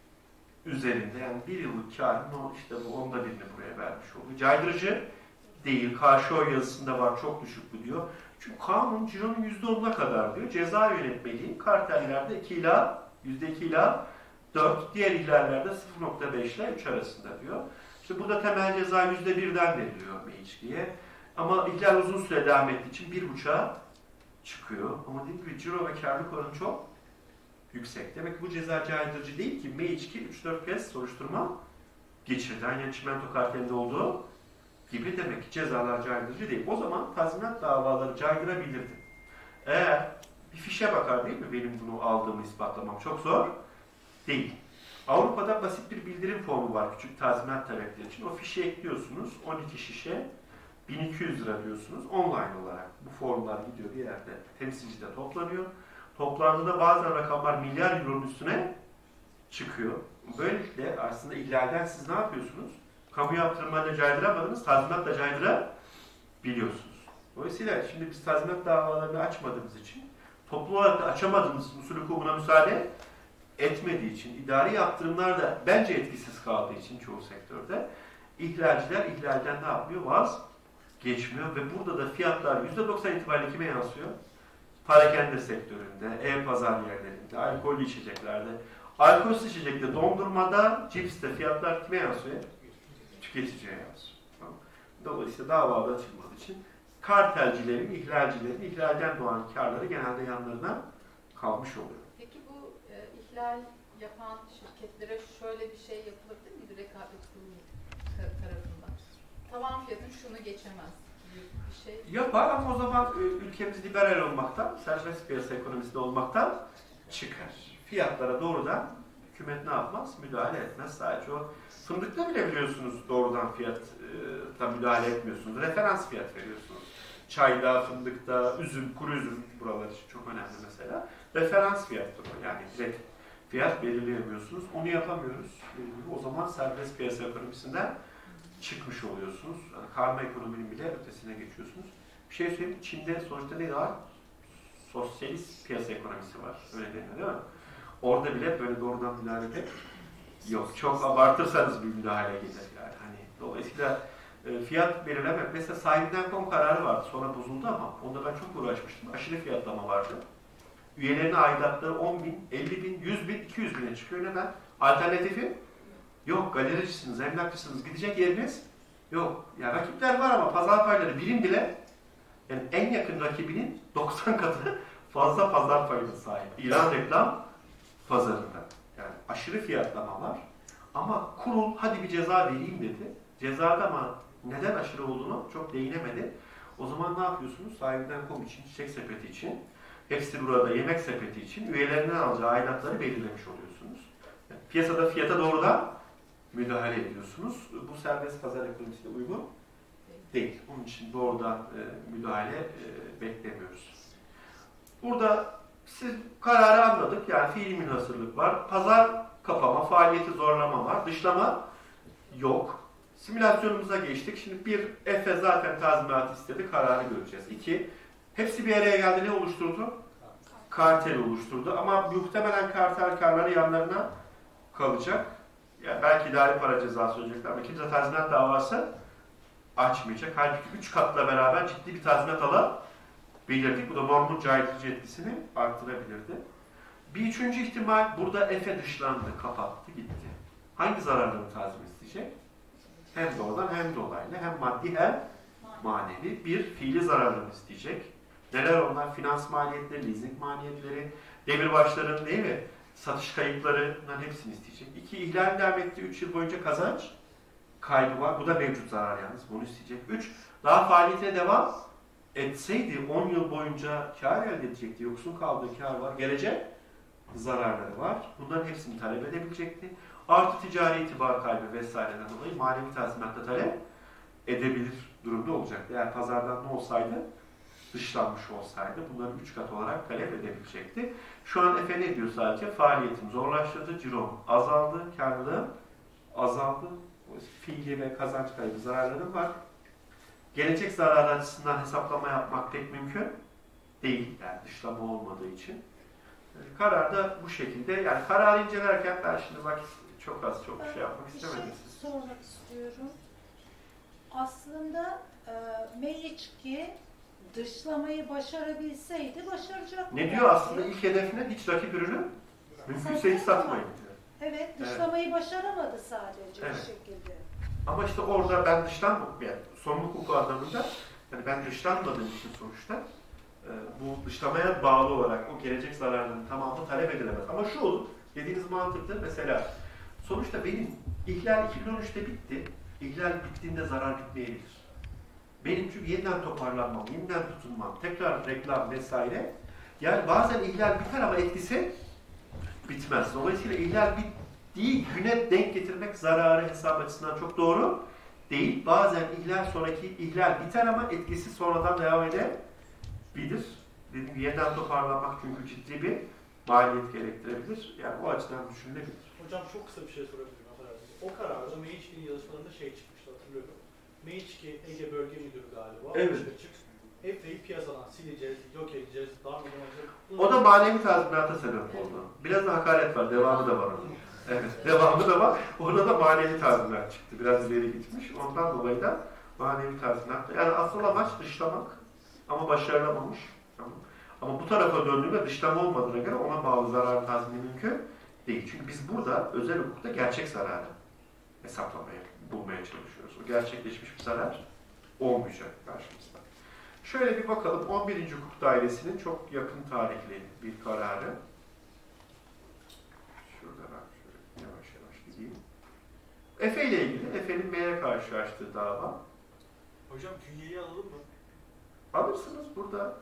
üzerinde, yani bir yıllık karın o işte bu onda birini buraya vermiş oluyor. Caydırıcı değil. Karşı oy yazısında var, çok düşük bu diyor. Çünkü kanun cironun yüzde onuna kadar diyor. Ceza yönetmeliği kartellerde iki ila yüzde iki ila dört, diğer ihlallerde sıfır nokta beş ile üç arasında diyor. İşte burada temel ceza yüzde birden veriliyor M E İ Ama ihlal uzun süre devam ettiği için bir buçuğa çıkıyor. Ama dediğim gibi ciro ve karlılık oranı çok yüksek. Demek ki bu ceza caydırıcı değil ki M E İ üç dört kez soruşturma geçirdi. Yani çimento kartelinde olduğu gibi demek ki cezalar caydırıcı değil. O zaman tazminat davaları caydırabilirdi. Eğer bir fişe bakar değil mi benim bunu aldığımı ispatlamam çok zor değil. Avrupa'da basit bir bildirim formu var küçük tazminat talepleri için. O fişe ekliyorsunuz. on iki şişe bin iki yüz lira diyorsunuz. Online olarak bu formlar gidiyor bir yerde. Temsilcide toplanıyor. Toplandığında bazen rakamlar milyar euronun üstüne çıkıyor. Böylelikle aslında ihlalden siz ne yapıyorsunuz? Kamu yaptırımlarıyla caydıramadınız, tazminatla caydırabiliyorsunuz. Dolayısıyla şimdi biz tazminat davalarını açmadığımız için, toplu olarak da açamadığımız usul hukukuna müsaade etmediği için, idari yaptırımlar da bence etkisiz kaldığı için çoğu sektörde ihlalciler ihlalden ne yapmıyor? Vazgeçmiyor ve burada da fiyatlar yüzde doksan itibariyle kime yansıyor? Parakende sektöründe, e-pazar yerlerinde, alkollü içeceklerde, alkolsüz içecekte, dondurmada, cipste fiyatlar kime yansıyor? Tüketiciye yansıyor. Tamam. Dolayısıyla davada açılmadığı için kartelcilerin, ihlalcilerin ihlalden doğan karları genelde yanlarına kalmış oluyor. Peki bu e, ihlal yapan şirketlere şöyle bir şey yapılabilir miydi rekabet kurulu tarafından? Tavan fiyatın şunu geçemez gibi bir şey. Yapar ama o zaman ülkemiz liberal olmaktan, serbest piyasa ekonomisinde olmaktan çıkar. Fiyatlara doğrudan hükümet ne yapmaz? Müdahale etmez. Sadece o fındıkta bile biliyorsunuz doğrudan fiyata müdahale etmiyorsunuz. Referans fiyat veriyorsunuz. Çayda, fındıkta, üzüm, kuru üzüm buralar için çok önemli mesela. Referans fiyattır o. Yani direkt fiyat belirleyemiyorsunuz. Onu yapamıyoruz. O zaman serbest piyasa ekonomisinden çıkmış oluyorsunuz. Yani karma ekonominin bile ötesine geçiyorsunuz. Bir şey söyleyeyim. Çin'de sonuçta ne var? Sosyalist piyasa ekonomisi var. Öyle deniyor değil mi? Orada bile böyle doğrudan müdahale yok. Çok abartırsanız bir müdahale gelir yani. Hani dolayısıyla e, fiyat belirlemek. Mesela sahibinden kom kararı vardı. Sonra bozuldu ama onda ben çok uğraşmıştım. Aşırı fiyatlama vardı. Üyelerine aidatları on bin, elli bin, yüz bin, iki yüz bine çıkıyor. Neden? Alternatifi yok. Galericisiniz, emlakçısınız. Gidecek yeriniz yok. Yani rakipler var ama pazar payları birim bile yani en yakın rakibinin doksan katı fazla pazar payına sahip. İlan reklam pazarında. Yani aşırı fiyatlama var. Ama kurul hadi bir ceza vereyim dedi. Cezada ama neden aşırı olduğunu çok değinemedi. O zaman ne yapıyorsunuz? Sahibinden kom için, çiçek sepeti için, hepsi burada yemek sepeti için üyelerinden alacağı aidatları belirlemiş oluyorsunuz. Yani piyasada fiyata doğrudan müdahale ediyorsunuz. Bu serbest pazar ekonomisine uygun değil. Onun için doğrudan e, müdahale e, beklemiyoruz. Burada siz kararı anladık. Yani fiili münhasırlık var. Pazar kapama, faaliyeti zorlama var. Dışlama yok. Simülasyonumuza geçtik. Şimdi bir, Efe zaten tazminat istedi. Kararı göreceğiz. İki, hepsi bir araya geldi. Ne oluşturdu? Kartel oluşturdu. Ama muhtemelen kartel karları yanlarına kalacak. Yani belki idari para cezası ödeyecekler ama kimse tazminat davası açmayacak. Halbuki üç katla beraber ciddi bir tazminat alabilirdik. Bu da normun caydırıcı etkisini arttırabilirdi. Bir üçüncü ihtimal burada Efe dışlandı, kapattı, gitti. Hangi zararları tazmin isteyecek? Hem doğrudan hem dolaylı, hem maddi hem manevi bir fiili zararını isteyecek. Neler onlar? Finans maliyetleri, leasing maliyetleri, demirbaşların değil mi? Satış kayıpları, bunların hepsini isteyecek. İki, ihlal devam etti. Üç yıl boyunca kazanç kaybı var. Bu da mevcut zarar yalnız. Bunu isteyecek. Üç, daha faaliyete devam etseydi on yıl boyunca kar elde edecekti. Yoksun kaldığı kar var. Gelecek zararları var. Bunların hepsini talep edebilecekti. Artı ticari itibar kaybı vesaireden dolayı manevi tazminatta talep edebilir durumda olacaktı. Eğer pazardan ne olsaydı? Dışlanmış olsaydı bunları üç kat olarak talep edebilecekti. Şu an Efe ne diyor sadece? Faaliyetim zorlaştırdı, cirom azaldı, karlılığım azaldı. Fiili ve kazanç kaybı zararlarım var. Gelecek zarar açısından hesaplama yapmak pek mümkün değil. Yani dışlama olmadığı için. Karar da bu şekilde. Yani kararı incelerken ben şimdi bak çok az çok şey yapmak istemedim. Bir şey sormak istiyorum. Aslında e, Meriçki dışlamayı başarabilseydi başaracak. Ne diyor aslında ilk hedefine? Hiç rakip ürünü mümkünse hiç satmayın diyor. Evet, dışlamayı evet. başaramadı sadece evet. bir şekilde. Ama işte orada ben dıştan, yani sorumluluk hukuku anlamında, yani ben dışlanmadığım için sonuçta e, bu dışlamaya bağlı olarak o gelecek zararının tamamı talep edilemez. Ama şu olur, dediğiniz mantıklı mesela, sonuçta benim ihlal iki bin on üçte bitti, ihlal bittiğinde zarar bitmeyebilir. Benim çünkü yeniden toparlanmam, yeniden tutunmam, tekrar reklam vesaire, yani bazen ihlal biter ama etkisi bitmez. Dolayısıyla ihlal bittiği güne denk getirmek zararı hesap açısından çok doğru değil. Bazen ihlal sonraki ihlal biter ama etkisi sonradan devam edebilir. Dediğim gibi yeniden toparlanmak çünkü ciddi bir maliyet gerektirebilir. Yani o açıdan düşünülebilir. Hocam çok kısa bir şey sorabilirim. O kararda Meriçki'nin yazışmalarında şey çıkmıştı hatırlıyorum. Meriçki Ege Bölge Müdürü galiba. Evet. Açık, Efe'yi piyasadan sileceğiz, yok edeceğiz, darmadağın. O da manevi tazminata sebep oldu. Biraz da hakaret var, devamı da var onun. Evet, devamı da var. Orada da manevi tazminat çıktı. Biraz ileri gitmiş. Ondan dolayı da manevi tazminat. Yani asıl amaç dışlamak ama başarılamamış. Ama bu tarafa döndüğünde dışlama olmadığına göre ona bağlı zarar tazmini mümkün değil. Çünkü biz burada özel hukukta gerçek zararı hesaplamaya, bulmaya çalışıyoruz. O gerçekleşmiş bir zarar olmayacak karşımızda. Şöyle bir bakalım. on birinci Hukuk Dairesi'nin çok yakın tarihli bir kararı. Şurada ben şöyle yavaş yavaş gideyim. Efe ile ilgili, Efe'nin M'ye karşı açtığı dava. Hocam künyeyi alalım mı? Alırsınız burada.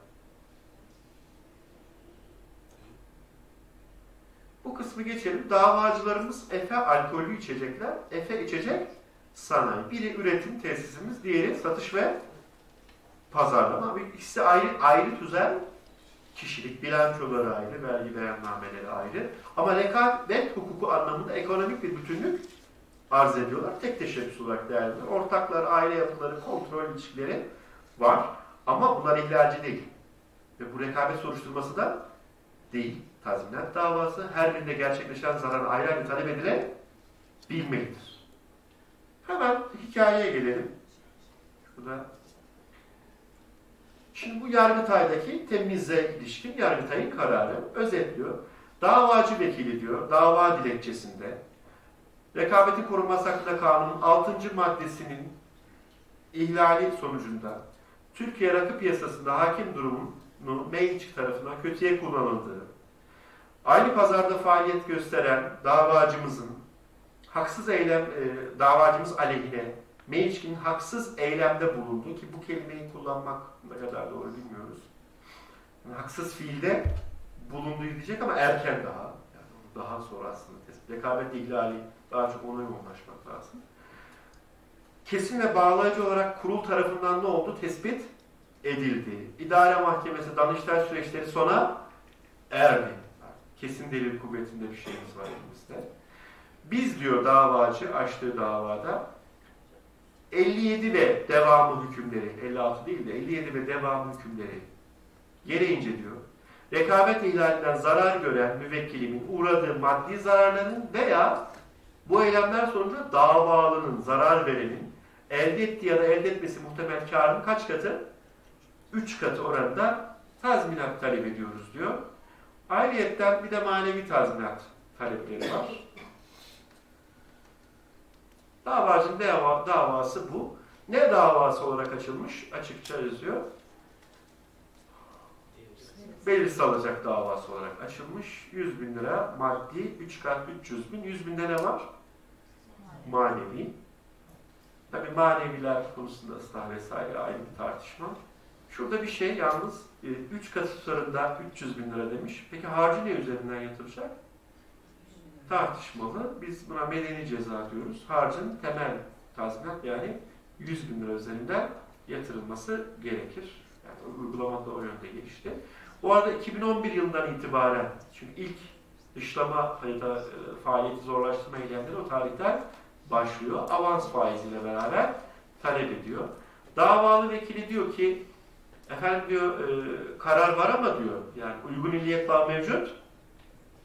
Bu kısmı geçelim. Davacılarımız Efe alkollü içecekler, Efe içecek sanayi. Biri üretim tesisimiz, diğeri satış ve pazarlama. İkisi ayrı, ayrı tüzel kişilik, bilançoları ayrı, vergi beyannameleri ayrı. Ama rekabet hukuku anlamında ekonomik bir bütünlük arz ediyorlar. Tek teşebbüs olarak değerlendiriyor. Ortaklar, aile yapıları, kontrol ilişkileri var. Ama bunlar ihlalci değil. Ve bu rekabet soruşturması da değil. Tazminat davası her birinde gerçekleşen zarar ayrı ayrı talep edilebilmelidir. Hemen hikayeye gelelim. Şurada. Şimdi bu Yargıtay'daki temize ilişkin Yargıtay'ın kararı özetliyor. Davacı vekili diyor, dava dilekçesinde Rekabetin Korunması Hakkında Kanunun altıncı maddesinin ihlali sonucunda Türkiye rakı piyasasında hakim durumunu Meriçki tarafından kötüye kullanıldığı, aynı pazarda faaliyet gösteren davacımızın haksız eylem, e, davacımız aleyhine Meriçki'nin haksız eylemde bulunduğu, ki bu kelimeyi kullanmak ne kadar doğru bilmiyoruz. Yani haksız fiilde bulunduğu diyecek ama erken daha. Yani daha sonra aslında tespit. Rekabet ihlali daha çok ona yoğunlaşmak lazım. Kesin ve bağlayıcı olarak kurul tarafından ne oldu? Tespit edildi. İdare Mahkemesi Danıştay süreçleri sona erdi. Kesin delil kuvvetinde bir şeyimiz var elimizde. Biz diyor davacı açtığı davada elli yedi ve devamı hükümleri, elli altı değil de elli yedi ve devamı hükümleri gereğince diyor, rekabet ihlalinden zarar gören müvekkilimin uğradığı maddi zararların veya bu eylemler sonucu davalının, zarar verenin elde ettiği ya da elde etmesi muhtemel karın kaç katı? Üç katı oranında tazminat talep ediyoruz diyor. Ayrıyetten bir de manevi tazminat talepleri var. Davacının dava, davası bu. Ne davası olarak açılmış? Açıkça yazıyor. Belirsiz alacak davası olarak açılmış. yüz bin lira maddi, üç kat üç yüz bin. yüz binde ne var? Manevi. Tabii maneviler konusunda ıslah vesaire ayrı bir tartışma. Şurada bir şey yalnız üç katı tutarında üç yüz bin lira demiş. Peki harcı ne üzerinden yatıracak? Tartışmalı. Biz buna medeni ceza diyoruz. Harcın temel tazminat yani yüz bin lira üzerinden yatırılması gerekir. Yani uygulamada o yönde gelişti. Bu arada iki bin on bir yılından itibaren, çünkü ilk dışlama ya da e, faaliyeti zorlaştırma eylemleri o tarihten başlıyor. Avans faiziyle beraber talep ediyor. Davalı vekili diyor ki, efendim diyor, e, karar var ama diyor, yani uygun illiyet bağı mevcut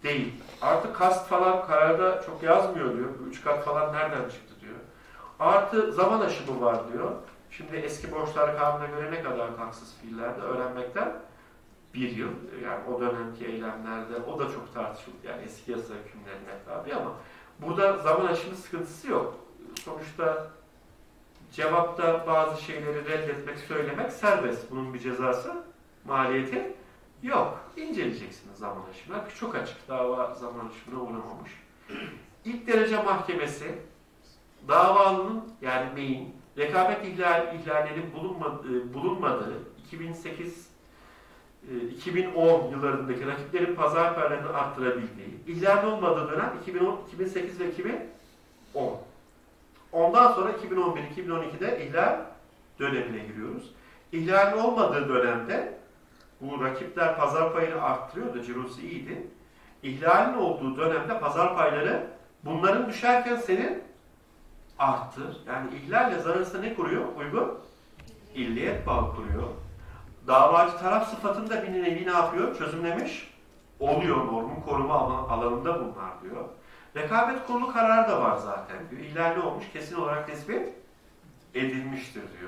değil. Artı kast falan kararda çok yazmıyor diyor. Bu üç kat falan nereden çıktı diyor. Artı zaman aşımı var diyor. Şimdi eski borçlar kanununa göre ne kadar haksız fiillerde öğrenmekten bir yıl. Yani o dönemki eylemlerde o da çok tartışıldı. Yani eski yasa hükümlerine tabi ama burada zaman aşımı sıkıntısı yok. Sonuçta cevapta bazı şeyleri reddetmek, söylemek serbest. Bunun bir cezası, maliyeti yok. İnceleyeceksiniz zaman aşımına. Çok açık. Dava zaman aşımına uğramamış. İlk derece mahkemesi davalının yani main rekabet ihlal, ihlallerinin bulunmadığı, bulunmadığı iki bin sekiz iki bin on yıllarındaki rakiplerin pazar paylarını arttırabildiği, ihlal olmadığı dönem iki bin on, iki bin sekiz ve iki bin on. Ondan sonra iki bin on bir iki bin on iki'de ihlal dönemine giriyoruz. İhlalin olmadığı dönemde bu rakipler pazar payını arttırıyordu, cirosu iyiydi. İhlalin olduğu dönemde pazar payları bunların düşerken senin arttır. Yani ihlalle zarar arasında ne kuruyor? Uygun illiyet bağı kuruyor. Davacı taraf sıfatında bir nevi ne yapıyor? Çözümlemiş oluyor. Normun koruma alanında bunlar diyor. Rekabet kurulu kararı da var zaten diyor. İhlal ne olmuş? Kesin olarak tespit edilmiştir diyor.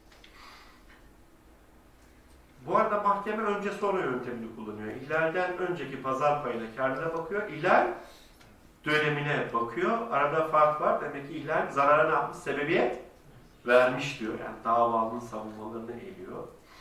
Bu arada mahkeme önce sonra yöntemini kullanıyor. İhlalden önceki pazar payına kârına bakıyor. İhlal dönemine bakıyor. Arada fark var. Demek ki ihlal zarara ne yapmış? Sebebiyet vermiş diyor. Yani davalının savunmalarını eliyor.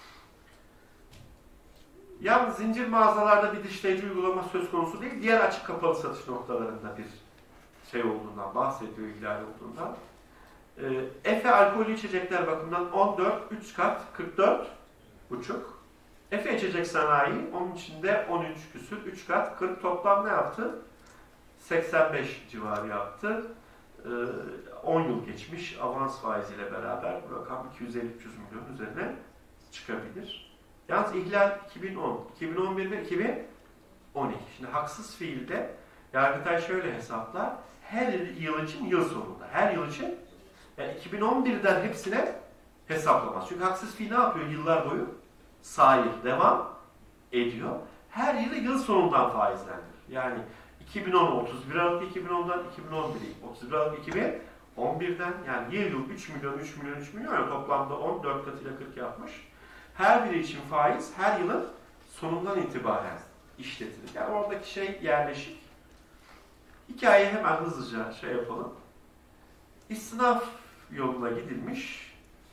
Yalnız zincir mağazalarda bir dışlayıcı uygulama söz konusu değil. Diğer açık kapalı satış noktalarında bir şey olduğundan bahsediyor, ihlal olduğundan. E, Efe alkollü içecekler bakımından on dört, üç kat, kırk dört buçuk. Efe içecek sanayi, onun içinde on üç küsür, üç kat, kırk toplam ne yaptı? seksen beş civarı yaptı. E, on yıl geçmiş, avans faiziyle beraber bu rakam iki yüz elli üç yüz milyon üzerine çıkabilir. Yalnız ihlal iki bin on, iki bin on bir ve iki bin on iki. Şimdi haksız fiilde Yargıtay şöyle hesaplar. Her yıl için yıl sonunda. Her yıl için yani iki bin on bir'den hepsine hesaplamaz. Çünkü haksız fiil ne yapıyor yıllar boyu? Sair, devam ediyor. Her yılı yıl sonundan faizlendirir. Yani iki bin on, otuz bir Aralık iki bin on'dan iki bin on bir'e, otuz bir Aralık iki bin on bir'den yani yıl yıl üç milyon, üç milyon, üç milyon yani toplamda on, dört katıyla kırk yapmış. Her biri için faiz her yılın sonundan itibaren işletilir. Yani oradaki şey yerleşik. Hikayeyi hemen hızlıca şey yapalım. İstinaf yoluna gidilmiş.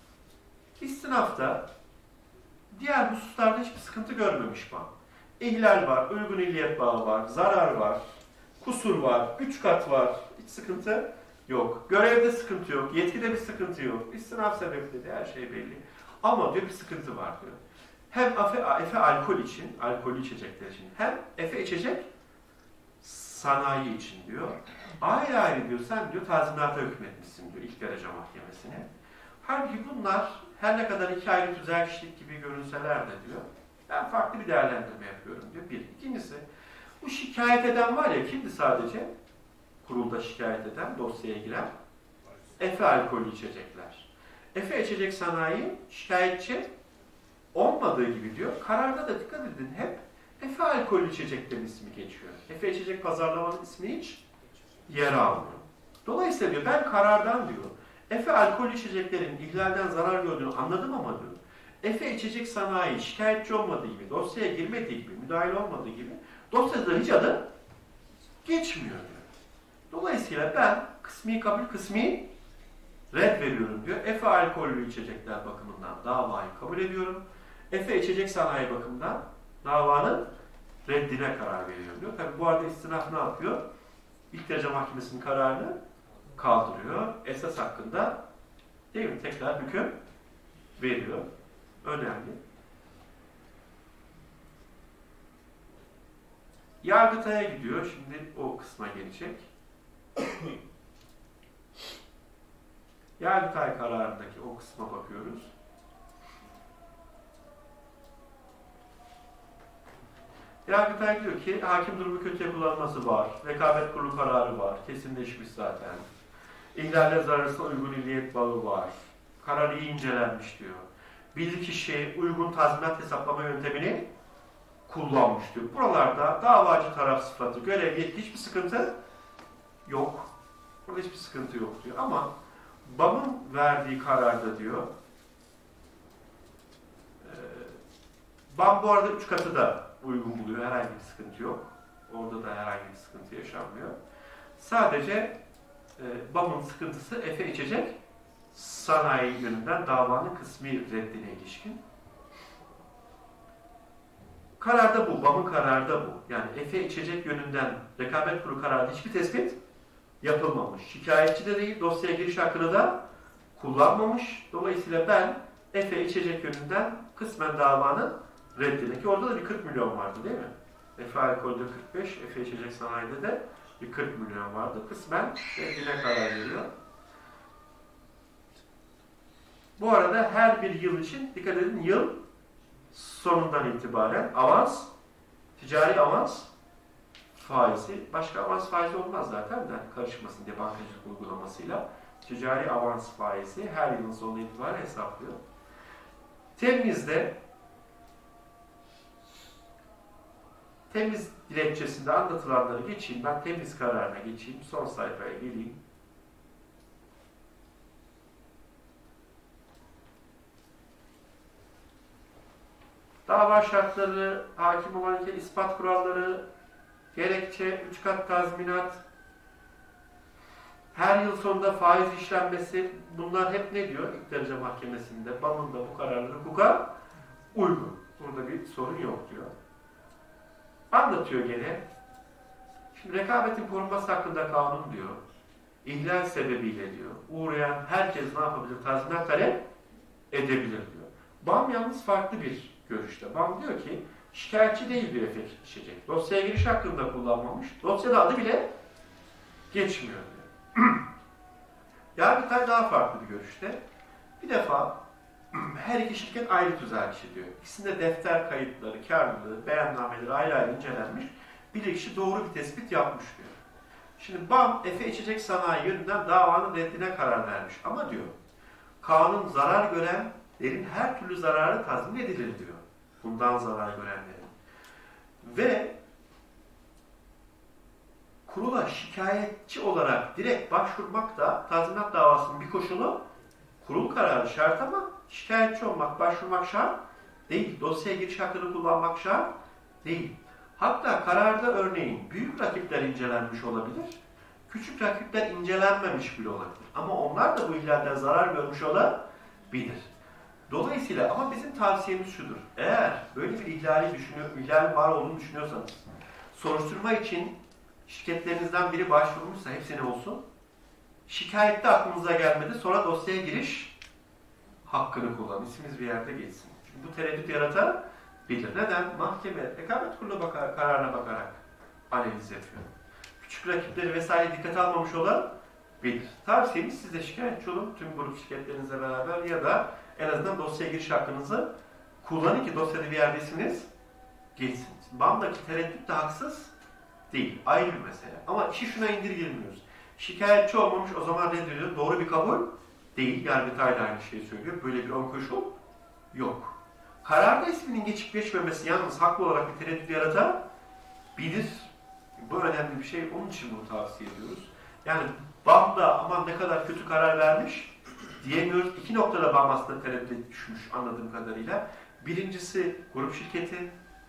İstinafta diğer hususlarda hiçbir sıkıntı görmemiş bank. İhlal var, uygun illiyet bağı var, zarar var, kusur var, üç kat var. Hiç sıkıntı yok. Görevde sıkıntı yok, yetkide bir sıkıntı yok. İstinaf sebepleri her şey belli. Ama diyor bir sıkıntı var diyor. Hem Efe, Efe alkol için, alkollü içecekler için, hem Efe içecek sanayi için diyor. Ayrı ayrı diyor, sen diyor tazminata hükmetmişsin diyor ilk derece mahkemesine. Halbuki bunlar her ne kadar iki ayrı tüzel kişilik gibi görünseler de diyor, ben farklı bir değerlendirme yapıyorum diyor. Bir. İkincisi, bu şikayet eden var ya, kimdi sadece? Kurulda şikayet eden, dosyaya giren Efe alkollü içecekler. Efe içecek sanayi şikayetçi olmadığı gibi diyor. Kararda da dikkat edin hep Efe alkollü içeceklerin ismi geçiyor. Efe içecek pazarlamanın ismi hiç yer almıyor. Dolayısıyla diyor ben karardan diyor Efe alkollü içeceklerin ihlalden zarar gördüğünü anladım ama diyor Efe içecek sanayi şikayetçi olmadığı gibi, dosyaya girmediği gibi, müdahil olmadığı gibi dosyada hiç adı geçmiyor diyor. Dolayısıyla ben kısmi kabul, kısmi red veriyorum diyor. Efe alkollü içecekler bakımından davayı kabul ediyorum. Efe içecek sanayi bakımından davanın reddine karar veriyorum diyor. Tabi bu arada istinaf ne yapıyor? İlk derece mahkemesinin kararını kaldırıyor. Esas hakkında değil mi? Tekrar hüküm veriyor. Önemli. Yargıtay'a gidiyor. Şimdi o kısma gelecek. Yargıtay kararındaki o kısma bakıyoruz. Yargıtay diyor ki hakim durumu kötüye kullanması var. Rekabet kurulu kararı var. Kesinleşmiş zaten. İhlalle zararına uygun illiyet bağı var. Karar iyi incelenmiş diyor. Bilirkişi uygun tazminat hesaplama yöntemini kullanmış diyor. Buralarda davacı taraf sıfatı, görev, yetki hiçbir sıkıntı yok. Burada hiçbir sıkıntı yok diyor. Ama B A M'ın verdiği kararda diyor, e, B A M bu arada üç katı da uygun buluyor. Herhangi bir sıkıntı yok. Orada da herhangi bir sıkıntı yaşanmıyor. Sadece e, B A M'ın sıkıntısı Efe içecek sanayi yönünden davanın kısmi reddine ilişkin. Kararda bu, B A M'ın kararda bu. Yani Efe içecek yönünden rekabet kurulu kararında hiçbir tespit yapılmamış. Şikayetçi de değil, dosyaya giriş hakkını da kullanmamış. Dolayısıyla ben Efe içecek yönünden kısmen davanın reddine, ki orada da bir kırk milyon vardı değil mi? Efe alkolde kırk beş, Efe içecek sanayide de bir kırk milyon vardı. Kısmen reddine karar veriyor. Bu arada her bir yıl için, dikkat edin, yıl sonundan itibaren avans, ticari avans faizi, başka avans faizi olmaz zaten de karışmasın diye bankacılık uygulamasıyla ticari avans faizi her yılın sonuna itibaren hesaplıyor. Temizde temiz dilekçesinde anlatılanları geçeyim. Ben temiz kararına geçeyim. Son sayfaya geleyim. Dava şartları, hakim olan ülke ispat kuralları, gerekçe, üç kat tazminat, her yıl sonunda faiz işlenmesi, bunlar hep ne diyor İlk Derece Mahkemesi'nde? B A M'ın da bu kararları hukuka uygun. Burada bir sorun yok diyor. Anlatıyor gene. Şimdi rekabetin korunması hakkında kanun diyor. İhlal sebebiyle diyor. Uğrayan herkes ne yapabilir? Tazminat talep edebilir diyor. B A M yalnız farklı bir görüşte. B A M diyor ki şikayetçi değil diyor Efe içecek. Dosyaya giriş hakkında kullanmamış. Dosyada adı bile geçmiyor diyor. Yargıtay daha farklı bir görüşte. Bir defa her iki şirket ayrı tüzelkişi diyor. İkisinde defter kayıtları, kârlılığı, beyannameleri ayrı ayrı incelenmiş. Bilirkişi doğru bir tespit yapmış diyor. Şimdi B A M Efe içecek sanayi yönünden davanın reddine karar vermiş. Ama diyor, kanun zarar görenlerin her türlü zararı tazmin edilir diyor. Bundan zarar görenlerin. Ve kurula şikayetçi olarak direkt başvurmak da tazminat davasının bir koşulu, kurul kararı şart ama şikayetçi olmak, başvurmak şart değil. Dosyaya giriş hakkını kullanmak şart değil. Hatta kararda örneğin büyük rakipler incelenmiş olabilir, küçük rakipler incelenmemiş bile olabilir. Ama onlar da bu ihlalden zarar görmüş olabilir. Dolayısıyla ama bizim tavsiyemiz şudur. Eğer böyle bir ihlali düşünüyor, ihlal var olduğunu düşünüyorsanız, soruşturma için şirketlerinizden biri başvurmuşsa hepsi ne olsun? Şikayette aklınıza gelmedi, sonra dosyaya giriş hakkını kullanın. İsminiz bir yerde geçsin. Çünkü bu tereddüt yaratabilir. Neden? Mahkeme rekabet kurulu bakar, kararına bakarak analiz yapıyor. Küçük rakipleri vesaire dikkate almamış olabilir. Tavsiyemiz siz de şikayetçi olun tüm grup şirketlerinizle beraber ya da en azından dosyaya giriş hakkınızı kullanın ki dosyada bir yerde isminiz geçsin. B A M'daki tereddüt de haksız değil. Ayrı bir mesele. Ama işi şuna indirgemiyoruz. Şikayetçi olmamış o zaman reddediyor. Doğru bir kabul değil. Yargıtay da aynı şeyi söylüyor. Böyle bir ön koşul yok. Kararda isminin geçip geçmemesi yalnız haklı olarak bir tereddüt yaratabilir. Bu önemli bir şey. Onun için bunu tavsiye ediyoruz. Yani B A M da aman ne kadar kötü karar vermiş diyemiyoruz. İki noktada B A M aslında tereddüt düşmüş anladığım kadarıyla. Birincisi grup şirketi.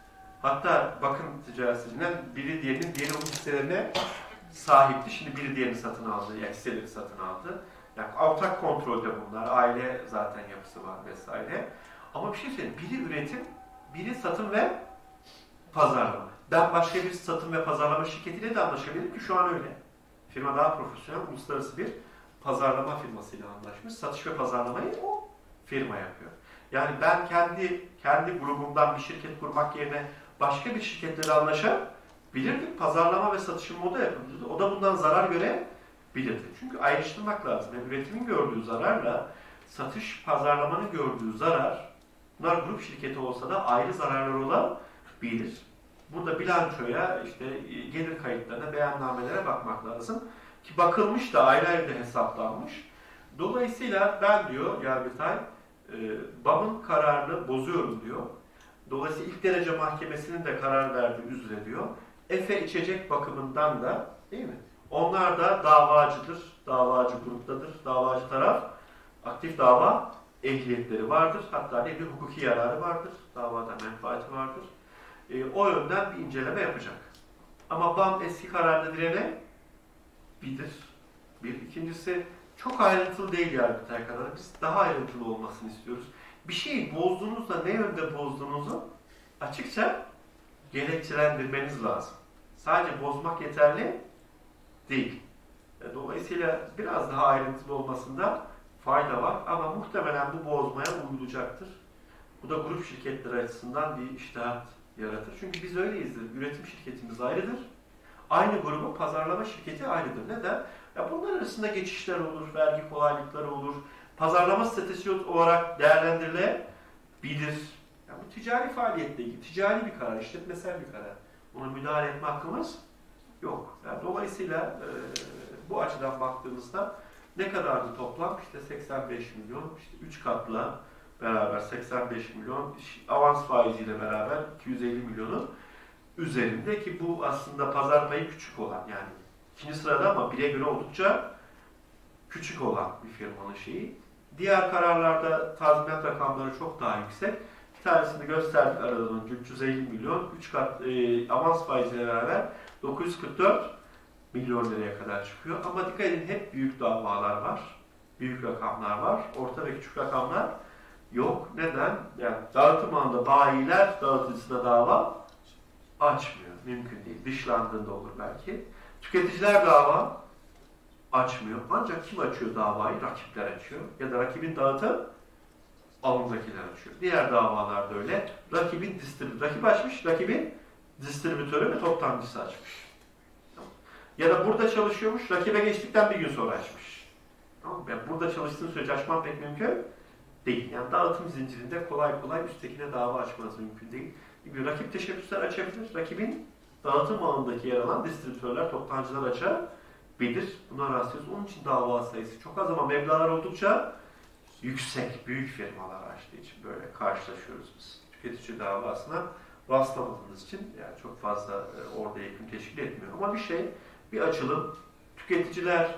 Hatta bakın ticaretinden biri diğerinin diğeri onun hisselerine sahipti. Şimdi biri diğerini satın aldı. Yani hisseleri satın aldı. Yani ortak kontrolde bunlar. Aile zaten yapısı var vesaire. Ama bir şey söyleyeyim. Biri üretim, biri satım ve pazarlama. Ben başka bir satım ve pazarlama şirketiyle de anlaşabilirim ki şu an öyle. Firma daha profesyonel, uluslararası bir pazarlama firmasıyla anlaşmış. Satış ve pazarlamayı o firma yapıyor. Yani ben kendi kendi grubumdan bir şirket kurmak yerine başka bir şirketle anlaşabilirdim. Pazarlama ve satışın moda yapılırdı. O da bundan zarar görebilirdi. Çünkü ayrıştırmak lazım. Yani üretimin gördüğü zararla satış, pazarlamanın gördüğü zarar, bunlar grup şirketi olsa da ayrı zararlar olabilir. Burada bilançoya, işte gelir kayıtlarına, beyannamelere bakmak lazım. Ki bakılmış da ayrı ayrı da hesaplanmış. Dolayısıyla ben diyor Yargıtay, B A M'ın kararını bozuyorum diyor. Dolayısıyla ilk derece mahkemesinin de karar verdiği üzere diyor. Efe içecek bakımından da değil mi? Onlar da davacıdır, davacı gruptadır, davacı taraf. Aktif dava ehliyetleri vardır. Hatta ne bir hukuki yararı vardır. Davada menfaati vardır. E, o yönden bir inceleme yapacak. Ama B A M eski kararda direne bilir. Bir. İkincisi çok ayrıntılı değil Yargıtay kararı. Biz daha ayrıntılı olmasını istiyoruz. Bir şeyi bozduğunuzda ne yönde bozduğunuzu açıkça gerekçelendirmeniz lazım. Sadece bozmak yeterli değil. Dolayısıyla biraz daha ayrıntılı olmasında fayda var ama muhtemelen bu bozmaya uyulacaktır. Bu da grup şirketleri açısından bir iştihat yaratır. Çünkü biz öyleyizdir. Üretim şirketimiz ayrıdır. Aynı grubun pazarlama şirketi ayrıdır. Neden? Ya bunlar arasında geçişler olur, vergi kolaylıkları olur. Pazarlama stratejisi olarak değerlendirilebilir. Yani bu ticari faaliyetle ilgili, ticari bir karar, işletmesel bir karar. Buna müdahale etme hakkımız yok. Yani dolayısıyla e, bu açıdan baktığımızda ne kadardı toplam? İşte seksen beş milyon, işte üç katla beraber seksen beş milyon, avans faiziyle beraber iki yüz elli milyonu üzerinde ki bu aslında pazar payı küçük olan yani ikinci sırada ama bire göre oldukça küçük olan bir firmanın şeyi. Diğer kararlarda tazminat rakamları çok daha yüksek. Bir tanesini gösterdik aradan önce üç yüz elli milyon, üç kat e, avans faiziyle beraber dokuz yüz kırk dört milyon liraya kadar çıkıyor. Ama dikkat edin hep büyük davalar var. Büyük rakamlar var. Orta ve küçük rakamlar yok. Neden? Yani dağıtım anında bayiler dağıtıcısına dava açmıyor. Mümkün değil. Dışlandığında olur belki. Tüketiciler dava açmıyor. Ancak kim açıyor davayı? Rakipler açıyor. Ya da rakibin dağıtı alındakiler açıyor. Diğer davalarda öyle. Rakibin distribütörü, rakip açmış, rakibin distribütörü ve toptancısı açmış. Ya da burada çalışıyormuş, rakibe geçtikten bir gün sonra açmış. Tamam mı? Yani burada çalıştığın sürece açman pek mümkün değil. Yani dağıtım zincirinde kolay kolay üsttekine dava açmanız mümkün değil. Bir rakip teşebbüsler açabilir. Rakibin dağıtım alanındaki yer alan distribütörler, toptancılar açabilir. Buna rastlıyoruz. Onun için dava sayısı çok az ama meblağlar oldukça yüksek, büyük firmalar açtığı için böyle karşılaşıyoruz biz. Tüketici davasına rastlamadığımız için yani çok fazla e, orada yakın teşkil etmiyor. Ama bir şey, bir açılım, tüketiciler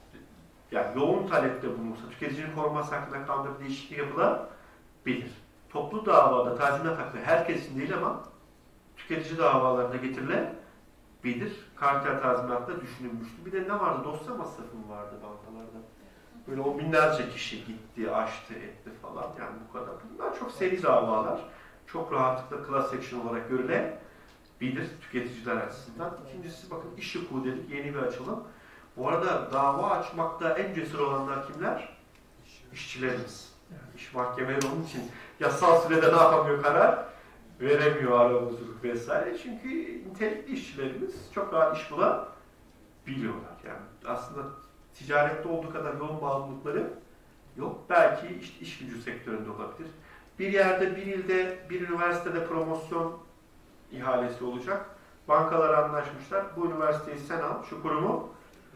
yani yoğun talepte bulunursa, tüketicinin korunması hakkında kanunda bir değişiklik yapılabilir. Toplu davada tazminat hakkı herkes için değil ama tüketici davalarına getirilebilir. Kartel tazminatta düşünülmüştü. Bir de ne vardı? Dosya masrafı mı vardı bankalarda? Böyle o binlerce kişi gitti, açtı, etti falan. Yani bu kadar. Bunlar çok seri davalar. Çok rahatlıkla class action olarak görülebilir tüketiciler açısından. İkincisi bakın iş hukuku dedik, yeni bir açılım. Bu arada dava açmakta en cesur olanlar kimler? İşçilerimiz. Yani iş mahkemeleri onun için yasal sürede ne yapamıyor karar? Veremiyor aramızlık vesaire. Çünkü nitelikli işçilerimiz çok rahat iş bulabiliyorlar. Yani aslında ticarette olduğu kadar yoğun bağımlılıkları yok. Belki işte iş gücü sektöründe olabilir. Bir yerde, bir ilde, bir üniversitede promosyon ihalesi olacak. Bankalar anlaşmışlar. Bu üniversiteyi sen al, şu kurumu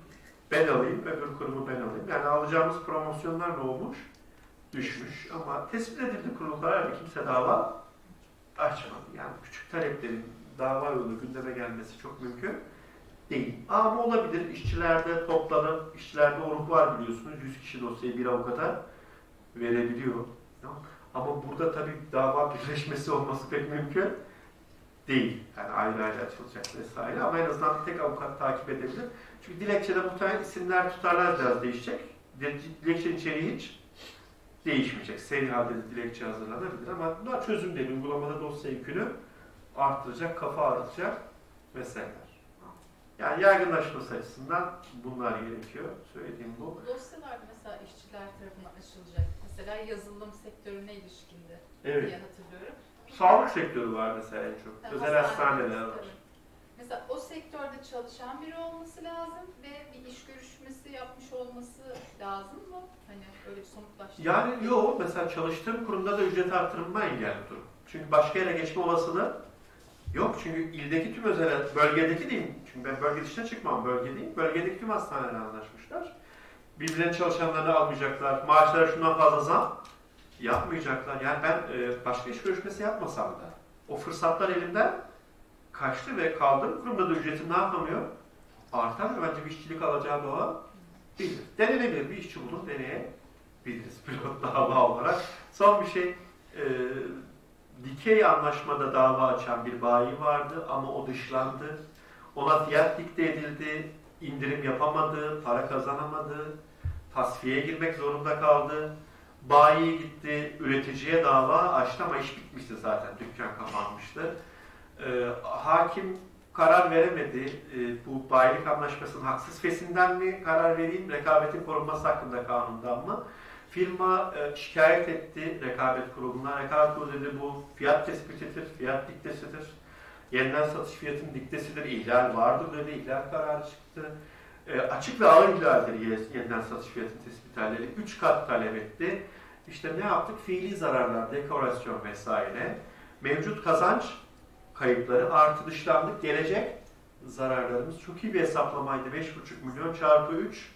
ben alayım, öbür kurumu ben alayım. Yani alacağımız promosyonlar ne olmuş? Düşmüş. Ama tespit edildi kurul kararıyla kimse dava açmadı. Yani küçük taleplerin dava yolu gündeme gelmesi çok mümkün değil. Ama olabilir. İşçilerde toplanıp, işçilerde o ruh var biliyorsunuz. yüz kişi dosyayı bir avukata verebiliyor. Ama burada tabii dava birleşmesi olması pek mümkün değil. Yani ayrı ayrı açılacak vesaire. Ama en azından bir tek avukat takip edebilir. Çünkü dilekçede muhtemelen isimler, tutarlar biraz değişecek. Dilekçenin içeriği hiç değişmeyecek. Seri halde de dilekçe hazırlanabilir ama bunlar çözüm değil. Uygulamada dosya yükünü arttıracak, kafa ağrıtacak meseleler. Yani yaygınlaşması açısından bunlar gerekiyor. Söylediğim bu. Dosyalar mesela işçiler tarafından açılacak. Mesela yazılım sektörüne ilişkinde Evet. diye hatırlıyorum. Sağlık sektörü var mesela en çok. Yani Özel hastaneler var. Mesela o sektörde çalışan biri olması lazım ve bir iş görüşmesi yapmış olması lazım mı? Hani öyle bir somutlaştırma. Yani yok. Mesela çalıştığım kurumda da ücret artırılma engelli durum. Çünkü başka yere geçme olasılığı yok. Çünkü ildeki tüm özel, bölgedeki değil. Çünkü ben bölge dışına çıkmam, bölgedeyim. Bölgedeki tüm hastaneler anlaşmışlar. Birbirlerinin çalışanlarını almayacaklar. Maaşlara şundan fazla zam yapmayacaklar. Yani ben e, başka iş görüşmesi yapmasam da O fırsatlar elinden kaçtı ve kaldı. Kurumda da ücreti ne yapamıyor? Artar ve bence bir işçilik alacağı doğa bilir. Denenebilir. Bir işçi bulun, deneyebiliriz pilot dava olarak. Son bir şey, e, dikey anlaşmada dava açan bir bayi vardı ama o dışlandı. Ona fiyat dikte edildi, indirim yapamadı, para kazanamadı, tasfiyeye girmek zorunda kaldı. Bayi gitti, üreticiye dava açtı ama iş bitmişti zaten, dükkan kapanmıştı. Ee, hakim karar veremedi. Ee, bu bayilik anlaşmasının haksız fesinden mi karar vereyim, rekabetin korunması hakkında kanundan mı? Firma e, şikayet etti rekabet kuruluna. Rekabet kurulu dedi bu fiyat tespitidir, fiyat diktesidir. Yeniden satış fiyatının diktesidir, ihlal vardır dedi, ihlal kararı çıktı. E, açık ve ağır ihlaldir yeniden satış fiyatının tespitlerleri. Üç kat talep etti. İşte ne yaptık? Fiili zararlar, dekorasyon vesaire. Mevcut kazanç kayıpları artı dışlandık. Gelecek zararlarımız çok iyi bir hesaplamaydı. beş buçuk milyon çarpı üç,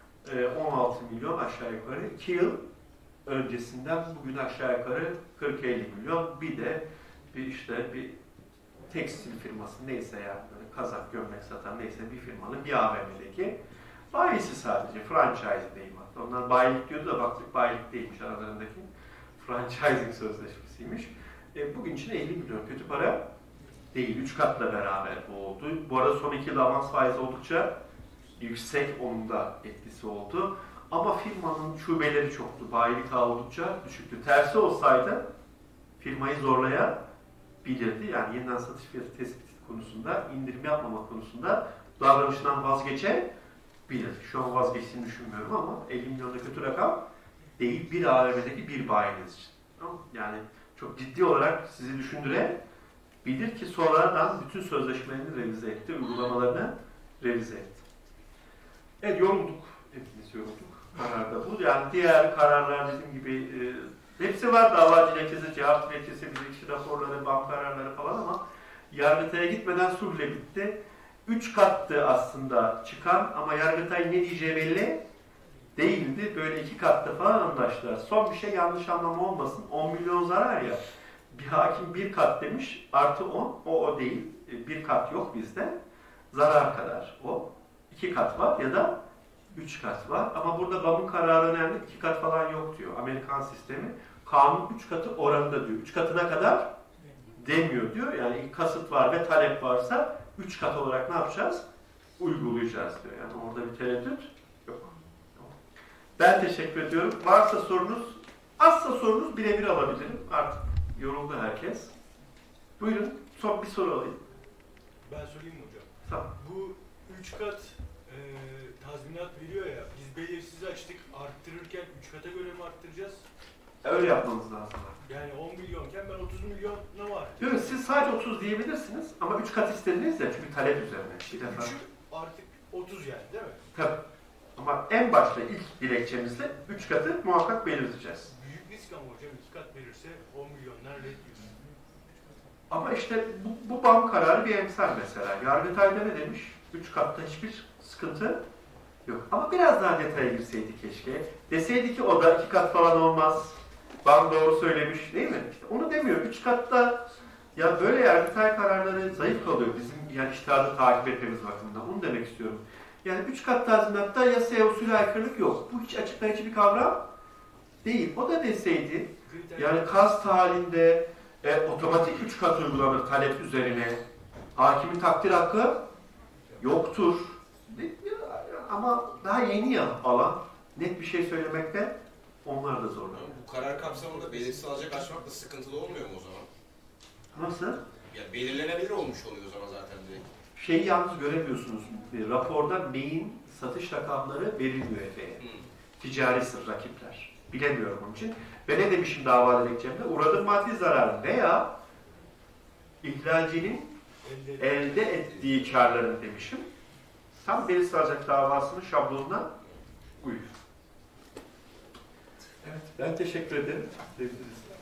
on altı milyon aşağı yukarı. iki yıl öncesinden bugün aşağı yukarı kırk elli milyon. Bir de bir işte bir tekstil firması neyse yani böyle kazak, gömlek satan neyse bir firmanın bir A V M'deki bayisi sadece. Franchise diyeyim hatta. Onlar bayilik diyordu da baktık bayilik değilmiş, aralarındaki franchising sözleşmesiymiş. E, bugün için elli milyon kötü para değil. Üç katla beraber bu oldu. Bu arada son iki yıl avans faizi oldukça yüksek, onun da etkisi oldu. Ama firmanın şubeleri çoktu. Bayilik ağı oldukça düşüktü. Tersi olsaydı firmayı zorlayabilirdi. Yani yeniden satış fiyatı tespiti konusunda, indirim yapmama konusunda davranışından vazgeçebilir. Şu an vazgeçtiğini düşünmüyorum ama elli milyonda kötü rakam değil. Bir A V M'deki bir bayiniz için. Yani çok ciddi olarak sizi düşündürebilir ki sonradan bütün sözleşmelerini revize etti, uygulamalarını revize etti. Evet, yorulduk. Hepimiz yorulduk. Kararda bu. Yani diğer kararlar dediğim gibi e, hepsi var. Dava dilekçesi, cevap dilekçesi, bilirkişi raporları, bank kararları falan ama Yargıtay'a gitmeden sulhle bitti. Üç kattı aslında çıkan ama Yargıtay ne diyeceği belli değildi. Böyle iki katta falan anlaştılar. Son bir şey yanlış anlama olmasın. on milyon zarar ya. Bir hakim bir kat demiş. Artı on. O o değil. Bir kat yok bizde. Zarar kadar o. İki kat var ya da üç kat var. Ama burada B A M'ın kararı önemli. İki kat falan yok diyor. Amerikan sistemi. Kanun üç katı oranında diyor. Üç katına kadar demiyor diyor. Yani ilk kasıt var ve talep varsa üç kat olarak ne yapacağız? Uygulayacağız diyor. Yani orada bir tereddüt yok. Ben teşekkür ediyorum. Varsa sorunuz, azsa sorunuz birebir alabilirim. Artık yoruldu herkes. Buyurun. Son bir soru alayım. Ben söyleyeyim mi hocam? Tamam. Bu üç kat e, tazminat veriyor ya, biz belirsiz açtık, arttırırken üç kata göre mi arttıracağız? Öyle yapmamız lazım. Yani on milyonken ben otuz milyona var. Yok, siz sadece otuz diyebilirsiniz ama üç kat istediniz ya çünkü talep üzerine. Bir defa. üçü artık otuz yani değil mi? Tabii. Ama en başta ilk dilekçemizle üç katı muhakkak belirteceğiz. Büyük risk ama hocam, iki kat verirse on milyonlar reddiyor. Ama işte bu, bu B A M kararı bir emsal mesela. Yargıtay'da ne demiş? Üç katta hiçbir sıkıntı yok. Ama biraz daha detaya girseydi keşke. Deseydi ki o da iki kat falan olmaz. B A M doğru söylemiş değil mi? İşte onu demiyor. Üç katta ya böyle Yargıtay kararları zayıf kalıyor bizim yani iştihadı takip etmemiz bakımından. Onu demek istiyorum. Yani üç kat tazminatta yasaya usulü aykırılık yok. Bu hiç açıklayıcı bir kavram değil. O da deseydi yani kast halinde e, otomatik üç kat uygulanır talep üzerine. Hakimin takdir hakkı yoktur. Ama daha yeni ya alan. Net bir şey söylemekte onlar da zorlanıyor. Bu karar kapsamında belirsiz alacak açmak da sıkıntılı olmuyor mu o zaman? Nasıl? Ya belirlenebilir olmuş oluyor o zaman zaten direkt. Şeyi yalnız göremiyorsunuz. E, raporda neyin satış rakamları verilmiyor Efe'ye. Hmm. Ticari sır, rakipler. Bilemiyorum onun için. Ve ne demişim dava dilekçemde? Uğradığı maddi zarar veya ihlalcinin Elde, elde ettiği karların demişim. Tam belirsiz alacak davasının şablonuna uyuyor. Evet, ben teşekkür ederim.